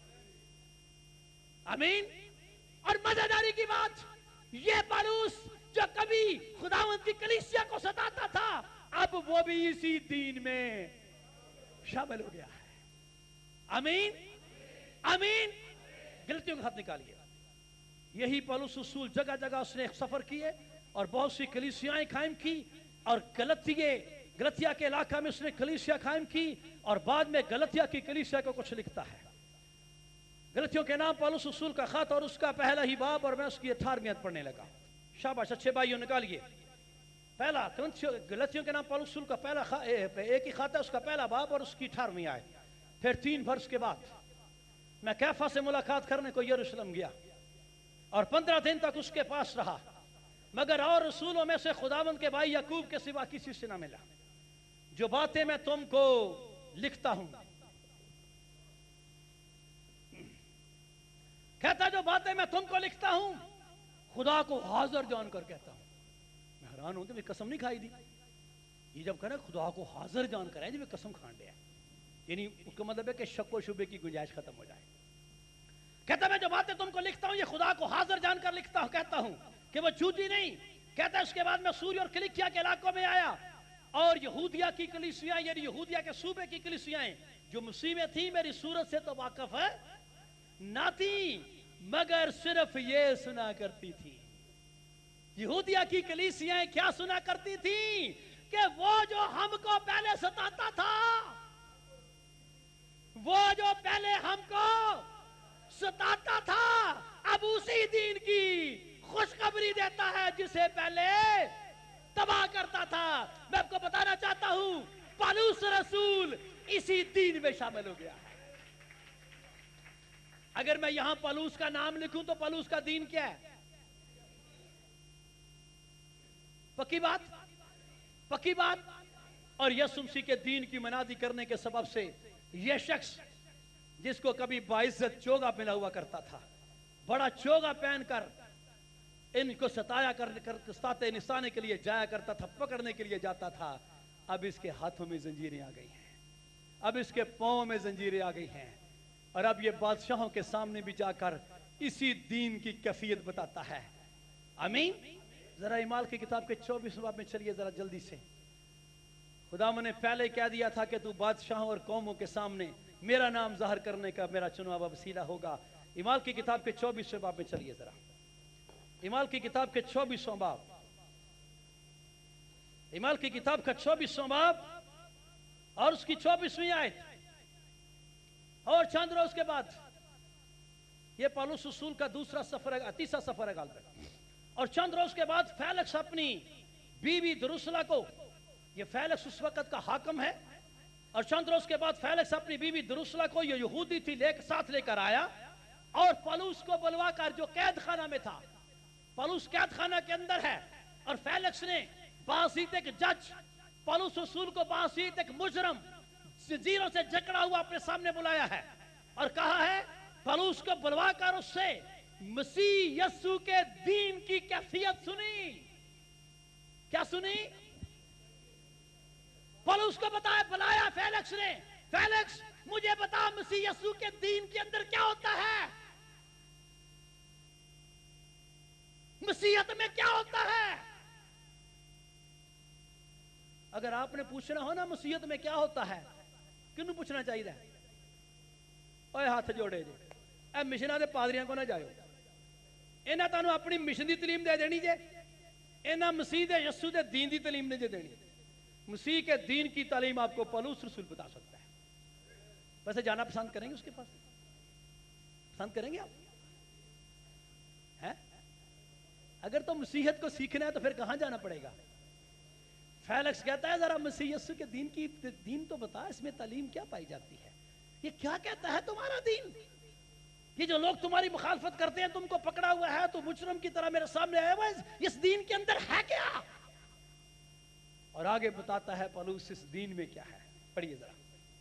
آمین. اور مزیداری کی بات, یہ پالوس جو کبھی خداوند کی کلیسیا کو ستاتا تھا, اب وہ بھی اسی دین میں شامل ہو گیا ہے. آمین آمین. غلطیوں کا خط نکالیے. یہی پالوس رسول جگہ جگہ اس نے سفر کیے اور بہت سی کلیسیائیں قائم کی, اور گلتیا کے علاقہ میں اس نے کلیسیا قائم کی, اور بعد میں گلتیا کی کلیسیا کو کچھ لکھتا ہے. غلطیوں کے نام پالوس رسول کا خط اور اس کا پہلا ہی باب, اور میں اس کی 18ویں آیت پڑھنے لگا. شاباش اچھے بھائیوں نکالیے. پہلا غلطیوں کے نام پالوس رسول کا پہلا ایک ہی خط ہے, اس کا پہلا باب اور اس کی 18ویں آیت. پھر 3 برس کے بعد میں کیفا سے ملاقات کرنے کو یروشلم گیا اور 15 دن تک اس کے پاس رہا, مگر اور رسولوں میں سے خداوند کے بھائی یعقوب کے سوا کسی سے نہ ملا. جو باتیں میں تم کو لکھتا ہوں, کہتا جو باتیں میں تم کو لکھتا ہوں خدا کو حاضر جان کر کہتا ہوں. میں حیران ہوں کہ میں قسم نہیں کھائی دی. یہ جب کہنا خدا کو حاضر جان کر ہے جب قسم کھان دیا, یعنی اس کا مطلب ہے کہ شک و شبے کی گنجائش ختم ہو جائے. کہتا میں جو باتیں تم کو لکھتا ہوں یہ خدا کو حاضر جان کر لکھتا ہوں, کہتا ہوں کہ وہ جھوٹی نہیں. کہتا ہے اس کے بعد میں سوری اور کلیکیا کے علاقوں میں آیا, اور یہودیہ کی کلیسیاں, یعنی یہودیہ کے صوبے کی کلیسیاں جو مسیح میں تھی میری صورت سے تو واقف ہے نہ تھی, مگر صرف یہ سنا کرتی تھی. یہودیہ کی کلیسیاں کیا سنا کرتی تھی کہ وہ جو ہم کو پہلے ستاتا تھا, وہ جو پہلے ہم کو ستاتا تھا, اب اسی دین کی خوشخبری دیتا ہے جسے پہلے تباہ کرتا تھا. میں آپ کو بتانا چاہتا ہوں پالوس رسول اسی دین میں شامل ہو گیا ہے. اگر میں یہاں پالوس کا نام لکھوں تو پالوس کا دین کیا ہے؟ پکی بات. पक्की बात। और यीशु मसीह के दीन की मनादी करने के सबब से यह शख्स जिसको कभी बाइज्जत चोगा पहना हुआ करता था, बड़ा चोगा पहनकर इनको सताते निशाने के लिए जाया करता था, पकड़ने के लिए जाता था, अब इसके हाथों में जंजीरें आ गई हैं, अब इसके पांव में जंजीरें आ गई हैं, और अब ये बादशाहों के सामने भी जाकर इसी दीन की कैफियत बताता है। आमीन। जरा इमाल की किताब के 24 बाब में चलिए जरा जल्दी से। खुदा ने पहले कह दिया था कि तू बादशाहों और कौमों के सामने मेरा नाम जाहिर करने का मेरा चुना हुआ वसीला होगा। इमाल की किताब के 24वें बाब में चलिए जरा। इमाल की किताब के 24वां बाब, इमाल की किताब का 24वां बाब और उसकी 24वीं आयत। और चंद रोज के बाद ये पौलुस रसूल का दूसरा सफर है, तीसरा सफर है गालिबन। और चंद रोज के बाद फेलिक्स अपनी बीवी दुरुसला को, ये फेलिक्स उस वक्त का हाकिम है, और चंद रोज के बाद फेलिक्स अपनी बीवी दुरुसला को, ये यहूदी थी, साथ लेकर आया और पौलुस को बुलवा कर, जो कैद खाना में था, पौलुस कैद खाना के अंदर है, और फेलिक्स ने बासीत एक जज पौलुस रसूल को बासीत एक मुजरम जंजीरों से जकड़ा हुआ अपने सामने बुलाया है और कहा है पौलुस को बुलवा कर उससे मसीह यीशु के दीन की कैफियत सुनी। क्या सुनी? पौलुस को बताया, बुलाया फेलिक्स ने, फेलिक्स मुझे बता मसीह यीशु के दीन के अंदर क्या होता है, मसीहत में क्या होता है। अगर आपने पूछना हो ना मसीहत में क्या होता है, किन्नू पूछना चाहिए? ओए हाथ जोड़े जे, ए मिशना दे पादरियां को ना जाओ, इन्हें तुहानू अपनी मिशन की तलीम दे देनी जे, इन्हें मसीह दे यीशु दे दीन की तलीम नहीं जे देनी। मसीह के दीन की तालीम आपको पौलुस रसूल बता सकता है। वैसे जाना पसंद करेंगे उसके पास? पसंद करेंगे आप? हैं? अगर तो मसीहत को सीखना है तो फिर कहां जाना पड़ेगा? फेलिक्स कहता है जरा मसीह यीशु के दीन तो बता, इसमें तालीम क्या पाई जाती है, ये क्या कहता है तुम्हारा दीन? ये जो लोग तुम्हारी मुखालफत करते हैं, तुमको पकड़ा हुआ है, तो मुजरम की तरह मेरे सामने आया हुआ है, इस दीन के अंदर है क्या? और आगे बताता है पौलुस इस दीन में क्या है। पढ़िए जरा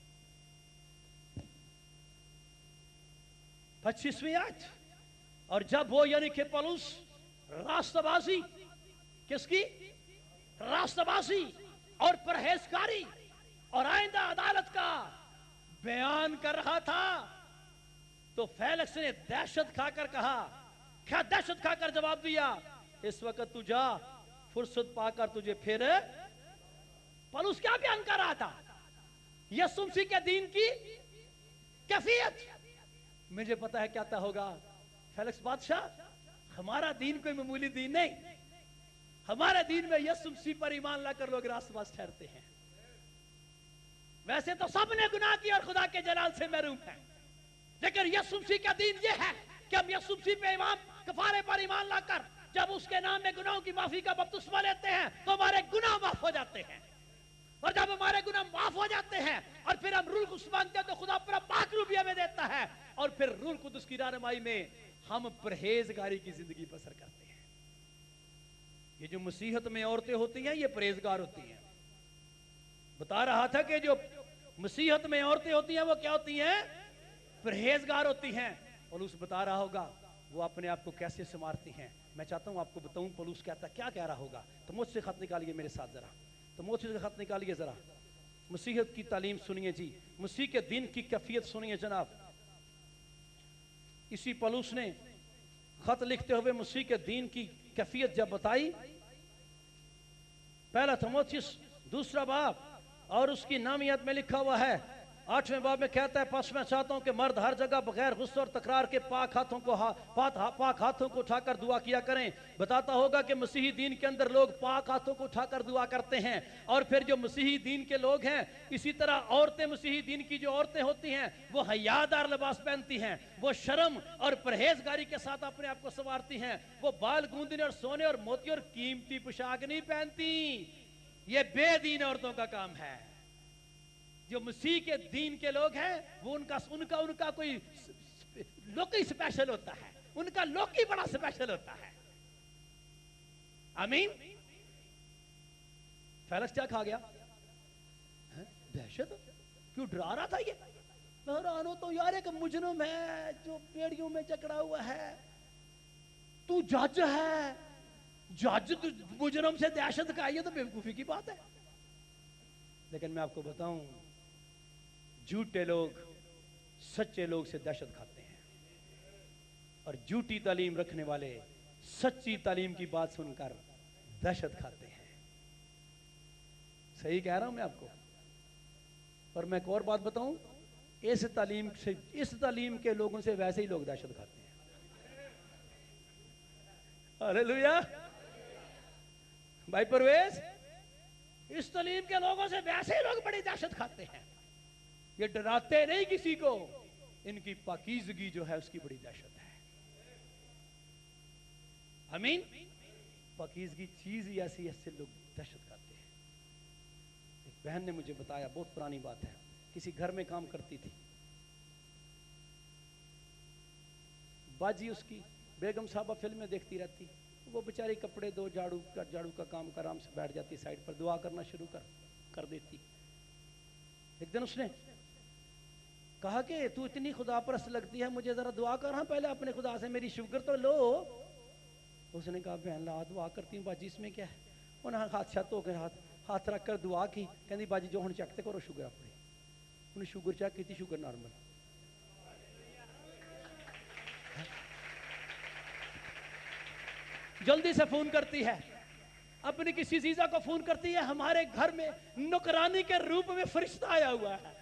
25वीं आयत। और जब वो यानी कि पौलुस रास्तबाजी, किसकी? रास्तबाजी और परहेजगारी और आइंदा अदालत का बयान कर रहा था, तो फेलिक्स ने दहशत खाकर कहा, क्या दहशत खाकर जवाब दिया, इस वक्त तू जा, फुर्सत पाकर तुझे फिर। पौलुस क्या बयान कर रहा था? यीशु मसीह के दीन की कैफियत। मुझे पता है क्या होगा, फेलिक्स बादशाह, हमारा दीन कोई मामूली दीन नहीं, हमारे दीन में यीशु मसीह पर ईमान लाकर लोग रास्तबाज ठहरते हैं। वैसे तो सबने गुनाह किया और खुदा के जलाल से महरूम है, लेकिन यीशु मसीह का दीन यह है कि हम यीशु मसीह पे ईमान, कफारे पर ईमान लाकर जब उसके नाम में गुनाहों की माफी का बपतिस्मा लेते हैं तो हमारे गुनाह माफ हो जाते हैं। और जब हमारे गुनाह माफ हो जाते हैं और फिर हम रूह कुद्स मांगते हैं तो खुदा अपना पाक रूह भी हमें देता है, और फिर रूह कुद्स की रहनुमाई में हम परहेजगारी की जिंदगी बसर करते हैं। ये जो मसीहत में औरतें होती हैं, ये परहेजगार होती हैं। बता रहा था कि जो मसीहत में औरतें होती हैं वो क्या होती हैं? परहेजगार होती हैं। पौलुस बता रहा होगा वो अपने आप को कैसे संवारती हैं। मैं चाहता हूं आपको बताऊं पौलुस कहता क्या कह रहा होगा। तो मुझसे खत निकालिए मेरे साथ जरा, तो मुझसे खत निकालिए जरा। मसीहत की तालीम सुनिए जी, मसीह के दिन की कैफियत सुनिए जनाब। इसी पौलुस ने खत लिखते हुए मसीह के दिन की कैफियत जब बताई, पहला थिमोथियुस 2 बाब और उसकी नामियत में लिखा हुआ है 8वें बाब में कहता है, पस मैं चाहता हूं कि मर्द हर जगह बगैर गुस्से और तकरार के पाक हाथों को उठाकर दुआ किया करें। बताता होगा कि मसीही दीन के अंदर लोग पाक हाथों को उठाकर दुआ करते हैं। और फिर जो मसीही दीन के लोग हैं, इसी तरह औरतें, मसीही दीन की जो औरतें होती हैं, वो हयादार लिबास पहनती हैं, वो शर्म और परहेजगारी के साथ अपने आप को संवारती हैं, वो बाल गूंदने और सोने और मोती और कीमती पोशाक नहीं पहनती। ये बेदीन औरतों का काम है। जो मसीह के दीन के लोग हैं, वो उनका कोई लुक ही स्पेशल होता है, उनका लुक ही बड़ा स्पेशल होता है। आमीन। فیلکس کیا کھا گیا؟ دہشت، کیوں ڈرا رہا تھا یہ؟ میں حیران ہوں تو یار ایک مجرم ہے جو بیڑیوں میں جکڑا ہوا ہے، تو جج ہے، جج مجرم سے دہشت کھائی ہے تو بیوقوفی کی بات ہے۔ لیکن میں آپ کو بتاؤں، جھوٹے لوگ سچے لوگ سے دہشت کھاتے ہیں، اور جھوٹی تعلیم رکھنے والے سچی تعلیم کی بات سن کر دہشت کھاتے ہیں۔ صحیح کہہ رہا ہوں میں آپ کو؟ اور میں ایک اور بات بتاؤں، اس تعلیم کے لوگوں سے ویسے ہی لوگ دہشت کھاتے ہیں۔ ہاللیلویا بھائی پرویز، اس تعلیم کے لوگوں سے ویسے ہی لوگ بڑی دہشت کھاتے ہیں۔ یہ ڈراتے نہیں کسی کو، ان کی پاکیزگی جو ہے اس کی بڑی دہشت ہے۔ آمین۔ پاکیزگی چیز ہی ایسی ہے، اس سے لوگ دہشت کھاتے ہیں۔ ایک بہن نے مجھے بتایا، بہت پرانی بات ہے، کسی گھر میں کام کرتی تھی، باجی اس کی بیگم صاحبہ فلمیں دیکھتی رہتی، وہ بیچاری کپڑے دو، جھاڑو کا کام کر آرام سے بیٹھ جاتی، سائڈ پر دعا کرنا شروع کر دیتی۔ ایک دن اس نے کہا کہ تو اتنی خدا پرست لگتی ہے، مجھے ذرا دعا کر، ہاں پہلے اپنے خدا سے میری شکر تو لو۔ اس نے کہا بہن لا دعا کرتی ہوں باجی، اس میں کیا ہے؟ انہیں ہاتھ چھت ہو کے ہاتھ رکھ کر دعا کی، کہندی باجی جو ہن چیک تے کرو شوگر اپنی۔ انہیں شوگر چیک کی تھی، شوگر نارمل۔ جلدی سے فون کرتی ہے، اپنی کسی عزیزہ کو فون کرتی ہے، ہمارے گھر میں نوکرانی کے روپ میں فرشتہ آیا ہوا ہے،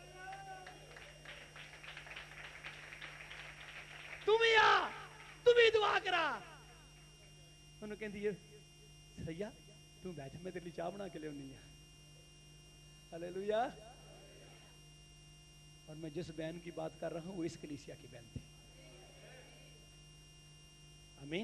تم ہی آ، تم ہی دعا کرا۔ انہوں کہندی ہے سیاح تم بیٹھ، میں تیرے لیے چاہ بنا کے لے ہونی ہے۔ ہاللیلویا۔ اور میں جس بہن کی بات کر رہا ہوں وہ اس کلیسیا کی بہن تھی۔ آمین۔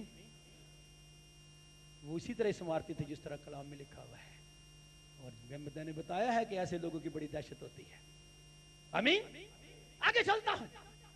وہ اسی طرح سنوارتی تھی جس طرح کلام میں لکھا ہوا ہے، اور میں نے بتایا ہے کہ ایسے لوگوں کی بڑی دہشت ہوتی ہے۔ آمین۔ آگے چلتا ہوں۔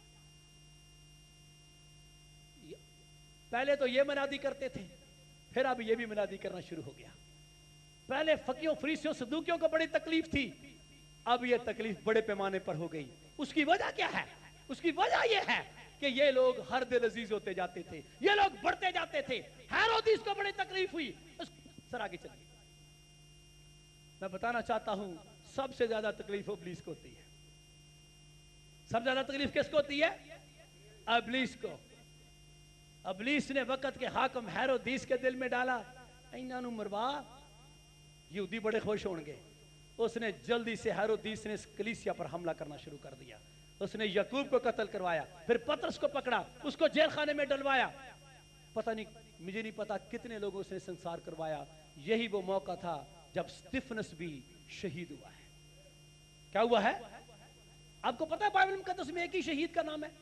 پہلے تو یہ منادی کرتے تھے، پھر اب یہ بھی منادی کرنا شروع ہو گیا۔ پہلے فقیوں فریسیوں صدوقیوں کو بڑی تکلیف تھی، اب یہ تکلیف بڑے پیمانے پر ہو گئی۔ اس کی وجہ کیا ہے؟ اس کی وجہ یہ ہے کہ یہ لوگ ہر دل عزیز ہوتے جاتے تھے، یہ لوگ بڑھتے جاتے تھے۔ ہیرودیس کو بڑی تکلیف ہوئی۔ سر آگے چلیے، میں بتانا چاہتا ہوں سب سے زیادہ تکلیف ابلیس کو ہوتی ہے۔ سب سے زیادہ تکلیف کس کو ہوتی ہے؟ ابلیس کو۔ ابلیس نے وقت کے حاکم ہیرودیس کے دل میں ڈالا انہاں نوں مروا، یہودی بڑے خوش ہون گے۔ اس نے جلدی سے ہیرودیس نے اس کلیسیا پر حملہ کرنا شروع کر دیا۔ اس نے یعقوب کو قتل کروایا، پھر پطرس کو پکڑا، اس کو جیل خانے میں ڈلوایا۔ پتہ نہیں، مجھے نہیں پتا کتنے لوگوں سے سنسار کروایا۔ یہی وہ موقع تھا جب اسطفنس بھی شہید ہوا ہے۔ کیا ہوا ہے؟ آپ کو پتا ہے بائبل مقدس میں ایک ہی شہید کا نام ہے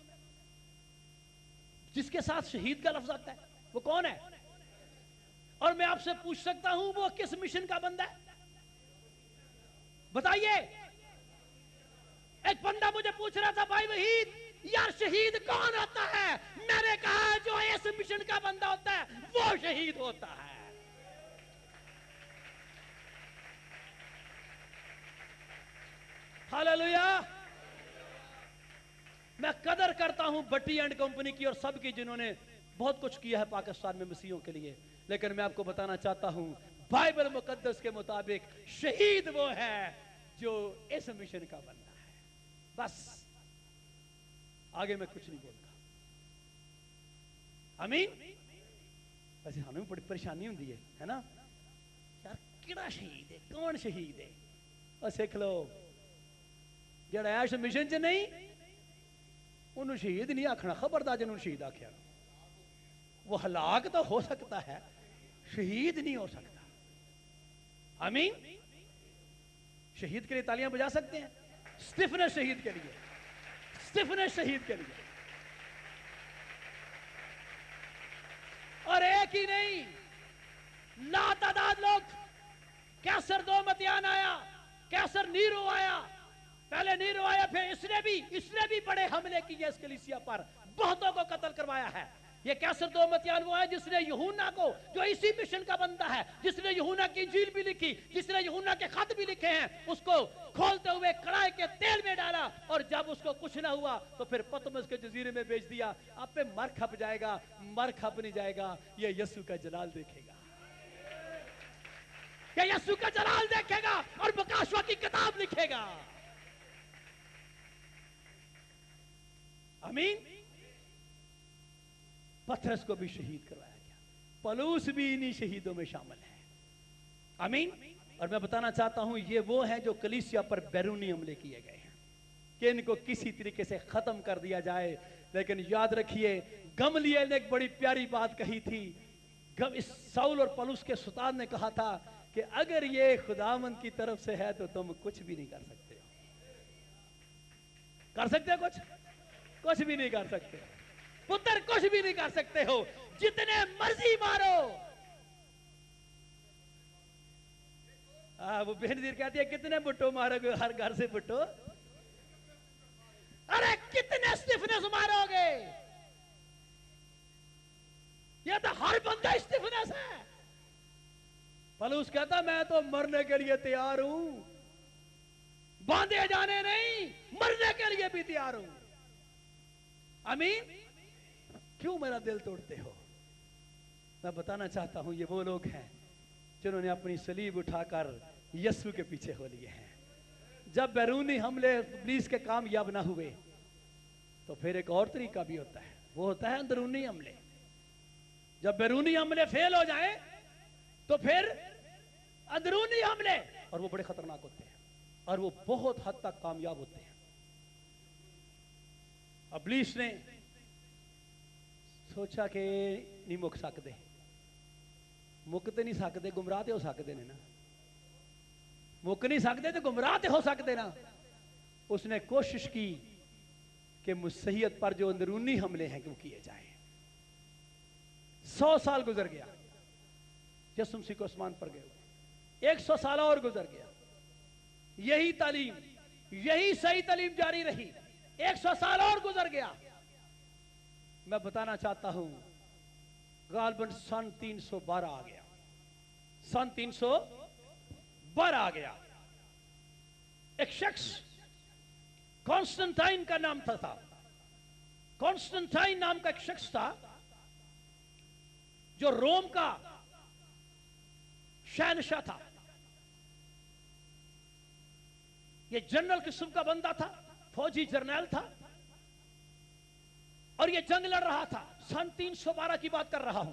جس کے ساتھ شہید کا لفظ آتا ہے، وہ کون ہے؟ اور میں آپ سے پوچھ سکتا ہوں وہ کس مشن کا بندہ ہے؟ بتائیے۔ ایک بندہ مجھے پوچھ رہا تھا بھائی وحید یار شہید کون ہوتا ہے؟ میں نے کہا جو اس مشن کا بندہ ہوتا ہے وہ شہید ہوتا ہے۔ ہاللیلویا۔ میں قدر کرتا ہوں بٹی اینڈ کمپنی کی اور سب کی جنہوں نے بہت کچھ کیا ہے پاکستان میں مسیحوں کے لیے، لیکن میں آپ کو بتانا چاہتا ہوں بائبل مقدس کے مطابق شہید وہ ہے جو اس مشن کا بندہ ہے۔ بس آگے میں کچھ نہیں بولتا۔ آمین۔ ویسے ہمیں بڑی پریشانی ہوندی ہے نا یار، کیڑا شہید ہے، کون شہید ہے؟ اور سیکھ لو جڑا اس مشن چ نہیں انہوں شہید نہیں آکھنا، خبردار جنہوں شہید آکھیا وہ ہلاک تو ہو سکتا ہے، شہید نہیں ہو سکتا۔ آمین۔ شہید کے لیے تالیاں بجا سکتے ہیں؟ اسطفنس شہید کے لیے، اسطفنس شہید کے لیے۔ اور ایک ہی نہیں، لاتعداد لوگ، کیسر دومتیان آیا، کیسر نیرو آیا، پہلے نیرو آیا، پھر اس نے بھی بڑے حملے کیے اس کلیسیا پر، بہتوں کو قتل کروایا ہے۔ یہ कैसर दोमतियान वो है जिसने यूहन्ना को, जो इसी मिशन का बंदा है, जिसने यूहन्ना की इंजील भी लिखी, जिसने यूहन्ना के खत भी लिखे हैं, उसको खोलते हुए कढ़ाई के तेल में डाला, और जब उसको कुछ ना हुआ तो फिर पतमस के जजीरे में बेच दिया। आप पे मर खप जाएगा, मर खप नहीं जाएगा, ये यीशु का जलाल देखेगा, ये यीशु का जलाल देखेगा और बकाशवा की किताब लिखेगा। आमीन। पतरस को भी शहीद करवाया गया, पौलुस भी इन्हीं शहीदों में शामिल है। आमीन। और मैं बताना चाहता हूं ये वो हैं जो कलीसिया पर बैरूनी हमले किए गए हैं कि इनको किसी तरीके से खत्म कर दिया जाए। लेकिन याद रखिए, गमलीएल ने एक बड़ी प्यारी बात कही थी। इस साउल और पौलुस के सुल्तान ने कहा था कि अगर ये खुदावंद की तरफ से है तो तुम कुछ भी नहीं कर सकते हो। कर सकते हो कुछ भी नहीं कर सकते हो। पुत्र कुछ भी नहीं कर सकते हो, जितने मर्जी मारो। वो बहन कहती है कितने बुट्टो मारोगे, हर घर से बुट्टो, अरे कितने स्टिफनेस मारोगे, ये तो हर बंदा स्टिफनेस है। पौलुस कहता मैं तो मरने के लिए तैयार हूं, बांधे जाने नहीं, मरने के लिए भी तैयार हूं। आमीन। क्यों मेरा दिल तोड़ते हो? मैं बताना चाहता हूं ये वो लोग हैं जिन्होंने अपनी सलीब उठाकर यीशु के पीछे हो लिए हैं। जब बैरूनी हमले पुलिस के कामयाब ना हुए तो फिर एक और तरीका भी होता है, वो होता है अंदरूनी हमले। जब बैरूनी हमले फेल हो जाए तो फिर अंदरूनी हमले, और वो बड़े खतरनाक होते हैं और वो बहुत हद तक कामयाब होते हैं। इब्लीस ने सोचा कि नहीं मुक सकते, मुकते नहीं सकते, गुमराह ते हो सकते ने ना, मुक नहीं सकते तो गुमराह ते हो सकते ना। उसने कोशिश की कि मुसीहत पर जो अंदरूनी हमले हैं वो किए जाए। 100 साल गुजर गया, यीशु मसीह को आसमान पर गए, 100 साल और गुजर गया, यही तालीम, यही सही तालीम जारी रही। 100 साल और गुजर गया। मैं बताना चाहता हूं गालबन सन 312 आ गया, सन 312 आ गया। एक शख्स कॉन्स्टेंटाइन का नाम था, कॉन्स्टेंटाइन नाम का एक शख्स था जो रोम का शहनशाह था। ये जनरल किस्म का बंदा था, फौजी जर्नल था, और ये जंग लड़ रहा था। सन 312 की बात कर रहा हूं।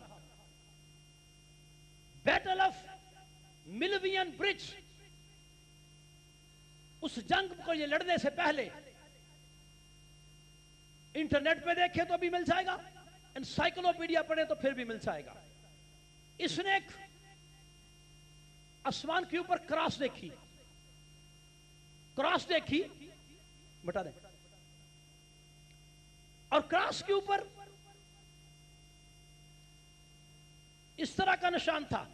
बैटल ऑफ मिलवियन ब्रिज, उस जंग को ये लड़ने से पहले इंटरनेट पे देखे तो भी मिल जाएगा, एनसाइक्लोपीडिया पढ़े तो फिर भी मिल जाएगा। इसने एक आसमान के ऊपर क्रॉस देखी, क्रॉस देखी, बता दें, और क्रॉस के ऊपर इस तरह का निशान था।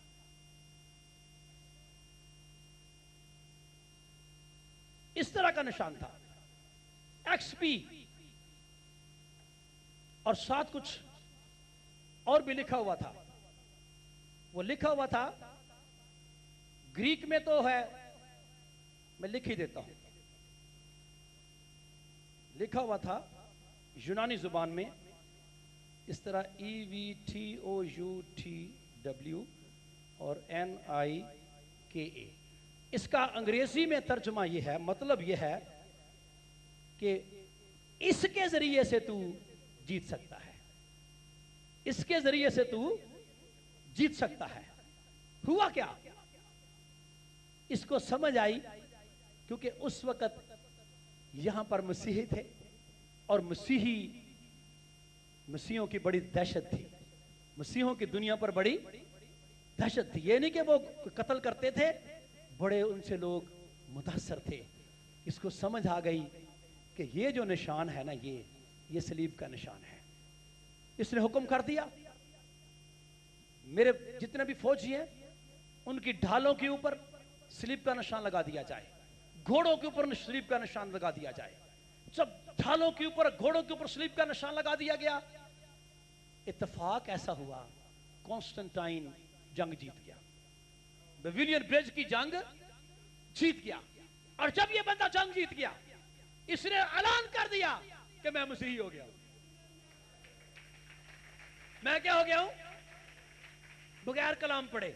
इस तरह का निशान था, XP, और साथ कुछ और भी लिखा हुआ था। वो लिखा हुआ था ग्रीक में तो है, मैं लिख ही देता हूं। लिखा हुआ था यूनानी जुबान में इस तरह EVTOUTW और NIKA। इसका अंग्रेजी में तर्जुमा यह है, मतलब यह है कि इसके जरिए से तू जीत सकता है, इसके जरिए से तू जीत सकता है। हुआ क्या? इसको समझ आई क्योंकि उस वक्त यहां पर मसीही थे और मसीहियों की बड़ी दहशत थी, मसीहों की दुनिया पर बड़ी दहशत थी। ये नहीं कि वो कत्ल करते थे, बड़े उनसे लोग मुतासर थे। इसको समझ आ गई कि ये जो निशान है ना, ये सलीब का निशान है। इसने हुक्म कर दिया मेरे जितने भी फौजी हैं उनकी ढालों के ऊपर सलीब का निशान लगा दिया जाए, घोड़ों के ऊपर सलीब का निशान लगा दिया जाए। जब ढालों के ऊपर, घोड़ों के ऊपर सलीब का निशान लगा दिया गया اتفاق ایسا ہوا کانسٹنٹائن جنگ جیت گیا، بیویلین برج کی جنگ جیت گیا، اور جب یہ بندہ جنگ جیت گیا اس نے اعلان کر دیا کہ میں مسیحی ہو گیا ہوں۔ میں کیا ہو گیا ہوں؟ بغیر کلام پڑھے،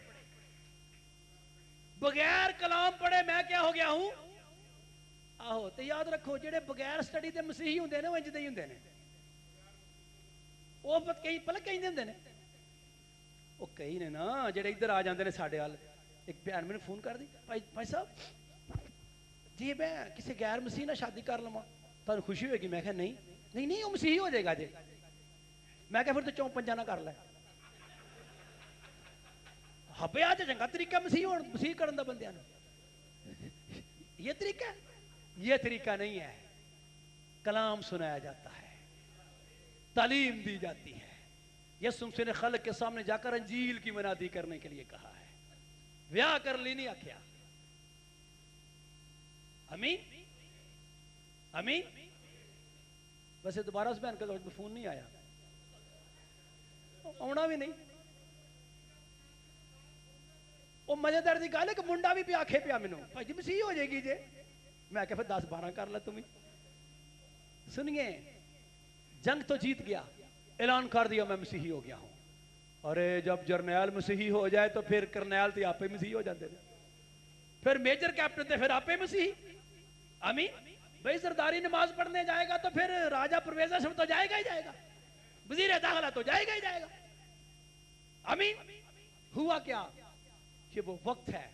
بغیر کلام پڑھے میں کیا ہو گیا ہوں؟ آہو تو یاد رکھو جڑے بغیر سٹڈی دے مسیحی ہوندے نے وہ انج دے ہی ہوندے نے، وہ کئی پہلے کہیں دے ہوندے نے، وہ کئی نے نا جڑے ادھر آ جاندے نے ساڈے حال۔ ایک بہن میں نے فون کر دی، بھائی صاحب جی میں کسی غیر مسیح نہ شادی کر لواں تو خوشی ہوئے گی؟ میں کہا نہیں وہ مسیحی ہو جائے گا جی۔ میں کہا پھر تو چون پنجا نہ کر لے، ہبے آج چنگا طریقہ مسیح کرن دا بندیاں نے، یہ طریقہ ہے؟ یہ طریقہ نہیں ہے۔ کلام سنایا جاتا ہے، تعلیم دی جاتی ہے۔ یسوع مسیح نے خلق کے سامنے جا کر انجیل کی منادی کرنے کے لیے کہا ہے، ویاہ کر لی نہیں آکھیا۔ امین امین۔ ویسے دوبارہ اس بہن کا فون نہیں آیا، آنا بھی نہیں۔ وہ مزیدار دی گل ہے کہ منڈا بھی پہ آکھے پیا مینوں بھائی جی مسیح ہو جائے گی جی۔ میں کہ پھر 10-12 کر لے تمہیں۔ سنیے جنگ تو جیت گیا، اعلان کر دیا میں مسیحی ہو گیا ہوں۔ ارے جب جرنیل مسیحی ہو جائے تو پھر کرنیل تو آپ ہی مسیحی ہو جاتے ہیں، پھر میجر کیپٹن تھے پھر آپ ہی مسیحی۔ آمین۔ بھائی سرداری نماز پڑھنے جائے گا تو پھر راجہ پرویز اعظم تو جائے گا ہی جائے گا، وزیر داخلہ تو جائے گا ہی جائے گا۔ آمین۔ ہوا کیا؟ یہ وہ وقت ہے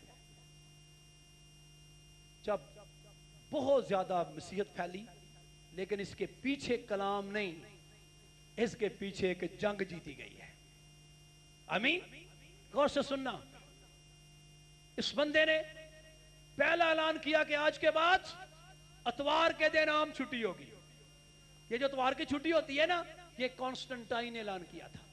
جب بہت زیادہ مسیحیت پھیلی، لیکن اس کے پیچھے کلام نہیں، اس کے پیچھے ایک جنگ جیتی گئی ہے۔ آمین۔ غور سے سننا، اس بندے نے پہلا اعلان کیا کہ آج کے بعد اتوار کے دن عام چھٹی ہوگی۔ یہ جو اتوار کی چھٹی ہوتی ہے نا، یہ کانسٹنٹائن نے اعلان کیا تھا۔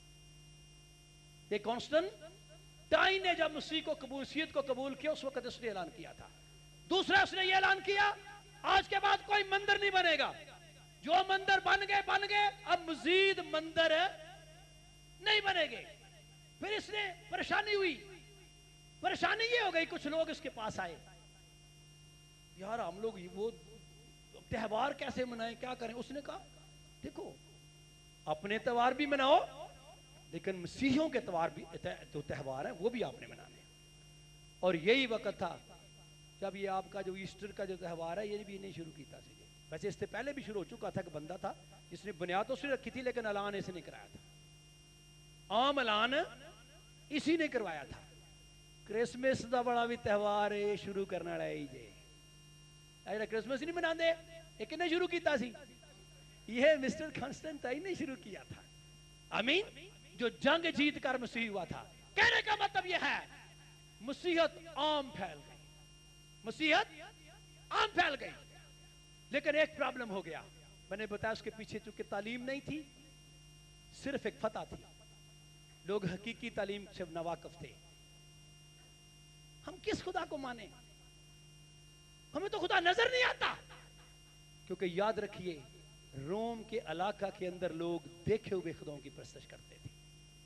یہ کانسٹنٹائن نے جب مسیح کو قبولیت کو قبول کیا اس وقت اس نے اعلان کیا تھا۔ دوسرا اس نے یہ اعلان کیا آج کے بعد کوئی مندر نہیں بنے گا، جو مندر بن گئے، اب مزید مندر نہیں بنے گے۔ پھر اس نے پریشانی ہوئی، پریشانی یہ ہو گئی، کچھ لوگ اس کے پاس آئے، یار ہم لوگ وہ تہوار کیسے منائیں، کیا کریں؟ اس نے کہا دیکھو اپنے تہوار بھی مناؤ، لیکن مسیحیوں کے تہوار بھی جو تہوار ہیں وہ بھی آپ نے منانے۔ اور یہی وقت تھا جب یہ آپ کا جو ایسٹر کا جو تہوار ہے یہ بھی نہیں شروع کیتا سی۔ ویسے اس سے پہلے بھی شروع ہو چکا تھا، کہ بندہ تھا جس نے بنیاد تو اس نے رکھی تھی، لیکن اعلان اسے نہیں کرایا تھا، عام اعلان اسی نے کروایا تھا۔ کرسمس دا بڑا بھی تہوار ہے شروع کرنا والا ہے جی، کرسمس ہی نہیں منا دے، یہ کنے شروع کیتا سی؟ یہ مسٹر کانسٹنٹائن نے شروع کیا تھا۔ آمین۔ جو جنگ جیت کر مسیح ہوا تھا۔ کہنے کا مطلب یہ ہے مسیحیت عام پھیل گئی، مسیحیت عام پھیل گئی، لیکن ایک پرابلم ہو گیا۔ میں نے بتایا اس کے پیچھے چونکہ تعلیم نہیں تھی، صرف ایک فتح تھی، لوگ حقیقی تعلیم سے ناواقف تھے۔ ہم کس خدا کو مانیں؟ ہمیں تو خدا نظر نہیں آتا، کیونکہ یاد رکھیے روم کے علاقہ کے اندر لوگ دیکھے ہوئے خداؤں کی پرستش کرتے تھے،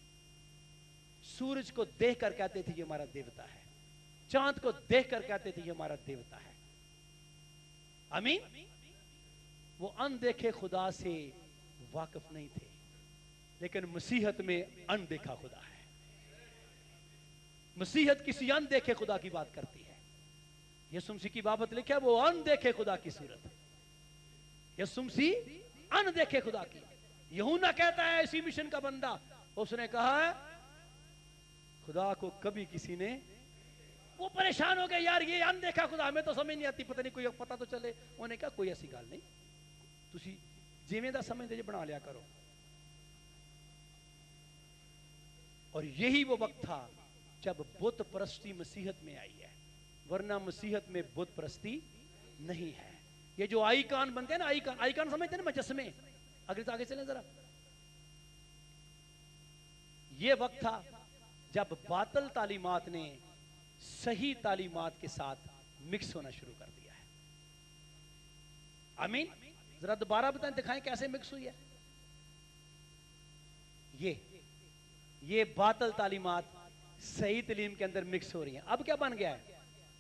سورج کو دیکھ کر کہتے تھے یہ ہمارا دیوتا ہے، چاند کو دیکھ کر کہتے تھے یہ ہمارا دیوتا ہے۔ آمین۔ وہ اندیکھے خدا سے واقف نہیں تھے، لیکن مسیحیت میں اندیکھا خدا ہے۔ مسیحیت کسی اندیکھے خدا کی بات کرتی ہے۔ یسوع مسیح کی بابت لکھا ہے وہ اندیکھے خدا کی صورت ہے۔ یسوع مسیح اندیکھے خدا کی۔ یوحنا کہتا ہے اسی مشن کا بندہ، اس نے کہا ہے خدا کو کبھی کسی نے، وہ پریشان ہو گئے یار یہ اندیکھا خدا ہمیں تو سمجھ نہیں آتی، پتہ نہیں کوئی پتہ تو چلے۔ انہوں نے کہا کوئی ایسی گل نہیں، تسی جیویں دا سمجھتے جے بنا لیا کرو۔ اور یہی وہ وقت تھا جب بت پرستی مسیحت میں آئی ہے، ورنہ مسیحت میں بت پرستی نہیں ہے۔ یہ جو آئیکان بنتے ہیں نا، آئیکان سمجھتے ہیں نا مجسمے، اگر آگے چلیں ذرا، یہ وقت تھا جب باطل تعلیمات نے صحیح تعلیمات کے ساتھ مکس ہونا شروع کر دیا ہے۔ آمین۔ ذرا دوبارہ بتائیں، دکھائیں کیسے مکس ہوئی ہے۔ یہ باطل تعلیمات صحیح تعلیم کے اندر مکس ہو رہی ہیں. اب کیا بن گیا ہے؟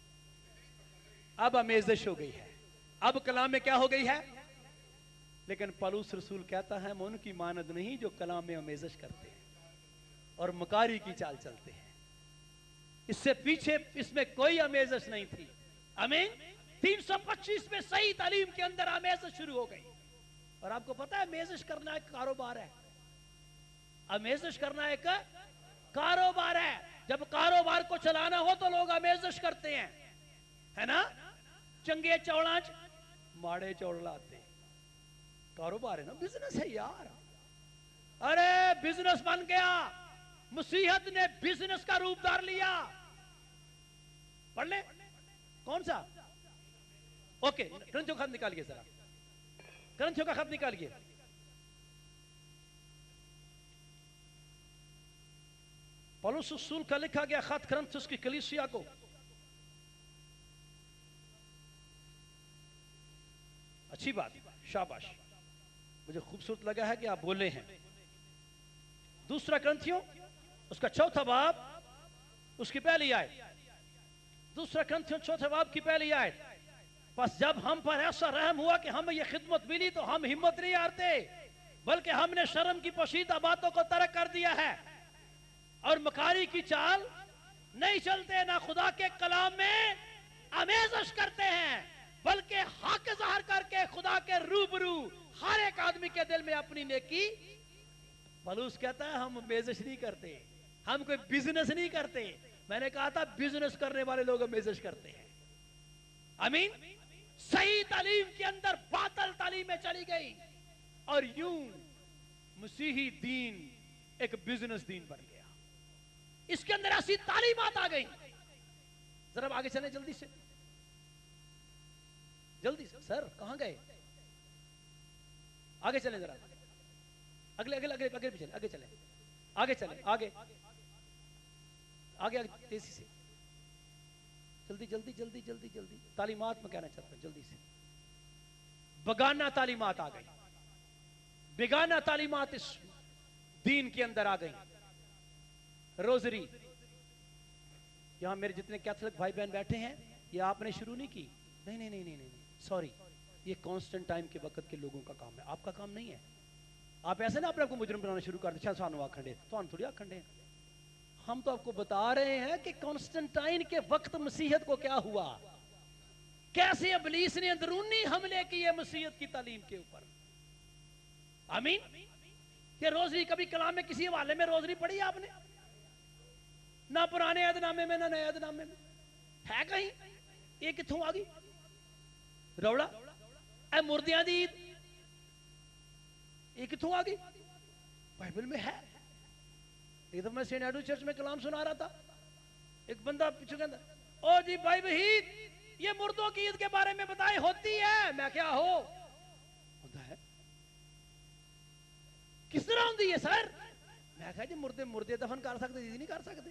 اب آمیزش ہو گئی ہے. اب کلام میں کیا ہو گئی ہے؟ لیکن پالوس رسول کہتا ہے ہم ان کی مانند نہیں جو کلام میں آمیزش کرتے ہیں اور مکاری کی چال چلتے ہیں. اس سے پیچھے اس میں کوئی آمیزش نہیں تھی. آمین. 325 میں صحیح تعلیم کے اندر آمیزش شروع ہو گئی. اور آپ کو پتا ہے آمیزش کرنا ایک کاروبار ہے. آمیزش کرنا ایک کاروبار ہے. جب کاروبار کو چلانا ہو تو لوگ آمیزش کرتے ہیں, ہے نا. چنگے چوڑاچ ماڑے چوڑ لاتے. کاروبار ہے نا, بزنس ہے یار. ارے بزنس بن گیا. مسیحت نے بزنس کا روپ دار لیا. پڑھ لیں کون سا؟ اوکے کرنتھیوں کا خط نکالیے ذرا. کرنتھیوں کا خط نکالیے. پولس رسول کا لکھا گیا خط کرنتھس کی کلیسیا کو. اچھی بات, شاباش, مجھے خوبصورت لگا ہے کہ آپ بولے ہیں. دوسرا کرنتھیوں اس کا 4 باب اس کی پہلی آیت. دوسرا کرنتھیوں 4 باب کی پہلی آیت. پس جب ہم پر ایسا رحم ہوا کہ ہمیں یہ خدمت ملی تو ہم ہمت نہیں ہارتے, بلکہ ہم نے شرم کی پوشیدہ باتوں کو ترک کر دیا ہے اور مکاری کی چال نہیں چلتے, نہ خدا کے کلام میں آمیزش کرتے ہیں, بلکہ حق ظاہر کر کے خدا کے روبرو ہر ایک آدمی کے دل میں اپنی نیکی. پولس کہتا ہے ہم آمیزش نہیں کرتے, ہم کوئی بزنس نہیں کرتے. میں نے کہا تھا بزنس کرنے والے لوگ آمیزش کرتے ہیں. آمین. صحیح تعلیم کے اندر باطل تعلیمیں چلی گئی اور یوں مسیحی دین ایک بزنس دین بن گیا. اس کے اندر ایسی تعلیمات آ گئی. ذرا آگے چلیں جلدی سے, جلدی سے. سر کہاں گئے؟ آگے چلیں ذرا. اگلے اگلے اگلے اگلے بھی چلیں, آگے چلیں, آگے چلیں, آگے آگے آگے تیزی سے. جلدی جلدی جلدی جلدی جلدی. تعلیمات میں کہنا چاہتا ہوں جلدی سے. بگانہ تعلیمات آ گئی. بیگانہ تعلیمات اس دین کے اندر آ گئی. روزری, یہاں میرے جتنے کیتھولک بھائی بہن بیٹھے ہیں, یہ آپ نے شروع نہیں کی. نہیں نہیں نہیں نہیں نہیں, سوری, یہ کانسٹنٹائن کے وقت کے لوگوں کا کام ہے, آپ کا کام نہیں ہے. آپ ایسے نا اپنے آپ کو مجرم بنانا شروع کر دیں. سانو آکھنڈے تو تھوڑی آکھنڈے ہیں. ہم تو آپ کو بتا رہے ہیں کہ کانسٹنٹائن کے وقت مسیحیت کو کیا ہوا, کیسے ابلیس نے اندرونی حملے کیے مسیحیت کی تعلیم کے اوپر. آمین. کہ روزری کبھی کلام میں کسی حوالے میں روزری پڑھی آپ نے؟ نہ پرانے عہد نامے میں نہ نئے عہد نامے میں ہے کہیں. یہ کتھوں آ گئی روڑا؟ اے مردیاں دی عید یہ کتھوں آ گئی؟ بائبل میں ہے. ایک دفعہ میں سینٹ ایڈو چرچ میں کلام سنا رہا تھا, ایک بندہ پیچھے کہتا او جی بھائی وحید یہ مردوں کی عید کے بارے میں بتائے ہوتی ہے. میں کیا ہو ہوتا ہے کس طرح ہوتی ہے سر؟ میں کہا جی مردے مردے دفن کر سکتے, عید نہیں کر سکتے.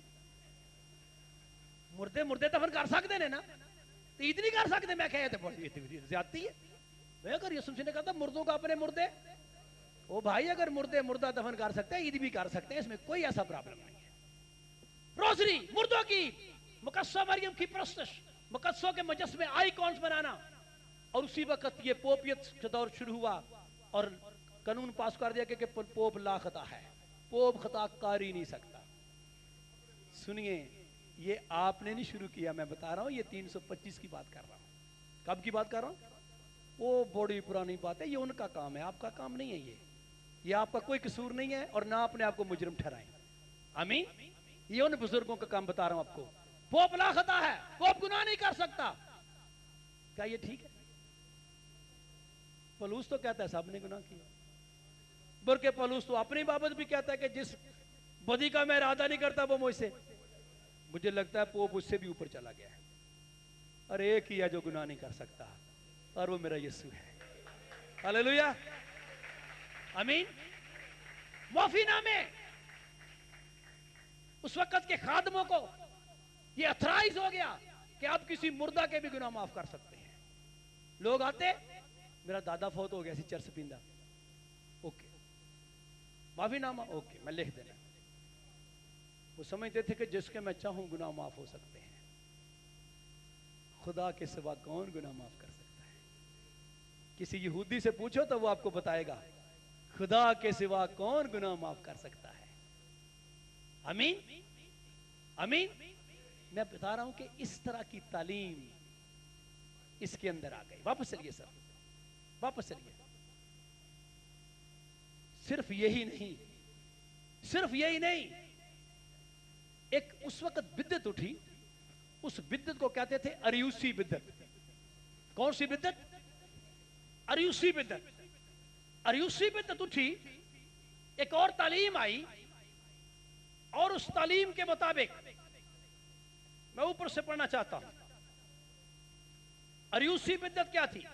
مردے مردے دفن کر سکتے ہیں نا, تو عید نہیں کر سکتے. میں کہا بڑی زیادتی ہے. میں اگر یسوع مسیح نے کہا تھا مردوں کا اپنے مردے, او بھائی اگر مردے مردہ دفن کر سکتے ہیں عید بھی کر سکتے ہیں, اس میں کوئی ایسا پرابلم نہیں ہے. روزری مردوں کی, مقدسہ مریم کی پرستش, مقدسوں کے مجسمے آئیکونز بنانا. اور اسی وقت یہ پوپیت کا دور شروع ہوا اور قانون پاس کر دیا کہ پوپ لا خطا ہے, پوپ خطا کر ہی نہیں سکتا. سنیے یہ آپ نے نہیں شروع کیا, میں بتا رہا ہوں یہ 325 کی بات کر رہا ہوں. کب کی بات کر رہا ہوں؟ وہ بڑی پرانی بات ہے, یہ ان کا کام ہے, آپ کا کام نہیں ہے. یہ آپ کا کوئی قصور نہیں ہے اور نہ اپنے آپ کو مجرم ٹھہرائیں. آمین. یہ ان بزرگوں کا کام بتا رہا ہوں آپ کو. پوپ لا خطا ہے, پوپ گناہ نہیں کر سکتا. کیا یہ ٹھیک ہے؟ پولس تو کہتا ہے سب نے گناہ کیا, بلکہ پولس تو اپنی بابت بھی کہتا ہے کہ جس بدی کا میں ارادہ نہیں کرتا وہ مجھ سے, مجھے لگتا ہے پوپ اس سے بھی اوپر چلا گیا ہے. اور ایک ہی ہے جو گناہ نہیں کر سکتا اور وہ میرا یسوع ہے. ہاللیلویا. آمین. معافی نامے اس وقت کے خادموں کو یہ اتھرائز ہو گیا کہ آپ کسی مردہ کے بھی گناہ معاف کر سکتے ہیں. لوگ آتے, میرا دادا فوت ہو گیا سی چرس پیندا, اوکے माफी नामा, ओके मैं लिख देना। वो समझते थे कि जिसके मैं चाहूं गुनाह माफ हो सकते हैं, खुदा के सिवा कौन गुनाह माफ कर सकता है? किसी यहूदी से पूछो तो वो आपको बताएगा खुदा के सिवा कौन गुनाह माफ कर सकता है। आमीन आमीन। मैं बता रहा हूं कि इस तरह की तालीम इसके अंदर आ गई। वापस चलिए सर, वापस चलिए। सिर्फ यही नहीं, सिर्फ यही नहीं, एक उस वक्त बिद्दत उठी, उस बिद्दत को कहते थे अरियूसी बिद्दत। कौन सी बिद्दत? अरियूसी बिद्दत। अरियूसी बिद्दत उठी, एक और तालीम आई, और उस तालीम के मुताबिक मैं ऊपर से पढ़ना चाहता हूं। अरियूसी बिद्दत क्या थी?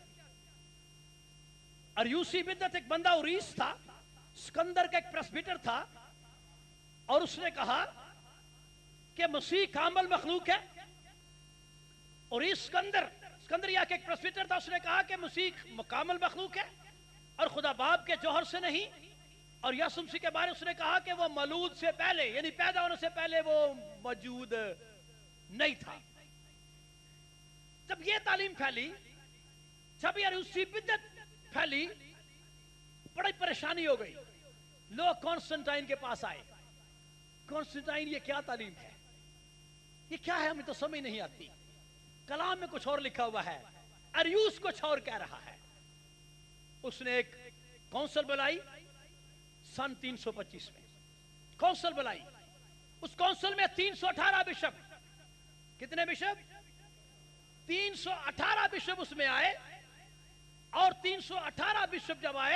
अरियूसी बिद्दत एक बंदा उरीस था, सिकंदर का एक प्रेस्बिटर था, और उसने कहा कि मसीह कामिल मखलूक है। और इस सिकंदरिया के एक प्रेस्बिटर था, उसने कहा कि मसीह कामिल मखलूक है और खुदा बाप के जौहर से नहीं। और यीशु मसीह के बारे में उसने कहा कि वो मौलूद से पहले, यानी पैदा होने से पहले वो मौजूद नहीं था। जब ये तालीम फैली, जब ये अरियूसी बिद्दत फैली, बड़ी परेशानी हो गई। लोग कॉन्स्टेंटाइन के पास आए। कॉन्स्टेंटाइन ये क्या तालीम है, ये क्या है, हमें तो समझ नहीं आती। कलाम में कुछ और लिखा हुआ है, अरियूस कुछ और कह रहा है। उसने एक काउंसिल बुलाई सन 325 में, काउंसिल बुलाई। उस काउंसिल में 318 बिशप, कितने बिशप? 318 बिशप उसमें आए। और 318 बिशप जब आए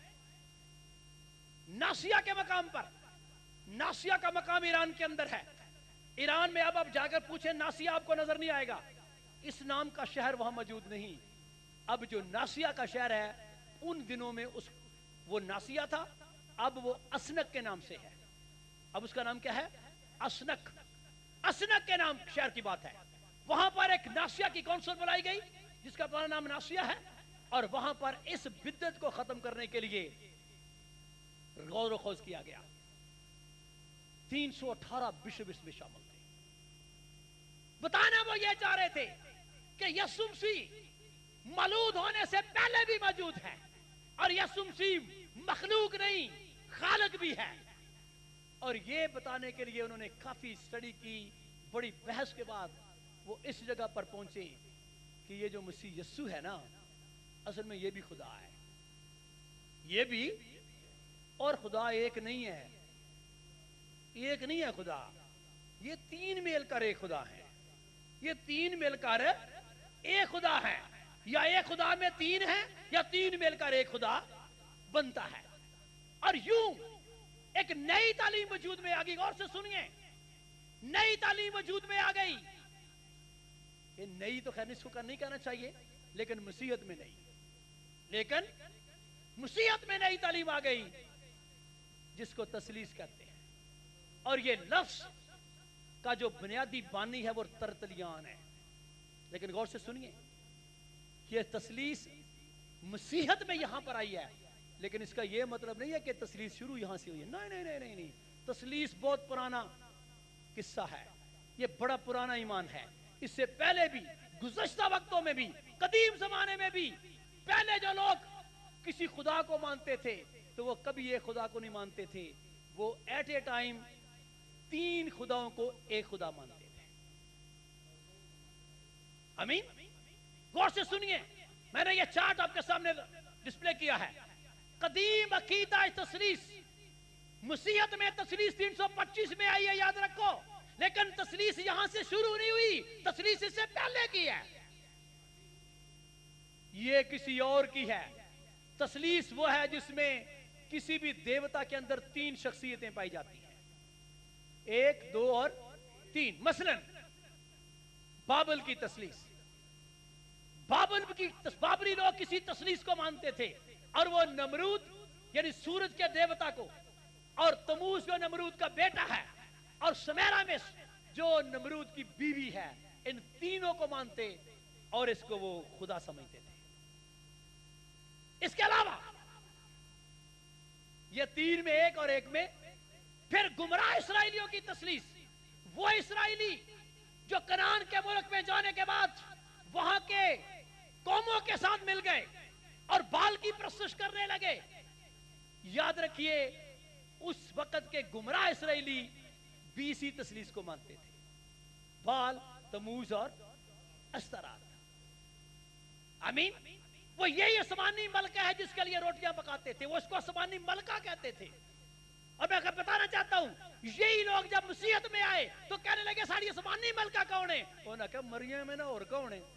नासिया के मकाम पर, नासिया का मकाम ईरान के अंदर है। ईरान में अब आप जाकर पूछे नासिया, आपको नजर नहीं आएगा। इस नाम का शहर वहां मौजूद नहीं। अब जो नासिया का शहर है, उन दिनों में वो नासिया था, अब वो असनक के नाम से है। अब उसका नाम क्या है? असनक। असनक के नाम शहर की बात है। वहां पर एक नासिया की काउंसिल बुलाई गई, जिसका पूरा नाम नासिया है। और वहां पर इस बिद्दत को खत्म करने के लिए गौर खोज किया गया। 318 बिशप इसमें शामिल थे। बताना वो ये चाह रहे थे कि यीशु मसीह मौलूद होने से पहले भी मौजूद है, और यीशु मसीह मखलूक नहीं, खालिक भी है। और ये बताने के लिए उन्होंने काफी स्टडी की। बड़ी बहस के बाद वो इस जगह पर पहुंचे कि ये जो मसीह यीशु है ना, असल में ये भी खुदा है। ये भी, और खुदा एक नहीं है, एक नहीं है खुदा, ये तीन मिलकर एक खुदा है। ये तीन मिलकर एक खुदा है, या एक खुदा में तीन है, या तीन मिलकर एक खुदा बनता है। और यूं एक नई तालीम वजूद में आ गई। गौर से सुनिए, नई तालीम वजूद में आ गई। ये नई तो खैर इसको नहीं कहना चाहिए, लेकिन मसीहत में नहीं, लेकिन मसीहत में नई तालीम आ गई, जिसको तसलीस कहते हैं। और ये लफ्ज का जो बुनियादी बानी है वो तरतलियान है। लेकिन गौर से सुनिए, ये तसलीस मसीहत में यहां पर आई है, लेकिन इसका यह मतलब नहीं है कि तसलीस शुरू यहां से हुई है। नहीं नहीं नहीं नहीं नहीं, तसलीस बहुत पुराना किस्सा है। ये बड़ा पुराना ईमान है। इससे पहले भी, गुज़श्ता वक्तों में भी, कदीम जमाने में भी, पहले जो लोग किसी खुदा को मानते थे तो वो कभी एक खुदा को नहीं मानते थे। वो एट ए टाइम तीन खुदाओं को एक खुदा मानते थे। आमीन। गौर से सुनिए, मैंने ये चार्ट आपके सामने डिस्प्ले किया है। कदीम अकीदा तसलीस, मसीहत में तसलीस 325 में आई है, याद रखो। लेकिन तसलीस यहां से शुरू नहीं हुई, तसलीस इससे पहले की है। ये किसी और की है। तसलीस वो है जिसमें किसी भी देवता के अंदर तीन शख्सियतें पाई जाती हैं, एक, दो और तीन। मसलन बाबल की तसलीस, बाबरी लोग किसी तसलीस को मानते थे, और वो नमरूद यानी सूरज के देवता को, और तमूज जो नमरूद का बेटा है, और समेरा में जो नमरूद की बीवी है, इन तीनों को मानते और इसको वो खुदा समझते थे। इसके अलावा یہ 3 میں ایک اور ایک میں. پھر گمراہ اسرائیلیوں کی تثلیث, وہ اسرائیلی جو کنعان کے ملک میں جانے کے بعد وہاں کے قوموں کے ساتھ مل گئے اور بال کی پرستش کرنے لگے. یاد رکھیے اس وقت کے گمراہ اسرائیلی 20 تثلیث کو مانتے تھے, بال, تموز اور استرات. آمین. وہ یہی آسمانی ملکہ ہے جس کے لیے روٹیاں پکاتے تھے, وہ اس کو آسمانی ملکہ کہتے تھے. اور میں بتانا چاہتا ہوں یہی لوگ جب مسیحیت میں آئے تو کہنے لگے ساری آسمانی ملکہ کون ہے؟ انہوں نے کہا مریم ہے نا, اور کون ہے؟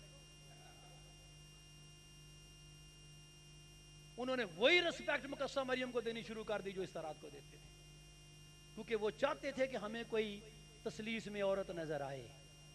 انہوں نے وہی رسپیکٹ مقدسہ مریم کو دینی شروع کر دی جو استرات کو دیتے تھے, کیونکہ وہ چاہتے تھے کہ ہمیں کوئی تثلیث میں عورت نظر آئے.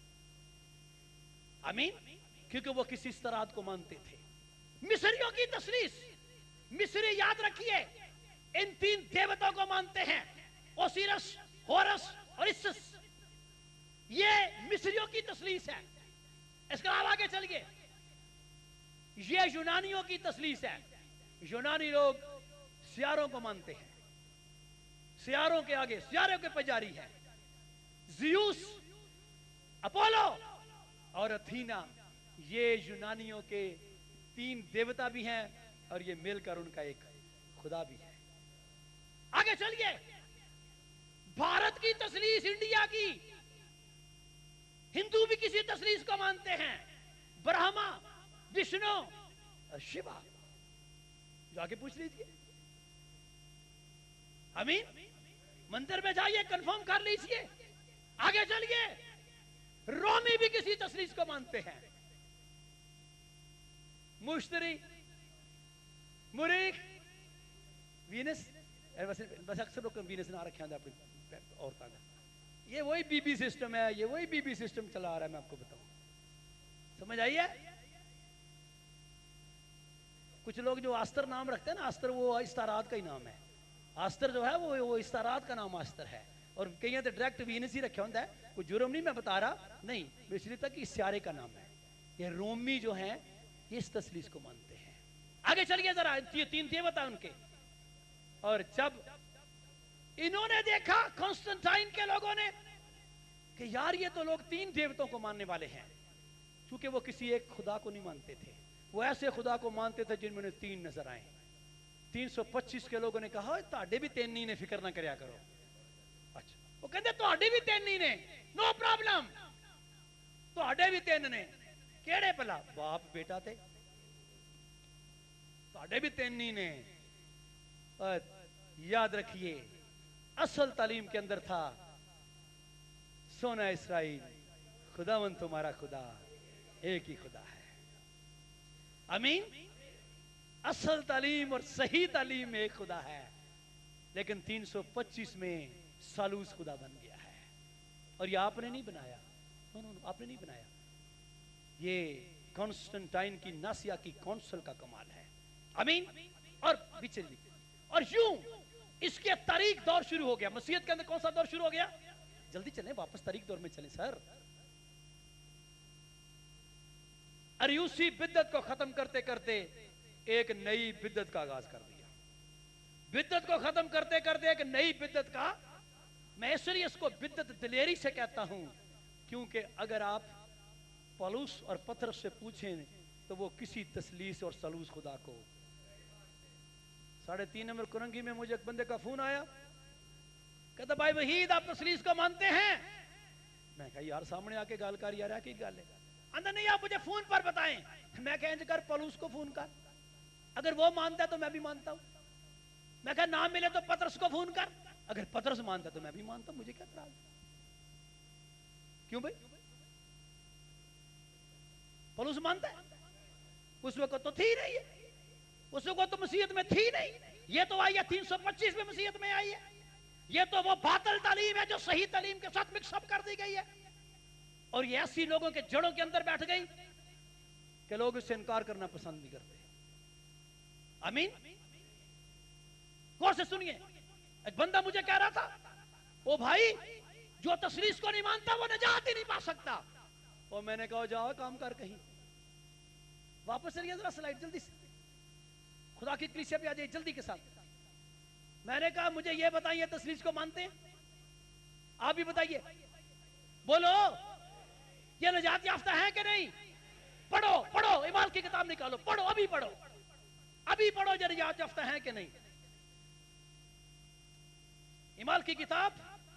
آمین. کیونکہ وہ کسی استرات کو مانتے تھے. مصریوں کی تثلیث, مصری یاد رکھیے ان 3 دیوتوں کو مانتے ہیں, اوسیرس, ہورس اور اسس. یہ مصریوں کی تثلیث ہے. اس کے بعد آگے چلیے, یہ یونانیوں کی تثلیث ہے. یونانی لوگ سیاروں کو مانتے ہیں, سیاروں کے آگے سیاروں کے پجاری ہیں. زیوس, اپولو اور اتھینا, یہ یونانیوں کے 3 دیوتا بھی ہیں اور یہ مل کر ان کا ایک خدا بھی ہے. آگے چلیے, بھارت کی تثلیث, انڈیا کی, ہندو بھی کسی تثلیث کو مانتے ہیں, برہما, وشنو اور شیوا. جا کے پوچھ لیجیے. آمین. مندر میں جائیے, کنفرم کر لیجیے. آگے چلیے, رومی بھی کسی تثلیث کو مانتے ہیں. مشتری, مریخ, وینس, بس اکثر لوگ وینس نہ رکھے ہیں اپنی عورتوں کا. یہ وہی بی بی سسٹم ہے, یہ وہی بی بی سسٹم چلا آ رہا ہے. میں آپ کو بتاؤں, سمجھ آئیے. کچھ لوگ جو آستر نام رکھتے ہیں نا, آستر وہ استارات کا ہی نام ہے. آستر جو ہے وہ استارات کا نام آستر ہے, اور کہیں تو ڈائریکٹ وینس ہی رکھا ہوتا ہے. کوئی جرم نہیں, میں بتا رہا نہیں, اس لیے تک اس سیارے کا نام ہے. یہ رومی جو ہیں یہ اس تثلیث کو مانتے ہیں. آگے چلیے ذرا, یہ 3 دیوتا ان کے. اور جب انہوں نے دیکھا کانسٹنٹائن کے لوگوں نے کہ یار یہ تو لوگ 3 دیوتوں کو ماننے والے ہیں, چونکہ وہ کسی ایک خدا کو نہیں مانتے تھے, وہ ایسے خدا کو مانتے تھے جن میں نے 3 نظر آئے. 325 کے لوگوں نے کہا تاڑے بھی 3 نے, فکر نہ کریا کرو. اچھا, وہ کہتے تاڑے بھی 3 نے, نو پرابلم, تاڑے بھی 3 نے. کیڑے پلا باپ بیٹا تھے, تاڑے بھی 3 نے. یاد رکھیے اصل تعلیم کے اندر تھا سونا اسرائیل, خداوند تمہارا خدا ایک ہی خدا ہے. آمین. اصل تعلیم اور صحیح تعلیم ایک خدا ہے, لیکن 325 میں سالوس خدا بن گیا ہے. اور یہ آپ نے نہیں بنایا, آپ نے نہیں بنایا, یہ کانسٹنٹائن کی ناسیا کی کونسل کا کمال ہے. آمین. اور اور یوں اس کے تاریخ دور شروع ہو گیا. مسیحیت کے اندر کون سا دور شروع ہو گیا؟ جلدی چلیں, واپس تاریخ دور میں چلیں سر. اریوسی بدعت کو ختم کرتے کرتے ایک نئی بدعت کا آغاز کر دیا. بدعت کو ختم کرتے کرتے ایک نئی بدعت کا, میں اس لیے اس کو بدعت دلیری سے کہتا ہوں, کیونکہ اگر آپ پولس اور پطرس سے پوچھیں تو وہ کسی تثلیث اور ثالوث خدا کو. 3.5 نمبر کرنگی میں مجھے ایک بندے کا فون آیا, کہتا بھائی وحید آپ تثلیث کو مانتے ہیں؟ میں کہا یار سامنے آ کے گال کر, یار ہے کی گال ہے. اندر نہیں, آپ مجھے فون پر بتائیں. میں کہا انج کر, پولس کو فون کر, اگر وہ مانتا ہے تو میں بھی مانتا ہوں. میں کہا نام ملے تو پطرس کو فون کر, اگر پطرس مانتا ہے تو میں بھی مانتا ہوں. مجھے کیا اعتراض؟ کیوں بھائی؟ پولس مانتا ہے, اس وقت تو تھی نہیں ہے, اس وقت تو مسیحیت میں تھی نہیں. یہ تو آئی ہے 325 میں مسیحیت میں آئی ہے. یہ تو وہ باطل تعلیم ہے جو صحیح تعلیم کے ساتھ مکس اپ کر دی گئی ہے, اور یہ ایسی لوگوں کے جڑوں کے اندر بیٹھ گئی کہ لوگ اس سے انکار کرنا پسند نہیں کرتے. آمین. غور سے سنیے, ایک بندہ مجھے کہہ رہا تھا او بھائی جو تثلیث کو نہیں مانتا وہ نجات ہی نہیں پا سکتا. اور میں نے کہا جاؤ کام کر کہیں. واپس چلیے ذرا سلائیڈ جلدی سے, خدا کی کلیسیا پہ آ جائے جلدی کے ساتھ. میں نے کہا مجھے یہ بتائیے تثلیث کو مانتے ہیں؟ آپ بھی بتائیے، بولو، یہ نجات یافتہ ہے کہ نہیں؟ پڑھو پڑھو، ایمان کی کتاب نکالو، پڑھو، ابھی پڑھو، ابھی پڑھو، یہ نجات یافتہ ہے کہ نہیں؟ ایمان کی کتاب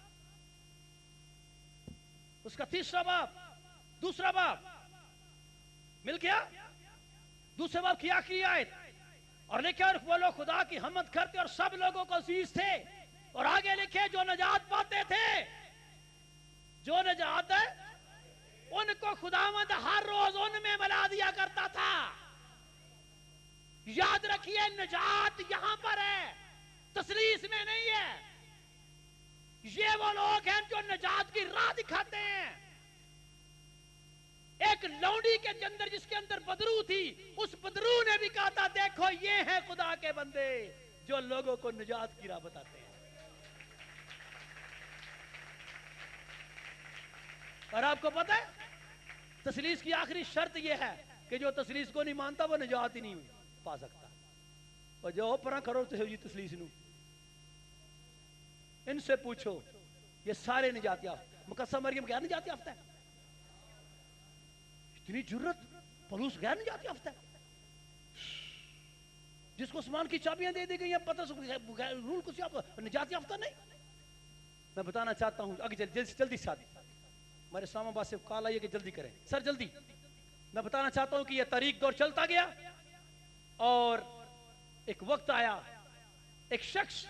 اس کا 3 باب، 2 باب مل گیا، 2 باب کی آخری آیت، اور لکھے اور وہ لوگ خدا کی حمد کرتے اور سب لوگوں کو عزیز تھے، اور آگے لکھے جو نجات پاتے تھے، جو نجات ہے ان کو خداوند ہر روز ان میں ملا دیا کرتا تھا۔ یاد رکھیے نجات یہاں پر ہے، تثلیث میں نہیں ہے۔ یہ وہ لوگ ہیں جو نجات کی راہ دکھاتے ہیں۔ ایک لونڈی کے اندر جس کے اندر بدرو تھی، اس بدرو نے بھی کہا تھا دیکھو یہ ہیں خدا کے بندے جو لوگوں کو نجات کی راہ بتاتے ہیں۔ اور آپ کو پتہ ہے تثلیث کی آخری شرط یہ ہے کہ جو تثلیث کو نہیں مانتا وہ نجات ہی نہیں پا سکتا۔ اور جو پرا کرو تو جی تثلیث نو، ان سے پوچھو یہ سارے نجات یافتہ، مقدسہ مریم غیر نجات یافتہ ہے؟ اتنی جرت، پولس غیر نجات یافتہ ہے؟ جس کو آسمان کی چابیاں دے دی گئی ہیں پترس رول کو نجات یافتہ نہیں؟ میں بتانا چاہتا ہوں آگے جلدی ساتھ ہمارے اسلام آباد سے کال آئیے کہ جلدی کریں سر جلدی۔ میں بتانا چاہتا ہوں کہ یہ تاریخ دور چلتا گیا اور ایک وقت آیا، ایک شخص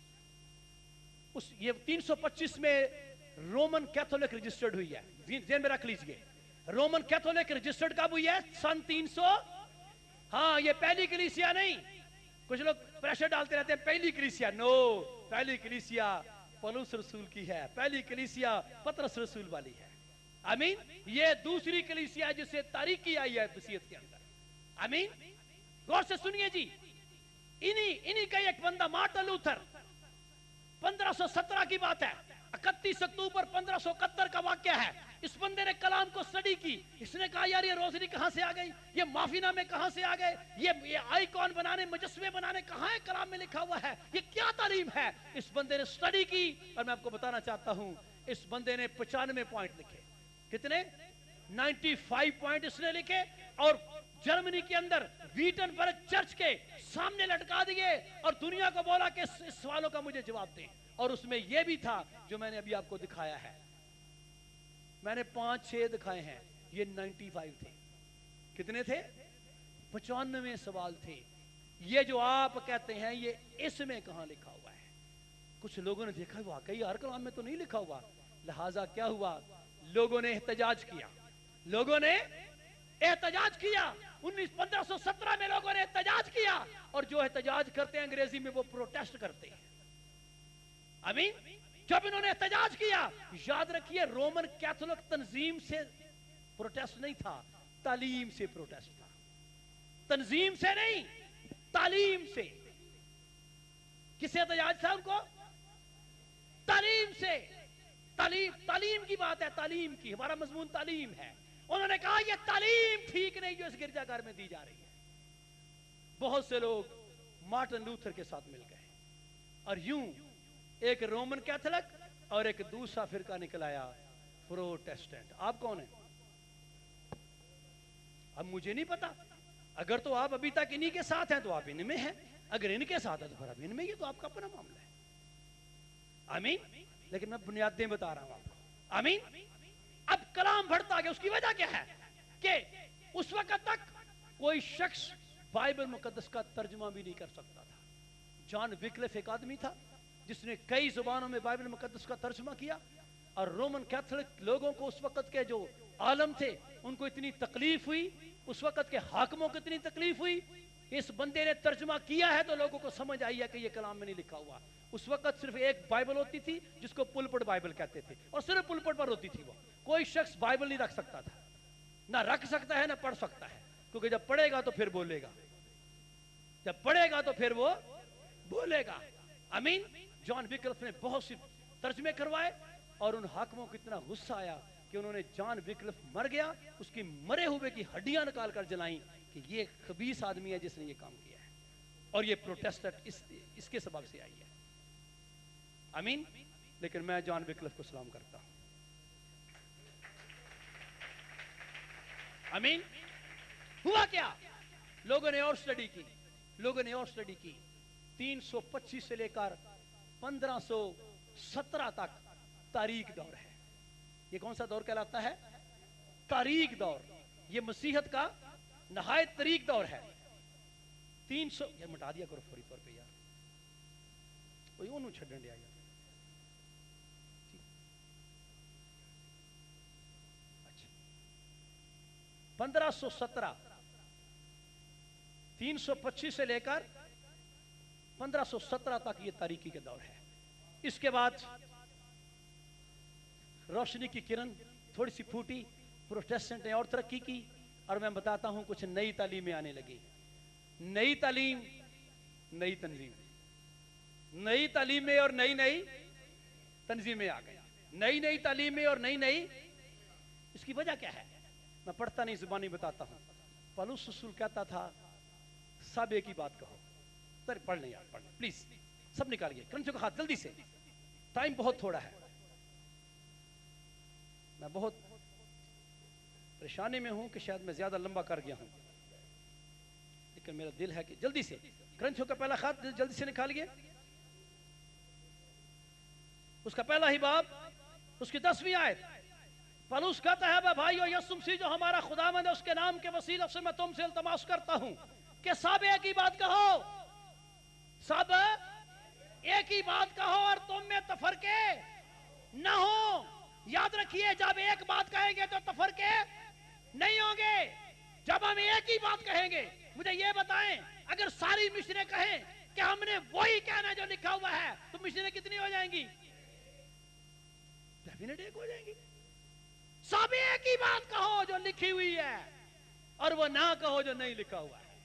یہ 325 میں رومن کیتھولک رجسٹرڈ ہوئی ہے، ذہن میں رکھ لیجئے، رومن کیتھولک رجسٹرڈ کب ہوئی ہے؟ سن 300۔ ہاں یہ پہلی کلیسیا نہیں، کچھ لوگ پریشر ڈالتے رہتے ہیں پہلی کلیسیا، نو، پہلی کلیسیا پولس رسول کی ہے، پہلی کلیسیا پطرس رسول والی ہے۔ آمین۔ یہ دوسری کلیسیا جس سے تاریخی آئی ہے مسیحیت کے اندر۔ آمین۔ غور سے سنیے جی، انہی کا ایک بندہ مارٹن لوتھر، 1517 کی بات ہے، 31 اکتوبر 1571 کا واقعہ ہے۔ اس بندے نے کلام کو سٹڈی کی، اس نے کہا یار یہ روزنی کہاں سے آ گئی، یہ معافی نامے کہاں سے آ گئے، یہ آئیکن بنانے، مجسمے بنانے کہاں ہے کلام میں لکھا ہوا ہے، یہ کیا تعلیم ہے؟ اس بندے نے سٹڈی کی اور میں آپ کو بتانا چاہتا ہوں اس بندے نے 95 پوائنٹ لکھے۔ کتنے؟ 95 پوائنٹ اس نے لکھے اور جرمنی کے اندر ویٹنبرگ چرچ کے سامنے لٹکا دیے اور دنیا کو بولا کہ اس سوالوں کا مجھے جواب دیں۔ اور اس میں یہ بھی تھا جو میں نے ابھی آپ کو دکھایا ہے، میں نے 5-6 دکھائے ہیں، یہ 95 تھے۔ کتنے تھے؟ 95 سوال تھے۔ یہ جو آپ کہتے ہیں یہ اس میں کہاں لکھا ہوا ہے؟ کچھ لوگوں نے دیکھا واقعی ہر کلام میں تو نہیں لکھا ہوا، لہٰذا کیا ہوا، لوگوں نے احتجاج کیا، لوگوں نے احتجاج کیا۔ 1517 میں لوگوں نے احتجاج کیا، اور جو احتجاج کرتے ہیں انگریزی میں وہ پروٹیسٹ کرتے ہیں۔ آمین۔ جب انہوں نے احتجاج کیا، یاد رکھیے رومن کیتھولک تنظیم سے پروٹیسٹ نہیں تھا، تعلیم سے پروٹیسٹ تھا، تنظیم سے نہیں، تعلیم سے۔ کس سے احتجاج تھا ان کو؟ تعلیم سے۔ تعلیم کی بات ہے، تعلیم کی، ہمارا مضمون تعلیم ہے۔ انہوں نے کہا یہ تعلیم ٹھیک نہیں جو اس گرجا گھر میں دی جا رہی ہے۔ بہت سے لوگ مارٹن لوتھر کے ساتھ مل گئے اور یوں ایک رومن کیتھولک اور ایک دوسرا فرقہ نکل آیا، پروٹیسٹنٹ۔ آپ کون ہیں؟ اب مجھے نہیں پتا، اگر تو آپ ابھی تک انہی کے ساتھ ہیں تو آپ ان میں ہیں، اگر ان کے ساتھ ہیں تو پھر اب ان میں، یہ تو آپ کا اپنا معاملہ ہے۔ آمین۔ لیکن میں بنیادیں بتا رہا ہوں آپ کو۔ آمین۔ اب کلام بڑھتا گیا، اس کی وجہ کیا ہے کہ اس وقت تک کوئی شخص بائبل مقدس کا ترجمہ بھی نہیں کر سکتا تھا۔ جان وکلف ایک آدمی تھا جس نے کئی زبانوں میں بائبل مقدس کا ترجمہ کیا، اور رومن کیتھولک لوگوں کو اس وقت کے جو عالم تھے ان کو اتنی تکلیف ہوئی، اس وقت کے حاکموں کو اتنی تکلیف ہوئی کہ اس بندے نے ترجمہ کیا ہے تو لوگوں کو سمجھ آئی ہے کہ یہ کلام میں نہیں لکھا ہوا۔ اس وقت صرف ایک بائبل ہوتی تھی جس کو پلپٹ بائبل کہتے تھے، اور صرف پلپٹ پر ہوتی تھی، وہ کوئی شخص بائبل نہیں رکھ سکتا تھا، نہ رکھ سکتا ہے نہ پڑھ سکتا ہے، کیونکہ جب پڑھے گا تو پھر بولے گا، جب پڑھے گا تو پھر وہ بولے گا۔ آمین۔ جان وکلف نے بہت سی ترجمے کروائے اور ان حاکموں کو اتنا غصہ آیا کہ انہوں نے جان وکلف مر گیا اس کی مرے ہوئے کی ہڈیاں نکال کر جلائیں کہ یہ خبیث آدمی ہے جس نے یہ کام کیا ہے، اور یہ پروٹیسٹنٹ اس کے سبب سے آئی ہے۔ आमीन। लेकिन मैं जॉन विक्लिफ को सलाम करता हूं। आमीन। हुआ क्या? लोगों ने और स्टडी की 325 से लेकर 1517 तक तारीख दौर है। ये कौन सा दौर कहलाता है? तारीख दौर। ये मसीहत का नहायत तारीख दौर है। 300 यार मिटा दिया करो फौरी तौर पे यार, कोई ओनू छड्डन दिया यार। अच्छा 1517 325 से लेकर 1517 तक ये तारीखी के दौर है। इसके बाद रोशनी की किरण थोड़ी सी फूटी, प्रोटेस्टेंट ने और तरक्की की, और मैं बताता हूं कुछ नई तालीमें आने लगी। नई तालीम, नई तंजीम, नई तालीमें और नई नई तंजीमें आ गई। नई नई तालीमें और नई नई। इसकी वजह क्या है? मैं पढ़ता नहीं, जुबानी बताता हूं। पौलुस रसूल कहता था सब एक ही बात कहो। सर पढ़ लें यार, पढ़ लें प्लीज, सब निकालिए करंथियों का हाथ जल्दी से, टाइम बहुत थोड़ा है। मैं बहुत परेशानी में हूं कि शायद मैं ज्यादा लंबा कर गया हूं, लेकिन मेरा दिल है कि जल्दी से ग्रंथियों का पहला खत जल्दी से निकालिए। उसका पहला ही बाब, उसकी 10वीं आयत। पौलुस कहता है भाइयों, यीशु मसीह जो हमारा खुदावंद है उसके नाम के वसीले से मैं तुमसे इल्तमास करता हूं कि सब एक ही बात कहो, सब एक ही बात कहो और तुम में तफरके न हो। याद रखिए, जब एक बात कहेंगे तो तफरके नहीं होंगे। जब हम एक ही बात कहेंगे, मुझे ये बताएं, अगर सारी मिशनें कहें कि हमने वही कहना जो लिखा हुआ है, तो मिशनें कितनी हो जाएंगी? डेफिनेट एक हो जाएंगी। सब एक ही बात कहो जो लिखी हुई है, और वो ना कहो जो नहीं लिखा हुआ है।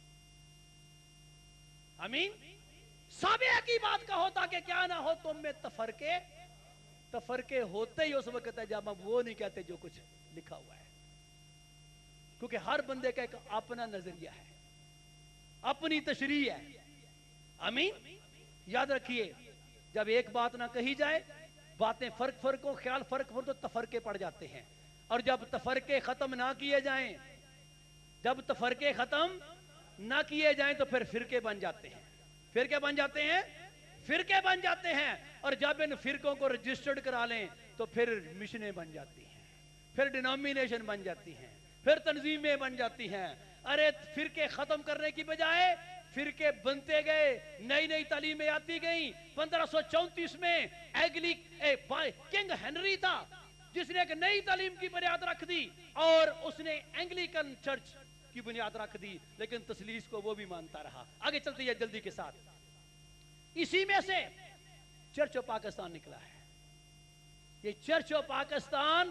आमीन। सब एक ही बात कहो ताकि क्या ना हो तुम में तफरके। तफरके होते ही उस वक्त है जब हम वो नहीं कहते जो कुछ लिखा हुआ है, क्योंकि हर बंदे का एक अपना नजरिया है, अपनी तशरीह है। आमीन। याद रखिए, जब एक बात ना कही जाए, बातें फर्क हो, ख्याल फर्क हो, तो तफरके पड़ जाते हैं। और जब तफरके खत्म ना किए जाएं, जब तफरके खत्म ना किए जाएं तो फिर फिरके बन जाते हैं। फिर क्या बन जाते हैं? फिरके बन जाते हैं। और जब इन फिरकों को रजिस्टर्ड करा लें तो फिर मिशनें बन जाती हैं, फिर डिनोमिनेशन बन जाती हैं, फिर तंजीमें बन जाती हैं। अरे फिरके खत्म करने की बजाय फिरके बनते गए, नई नई तालीमें आती गई। 1534 में किंग हेनरी था जिसने एक नई तालीम की बुनियाद रख दी, और उसने एंग्लिकन चर्च की बुनियाद रख दी, लेकिन तस्लीस को वो भी मानता रहा। आगे चलते हैं जल्दी के साथ। इसी में से चर्च ऑफ पाकिस्तान निकला है। ये चर्च ऑफ पाकिस्तान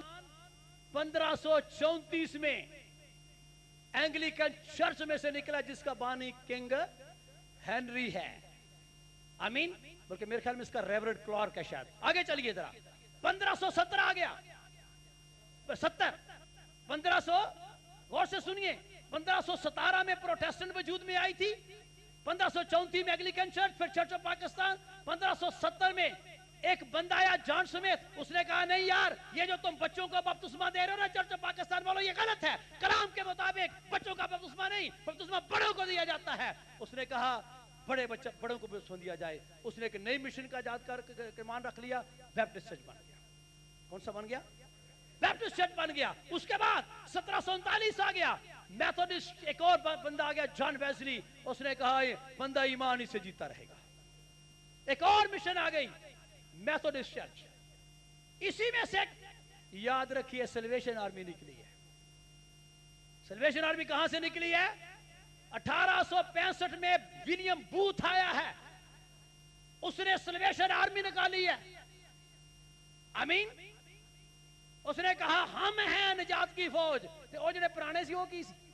1534 में एंग्लिकन चर्च में से निकला, जिसका बानी किंग हेनरी है। आमीन। बल्कि मेरे ख्याल में इसका रेवरेंड क्लार्क है शायद। आगे चलिए जरा, 1517 आ गया। 1500 गौर से सुनिए, 1517 में प्रोटेस्टेंट वजूद में आई थी, 1534 में एंग्लिकन चर्च, फिर चर्च ऑफ पाकिस्तान। 1570 में एक बंदा आया जॉन स्मिथ, उसने कहा नहीं यार, ये जो तुम बच्चों को बपतिस्मा दे रहे हो ना चर्च ऑफ पाकिस्तान वालों, ये गलत है। कलाम के मुताबिक बच्चों का बपतिस्मा नहीं, बपतिस्मा बड़ों को दिया जाता है। उसने कहा बड़ों को बपतिस्मा दिया जाए। उसने एक नई मिशन का आजाद कर मान रख लिया, बैप्टिस्ट चर्च बन गया। कौन सा बन गया? बैप्टिस्ट चर्च बन गया। उसके बाद 1739 आ गया, मेथोडिस्ट एक और बंदा आ गया, जॉन वेस्ली। उसने कहा ये बंदा ईमान ही से जीता रहेगा। एक और मिशन आ गई, मेथोडिस्ट चर्च। इसी में से याद रखिए सल्वेशन आर्मी निकली है। सल्वेशन आर्मी कहां से निकली है? 1865 में विलियम बूथ आया है, उसने सल्वेशन आर्मी निकाली है। आमीन। उसने कहा हम हैं निजात की फौज। ते ओ जिहड़े पुराने सी ओ की सी?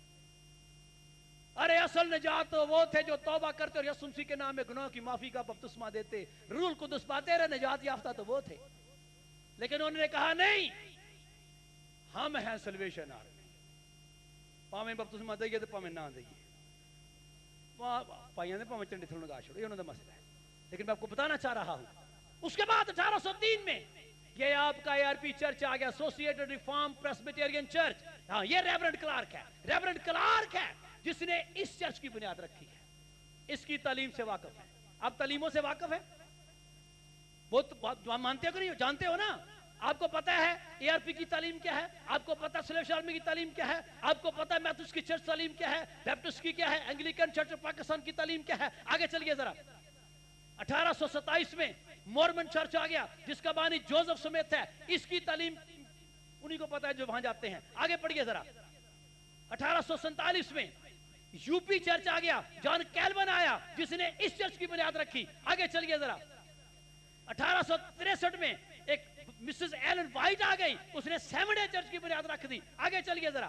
अरे असल निजात तो वो थे जो तौबा करते और यीशु मसीह के नाम में गुनाह की माफी का बपतिस्मा देते, रूल कुदस पाते रहे, निजात याफ्ता तो वो थे। लेकिन उन्होंने कहा नहीं, हम हैं सल्वेशन आर्मी। भावें बपतिस्मा दईए तो भावें ना दईए, भाइयों ने भावें झंडे थल्लों लगा छोड़ो, ये उन्होंने मसला है। लेकिन मैं आपको बताना चाह रहा हूं اس کے بعد 1803 میں یہ آپ کا ARP چرچ آ گیا, ایسوسیٹڈ ریفارم پریسبیٹیرین چرچ. ہاں, یہ ریورنڈ کلارک ہے. ریورنڈ کلارک ہے جس نے اس چرچ کی بنیاد رکھی ہے. اس کی تعلیم سے واقف ہے. آپ تعلیموں سے واقف ہے؟ وہ مانتے ہو کہ نہیں؟ جانتے ہو نا؟ آپ کو پتا ہے ARP کی تعلیم کیا ہے؟ آپ کو پتا سلیوشن آرمی کی تعلیم کیا ہے؟ آپ کو پتا میتھسٹ کی چرچ تعلیم کیا ہے؟ بیپٹسٹ کی کیا ہے؟ انگلیکن چرچ آف پاکستان کی تعلیم کیا ہے؟ آگے چلیے ذرا. 1827 میں مورمن چرچ آ گیا جس کا بانی جوزف سمیت ہے. اس کی تعلیم انہی کو پتا ہے جو وہاں جاتے ہیں. آگے پڑھیے ذرا. 1847 میں UP چرچ آ گیا, جان کیلون آیا جس نے اس چرچ کی بنیاد رکھی. آگے چلیے ذرا. 1863 میں ایک مسز ایلن وائٹ آ گئی, اس نے سیون ڈے چرچ کی بنیاد رکھ دی. آگے چلیے ذرا.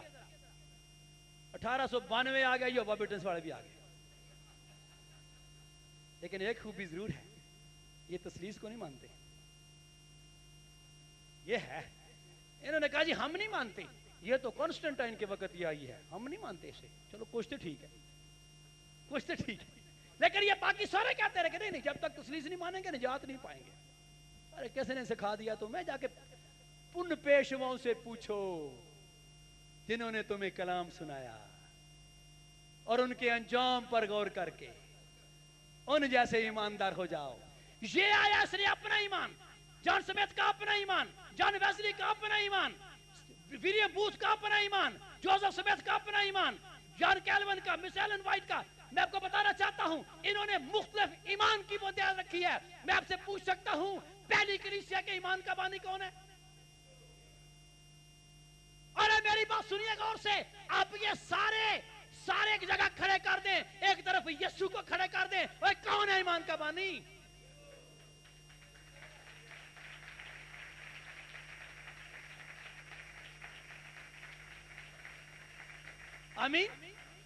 1892 آ گیا, یہ بابٹنس والے بھی آ گئے. لیکن ایک خوبی ضرور ہے, یہ تثلیث کو نہیں مانتے. یہ ہے, انہوں نے کہا جی ہم نہیں مانتے, یہ تو کانسٹنٹائن کے وقت یہ آئی ہے, ہم نہیں مانتے اسے. چلو کچھ تو ٹھیک ہے, کچھ تو ٹھیک ہے. لیکن یہ باقی سارے کہتے رہے کہ نہیں جب تک تثلیث نہیں مانیں گے نجات نہیں پائیں گے. ارے کیسے نے سکھا دیا تو میں جا کے ان پیشواؤں سے پوچھو جنہوں نے تمہیں کلام سنایا اور ان کے انجام پر غور کر کے ان جیسے ایماندار ہو جاؤ. یہ آیا اس نے اپنا ایمان, جان سمیت کا اپنا ایمان, جان ویسلی کا اپنا ایمان, ولیم بوتھ کا اپنا ایمان, جوزف سمیت کا اپنا ایمان, جان کیلون کا, مس ایلن وائٹ کا. میں آپ کو بتانا چاہتا ہوں انہوں نے مختلف ایمان کی بنیاد رکھی ہے. میں آپ سے پوچھ سکتا ہوں پہلی کلیسیا کے ایمان کا بانی کون ہے؟ اور میری بات سنیے غور سے, آپ یہ سارے ایک جگہ کھڑے کر دیں, ایک طرف یسوع کو کھڑے کر دیں, اور کون ہے ایمان کا بانی؟ آمین.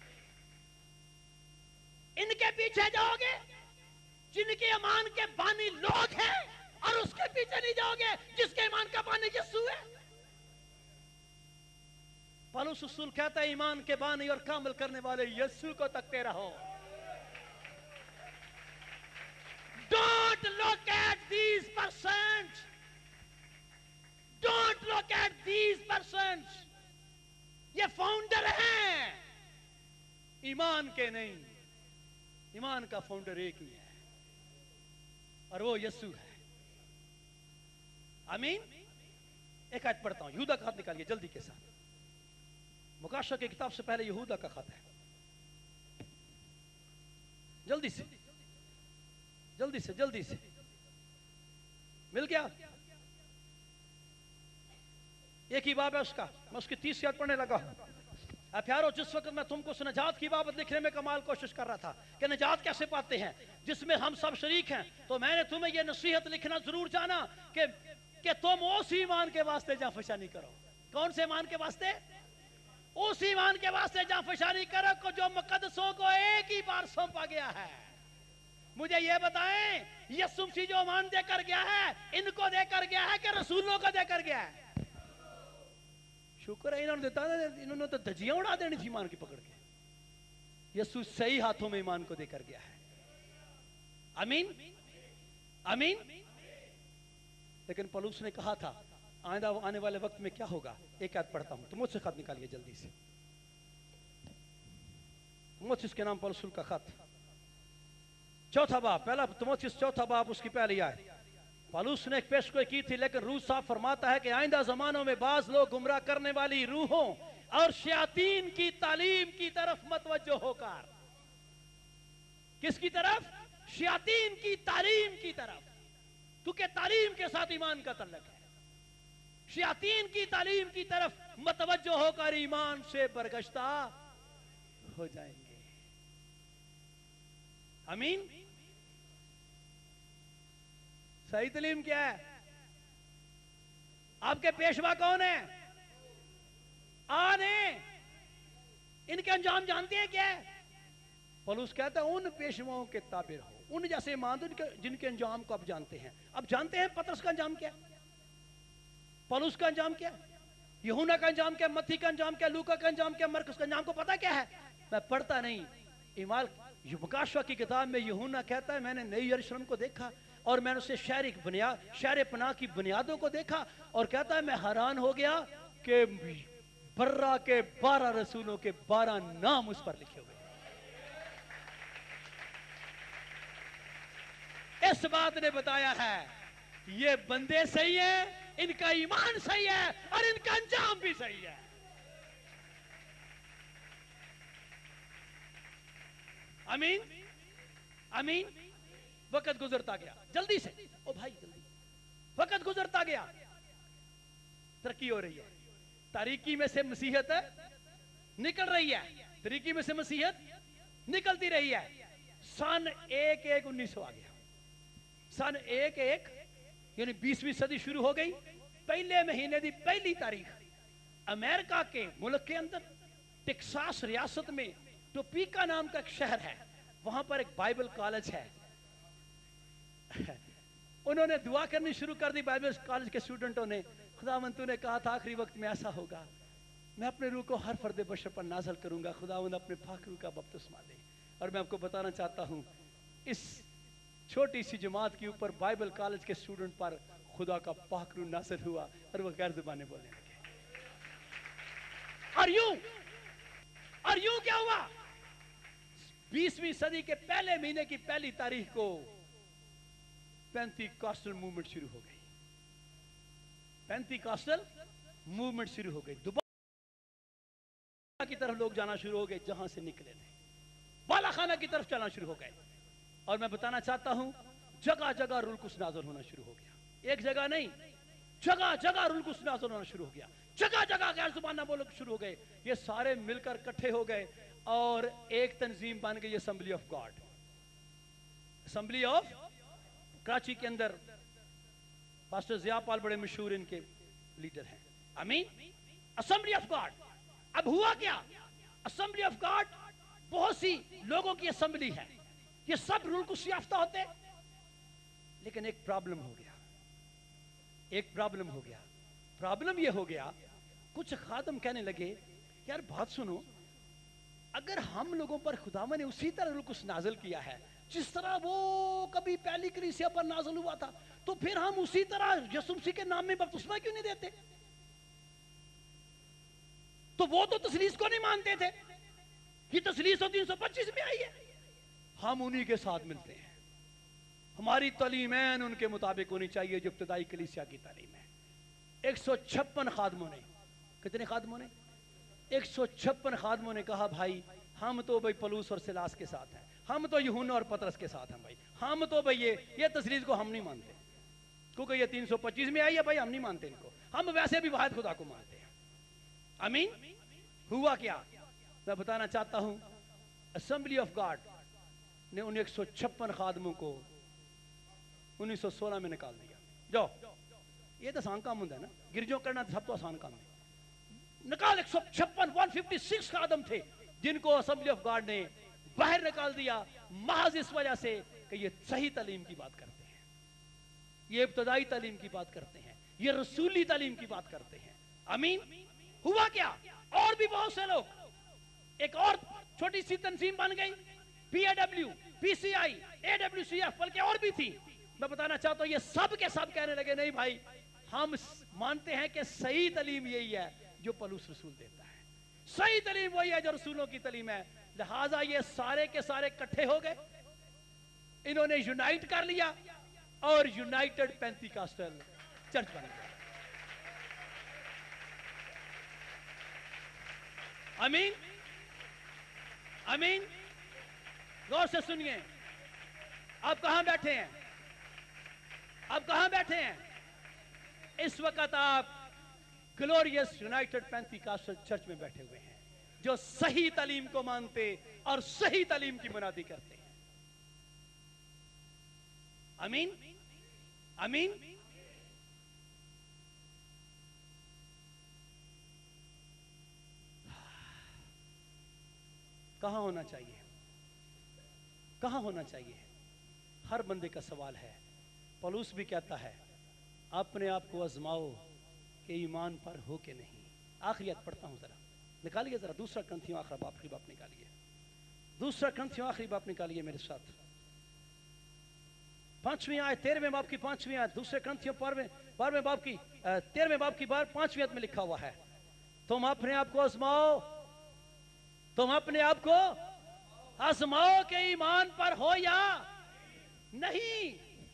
ان کے پیچھے جاؤ گے جن کے ایمان کے بانی لوگ ہیں, اور اس کے پیچھے نہیں جاؤ گے جس کے ایمان کا بانی یسوع ہے. پولس رسول کہتا ہے ایمان کے بانی اور کامل کرنے والے یسوع کو تکتے رہو. Don't look at these persons. Don't look at these persons. یہ فاؤنڈر ہیں, ایمان کے نہیں. ایمان کا فاؤنڈر ایک ہی ہے اور وہ یسوع ہے. آمین. ایک آیت پڑھتا ہوں, یہودا کا خط نکالیے جلدی کے ساتھ. مکاشفہ کی کتاب سے پہلے یہودا کا خط ہے. جلدی سے جلدی سے جلدی سے مل گیا. ایک ہی باب ہے اس کا, میں اس کی 30 آیت پڑھنے لگا ہوں. اے پیارو, جس وقت میں تم کو اس نجات کی بابت لکھنے میں کمال کوشش کر رہا تھا کہ نجات کیسے پاتے ہیں جس میں ہم سب شریک ہیں, تو میں نے تمہیں یہ نصیحت لکھنا ضرور جانا کہ تم اس ایمان کے واسطے جاں فشانی کرو. کون سے ایمان کے واسطے؟ اس ایمان کے واسطے جاں فشانی کرو جو مقدسوں کو ایک ہی بار سونپا گیا ہے. مجھے یہ بتائیں, یسوع مسیح جو ایمان دے کر گیا ہے ان کو دے کر گیا ہے کہ رسولوں کو دے کر گیا ہے؟ شکر ہے, انہوں نے تو دھجیاں اڑا دینی تھی ایمان کی پکڑ کے. یسوع صحیح ہاتھوں میں ایمان کو دے کر گیا ہے. آمین آمین. لیکن پولس نے کہا تھا آئندہ آنے والے وقت میں کیا ہوگا. ایک آیت پڑھتا ہوں, تموتھیوس سے خط نکالیے جلدی سے. تموتھیوس کے نام پولس کا خط, چوتھا باب, پہلا تموتھیوس چوتھا باب, اس کی پہلی آیت. پولس نے ایک پیشگوئی کی تھی, لیکن روح صاحب فرماتا ہے کہ آئندہ زمانوں میں بعض لوگ گمراہ کرنے والی روحوں اور شیاطین کی تعلیم کی طرف متوجہ ہو کر. کس کی طرف؟ شیاطین کی تعلیم کی طرف, کیونکہ تعلیم کے ساتھ ایمان کا تعلق ہے. شیاطین کی تعلیم کی طرف متوجہ ہو کر ایمان سے برگشتہ ہو جائیں گے. آمین. صحیح تعلیم کیا ہے؟ آپ کے پیشوا کون ہیں؟ آنے. ان کے انجام جانتے ہیں کیا ہے؟ پولس کہتا ہے ان پیشواؤں کے تابع رہو, ان جیسے ایماندار جن کے انجام کو آپ جانتے ہیں. اب جانتے ہیں پترس کا انجام کیا ہے, پولس کا انجام کیا ہے, یوحنا کا انجام کیا ہے, متی کا انجام کیا ہے, لوکا کا انجام کیا ہے, مرکس کا انجام کو پتا کیا ہے؟ میں پڑھتا نہیں. مکاشفہ کی کتاب میں یوحنا کہتا ہے میں نے نئی یروشلم کو دیکھا اور میں نے اسے شہر پناہ کی بنیادوں کو دیکھا اور کہتا ہے میں حیران ہو گیا کہ برہ کے 12 رسولوں کے 12 نام اس پر لکھے ہوئے. اس بات نے بتایا ہے یہ بندے صحیح ہیں, ان کا ایمان صحیح ہے اور ان کا انجام بھی صحیح ہے. آمین آمین. وقت گزرتا گیا, جلدی سے او بھائی جلدی, وقت گزرتا گیا, ترقی ہو رہی ہے, تاریکی میں سے مسیحیت نکل رہی ہے, تاریکی میں سے مسیحیت نکلتی رہی ہے. سن 1/1/1900 آ گیا. سن 1/1 یعنی 20ویں صدی شروع ہو گئی. پہلے مہینے دی پہلی تاریخ امریکہ کے ملک کے اندر ٹیکساس ریاست میں ٹوپیکا نام کا ایک شہر ہے, وہاں پر ایک بائبل کالج ہے. انہوں نے دعا کرنی شروع کر دی بائبل کالج کے اسٹوڈنٹوں نے. خداوند تو نے کہا تھا آخری وقت میں ایسا ہوگا, میں اپنے روح کو ہر فرد بشر پر نازل کروں گا, خداوند اپنے پاک روح کا بپتسمہ دے. اور میں آپ کو بتانا چاہتا ہوں اس چھوٹی سی جماعت کے اوپر بائبل کالج کے اسٹوڈنٹ پر خدا کا پاک روح نازل ہوا اور وہ غیر زبانیں بولنے لگے. اور یوں کیا ہوا, 20ویں صدی کے پہلے مہینے کی پہلی تاریخ کو پینتیکاسٹل موومنٹ شروع ہو گئی. پینتیکاسٹل موومنٹ شروع ہو گئی. دوبارہ کی طرف لوگ جانا شروع ہو گئے جہاں سے نکلے تھے, بالا خانہ کی طرف چلنا شروع ہو گئے. اور میں بتانا چاہتا ہوں جگہ جگہ روح القدس نازل ہونا شروع ہو گیا. ایک جگہ نہیں, جگہ جگہ روح القدس نازل ہونا شروع ہو گیا. جگہ جگہ غیر زبانہ بولنا شروع ہو گئے. یہ سارے مل کر اکٹھے ہو گئے اور ایک تنظیم بن گئی assembly of God. Assembly of Karachi کے اندر پاسٹر ضیاء پال بڑے مشہور ان کے لیڈر ہیں. آمین. Assembly of God. اب ہوا کیا, اسمبلی آف گاڈ بہت سی لوگوں کی اسمبلی ہے, یہ سب روح القدس یافتہ ہوتے, لیکن ایک پرابلم ہو گیا. ایک پرابلم ہو گیا. پرابلم یہ ہو گیا کچھ خادم کہنے لگے یار بات سنو, اگر ہم لوگوں پر خداوند نے اسی طرح روح القدس نازل کیا ہے جس طرح وہ کبھی پہلی کلیسیا پر نازل ہوا تھا, تو پھر ہم اسی طرح یسوع مسیح کے نام میں بپتسمہ کیوں نہیں دیتے؟ تو وہ تو تثلیث کو نہیں مانتے تھے, یہ تثلیث تو 325 میں آئی ہے. ہم انہی کے ساتھ ملتے ہیں. ہماری تعلیمین ان کے مطابق ہونی چاہیے جو ابتدائی کلیسیا کی تعلیم ہے. 156 خادموں نے, کتنے خادموں نے؟ 156 خادموں نے کہا بھائی ہم تو بھائی پولس اور سیلاس کے ساتھ ہیں, ہم تو یوحنا اور پطرس کے ساتھ ہیں بھائی, ہم تو بھائی یہ تثلیث کو ہم نہیں مانتے, کیونکہ یہ 325 میں آئی ہے بھائی, ہم نہیں مانتے ان کو, ہم ویسے بھی واحد خدا کو مانتے ہیں. آمین. ہوا کیا میں بتانا چاہتا ہوں, اسمبلی آف گاڈ نے ان 156 خادموں کو 1916 میں نکال دیا. جاؤ, یہ تو آسان کام ہوتا ہے نا, گرجوں کرنا سب تو آسان کام ہے. نکال 156 خادم تھے جن کو اسمبلی آف گاڈ نے باہر نکال دیا, محض اس وجہ سے کہ یہ صحیح تعلیم کی بات کرتے ہیں, یہ ابتدائی تعلیم کی بات کرتے ہیں, یہ رسولی تعلیم کی بات کرتے ہیں. آمین. ہوا کیا, اور بھی بہت سے لوگ, ایک اور چھوٹی سی تنظیم بن گئی, PAW, PCI, AWCF, بلکہ اور بھی تھی. میں بتانا چاہتا ہوں یہ سب کے سب کہنے لگے نہیں بھائی ہم مانتے ہیں کہ صحیح تعلیم یہی ہے جو پولس رسول دیتا ہے, صحیح تعلیم وہی ہے جو رسولوں کی تعلیم ہے. لہٰذا یہ سارے کے سارے اکٹھے ہو گئے, انہوں نے یونائٹ کر لیا اور یونائٹڈ پینتیکاسٹل چرچ بن گیا. آمین. آمین. غور سے سنیے, آپ کہاں بیٹھے ہیں؟ آپ کہاں بیٹھے ہیں اس وقت؟ آپ گلوریس یونائٹڈ پینتیکاسٹل چرچ میں بیٹھے ہوئے ہیں جو صحیح تعلیم کو مانتے اور صحیح تعلیم کی منادی کرتے ہیں. آمین. آمین. کہاں ہونا چاہیے؟ کہاں ہونا چاہیے؟ ہر بندے کا سوال ہے. پولس بھی کہتا ہے اپنے آپ کو آزماؤ کہ ایمان پر ہو کہ نہیں. آخری آیت پڑھتا ہوں, ذرا نکالیے, ذرا دوسرا کرنتھیوں آخری باپ نکالیے, دوسرا کرنتھیوں آخری باپ نکالیے میرے ساتھ. 5वीं आयत 13वें बाब की 5वीं आयत, दूसरे ग्रंथियों 12वें बाब की 13वें बाब की 5वीं आयत में लिखा हुआ है, तुम अपने आप को आजमाओ, तुम अपने आप को आजमाओ के ईमान पर हो या नहीं।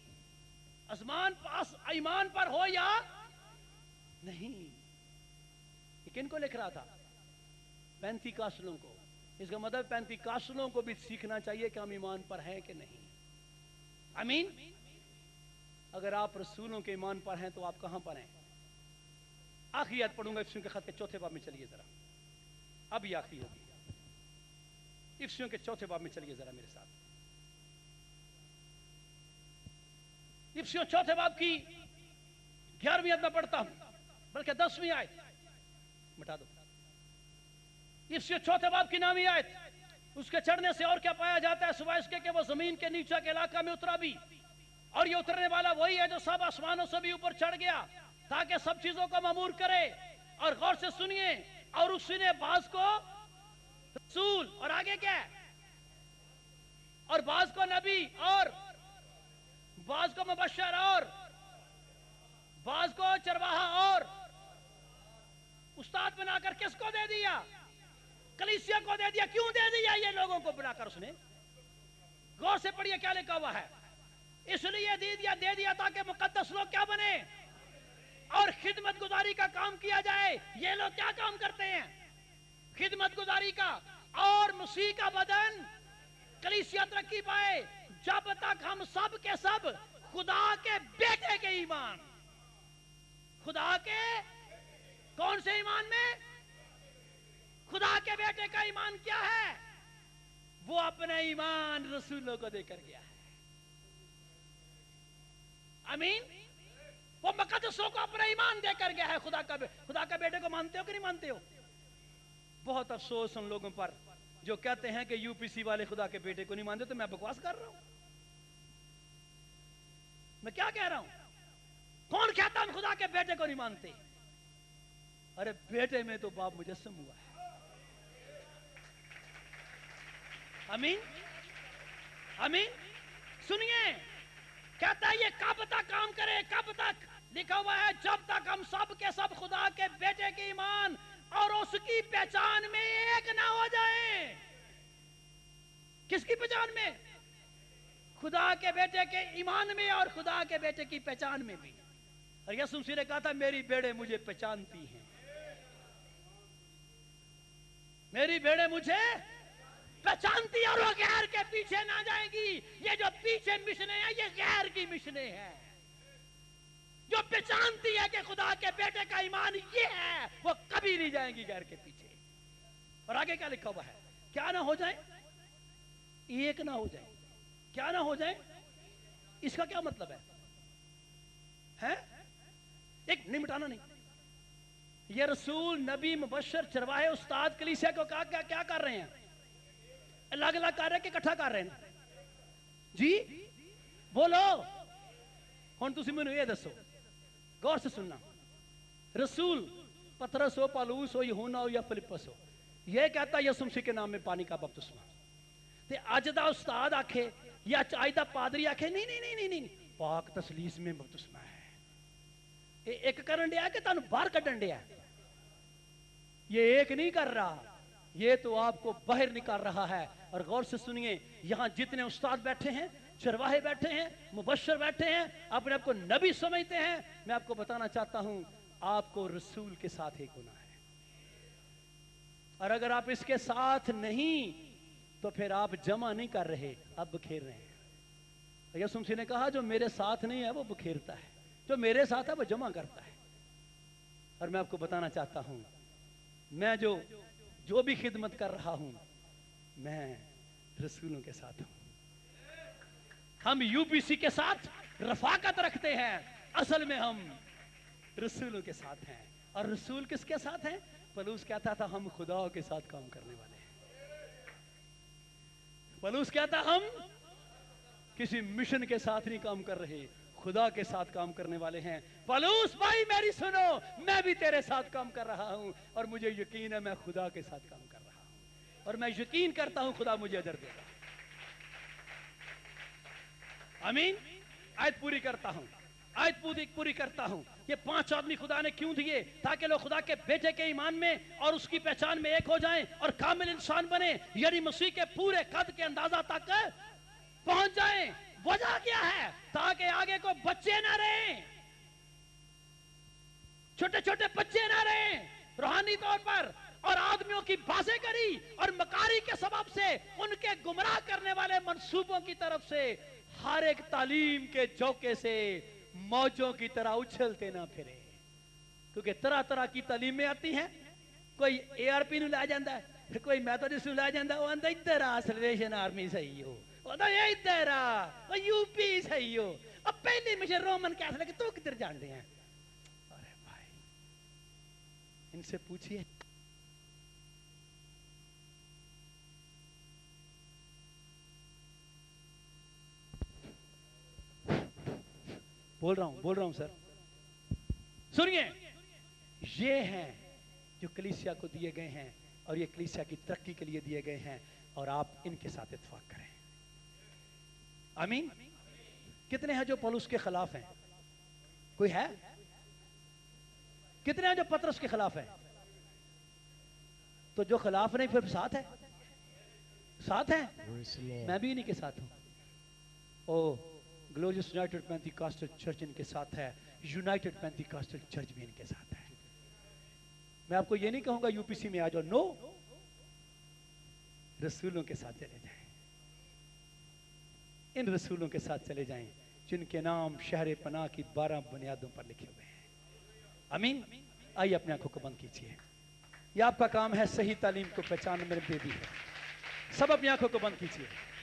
ईमान पर हो या नहीं। ये किनको लिख रहा था? पेंतीकास्टलों को। इसका मतलब पेंतीकास्टलों को भी सीखना चाहिए कि हम ईमान पर हैं कि नहीं। आमीन। अगर आप रसूलों के ईमान पर हैं तो आप कहां पर हैं? आखिरी आयत पढ़ूंगा इफ्सियों के खत के 4थे बाब में, चलिए जरा, अब ये आखिरी होगी। इफ्सियों के 4थे बाब में चलिए जरा मेरे साथ। इफ्सियों 4थे बाब की 11वीं आयत में पढ़ता हूं, बल्कि 10वीं आयत मिटा दो। इफ्सियों 4थे बाब की 9वीं आयत, उसके चढ़ने से और क्या पाया जाता है सिवाय इसके कि वो जमीन के नीचे के इलाका में उतरा भी, और ये उतरने वाला वही है जो सब आसमानों से भी ऊपर चढ़ गया ताकि सब चीजों को मामूर करे। और गौर से सुनिए, और उसने बाज को रसूल, और आगे क्या है, और बाज को नबी, और बाज को मुबश्शिर, और बाज को चरवाहा और उस्ताद बनाकर किसको दे दिया? कलीसिया को दे दिया। क्यों दे दिया ये लोगों को बनाकर उसने? गौर से पढ़िए क्या लिखा हुआ है। इसलिए दे दिया ताकि मुकद्दस लोग क्या बने और खिदमत गुजारी का काम किया जाए। ये लोग क्या काम करते हैं? खिदमत गुजारी का। और मसीह का बदन कलीसिया तरक्की पाए जब तक हम सब के सब खुदा के बेटे के ईमान, खुदा के कौन से ईमान में? खुदा के बेटे का ईमान क्या है? वो अपने ईमान रसूलों को देकर गया है। आमीन। वो मुकद्दसों को अपना ईमान देकर गया है। खुदा का बेटे को मानते हो कि नहीं मानते हो? बहुत अफसोस उन लोगों पर जो कहते हैं कि यूपीसी वाले खुदा के बेटे को नहीं मानते। तो मैं बकवास कर रहा हूं? मैं क्या कह रहा हूं? कौन कहता हम खुदा के बेटे को नहीं मानते? अरे बेटे में तो बाप मुजस्सम हुआ है। आमीन। आमीन। सुनिए, कहता है ये कब तक काम करे? कब तक? लिखा हुआ है जब तक हम सब के सब खुदा के बेटे के ईमान और उसकी पहचान में एक ना हो जाए। किसकी पहचान में? खुदा के बेटे के ईमान में और खुदा के बेटे की पहचान में भी। और यीशु मसीह ने कहा था मेरी भेड़ें मुझे पहचानती हैं, मेरी भेड़ें मुझे पहचानती और वो गैर के पीछे ना जाएंगी। ये जो पीछे मिशने हैं ये गैर की मिशने हैं। जो पहचानती है कि खुदा के बेटे का ईमान ये है, वो कभी नहीं जाएंगी गैर के पीछे। और आगे क्या लिखा हुआ है? क्या ना हो जाए? एक ना हो जाए। क्या ना हो जाए? इसका क्या मतलब है? हैं? एक नहीं, मिटाना नहीं। ये रसूल, नबी, मुबश्शिर, चरवाहे, उस्ताद कलीसिया को क्या कर रहे हैं? अलग अलग कर रहे हैं कि इकट्ठा कर रहे हैं? जी बोलो। हुण तुसीं मैनूं ये दसो, गौर से सुनना। रसूल पतरस हो, पौलुस हो, यूहन्ना हो या फिलिप्पस हो, ये कहता यीशु मसीह के नाम में पानी का बपतिस्मा। ते अज दा उस्ताद आखे या अज दा पादरी आखे नहीं नहीं नहीं नहीं नहीं, पाक तसलीस में बपतिस्मा है। ये एक करन दिया कि तुहानूं बाहर कड्डण दिया? ये एक नहीं कर रहा, ये तो आपको बाहर निकाल रहा है। और गौर से सुनिए, यहां जितने उस्ताद बैठे हैं, चरवाहे बैठे हैं, मुबश्शिर बैठे हैं, अपने आप को नबी समझते हैं, मैं आपको बताना चाहता हूं आपको रसूल के साथ एक होना है। और अगर आप इसके साथ नहीं तो फिर आप जमा नहीं कर रहे, आप बखेर रहे हैं। यीशु मसीह ने कहा जो मेरे साथ नहीं है वो बखेरता है, जो मेरे साथ है वो जमा करता है। और मैं आपको बताना चाहता हूं, मैं जो भी खिदमत कर रहा हूं, मैं रसूलों के साथ हूं। हम यूपीसी के साथ रफाकत रखते हैं, असल में हम रसूलों के साथ हैं। और रसूल किसके साथ हैं? पौलुस कहता था हम खुदा के साथ काम करने वाले हैं। पौलुस कहता हम किसी मिशन के साथ नहीं काम कर रहे, खुदा के साथ काम करने वाले हैं। पौलुस भाई मेरी सुनो, मैं भी तेरे साथ काम कर रहा हूं और मुझे यकीन है मैं खुदा के साथ काम कर रहा हूं और मैं यकीन करता हूं खुदा मुझे अजर देगा। आमीन। आयत पूरी करता हूं, आयत पूरी करता हूं। ये 5 आदमी खुदा ने क्यों दिए? ताकि लोग खुदा के बेटे के ईमान में और उसकी पहचान में एक हो जाएं और कामिल इंसान बने, यानी मसीह के पूरे कद के अंदाजा तक पहुंच जाएं। वजह क्या है? ताकि आगे को बच्चे ना रहें, छोटे छोटे बच्चे ना रहें रूहानी तौर पर, और आदमियों की बातें करी और मकारी के सबब से उनके गुमराह करने वाले मंसूबों की तरफ से हर एक तालीम के झोंके से मौजों की तरह उछलते ना फिरे। क्योंकि तरह तरह की तालीमें आती हैं। कोई ARP नु ला जाता है, फिर कोई मैथोडिस्ट नु ला जाता है, वो आंदा इधर आ सल्वेशन आर्मी सही हो, वो तो ये इधर आ, वो UP सही हो, अब पहले मुझे रोमन कैथोलिक तू किधर जान रहे हैं? अरे भाई इनसे पूछिए, बोल रहा हूं सर, सुनिए। ये हैं जो कलीसिया को दिए गए हैं और ये कलीसिया की तरक्की के लिए दिए गए हैं, और आप इनके साथ इत्तेफाक करें। आमीन। कितने हैं जो पौलुस के खिलाफ हैं? कोई है? कितने हैं जो पतरस के खिलाफ हैं? तो जो खिलाफ नहीं फिर साथ है, साथ है। मैं भी इन्हीं के साथ हूं। ओ ग्लोरियस यूनाइटेड पेंटिकॉस्टल चर्च इनके साथ है, यूनाइटेड पेंटिकॉस्टल चर्च भी इनके साथ है। मैं आपको ये नहीं कहूंगा UPC में आ जाओ, नो, रसूलों के साथ चले जाएं, इन रसूलों के साथ चले जाएं जिनके नाम शहर पनाह की 12 बुनियादों पर लिखे हुए हैं। आमीन। आइए अपने आंखों को बंद कीजिए। यह आपका काम है, सही तालीम को पहचान मेरे बेबी है। सब अपनी आंखों को बंद कीजिए।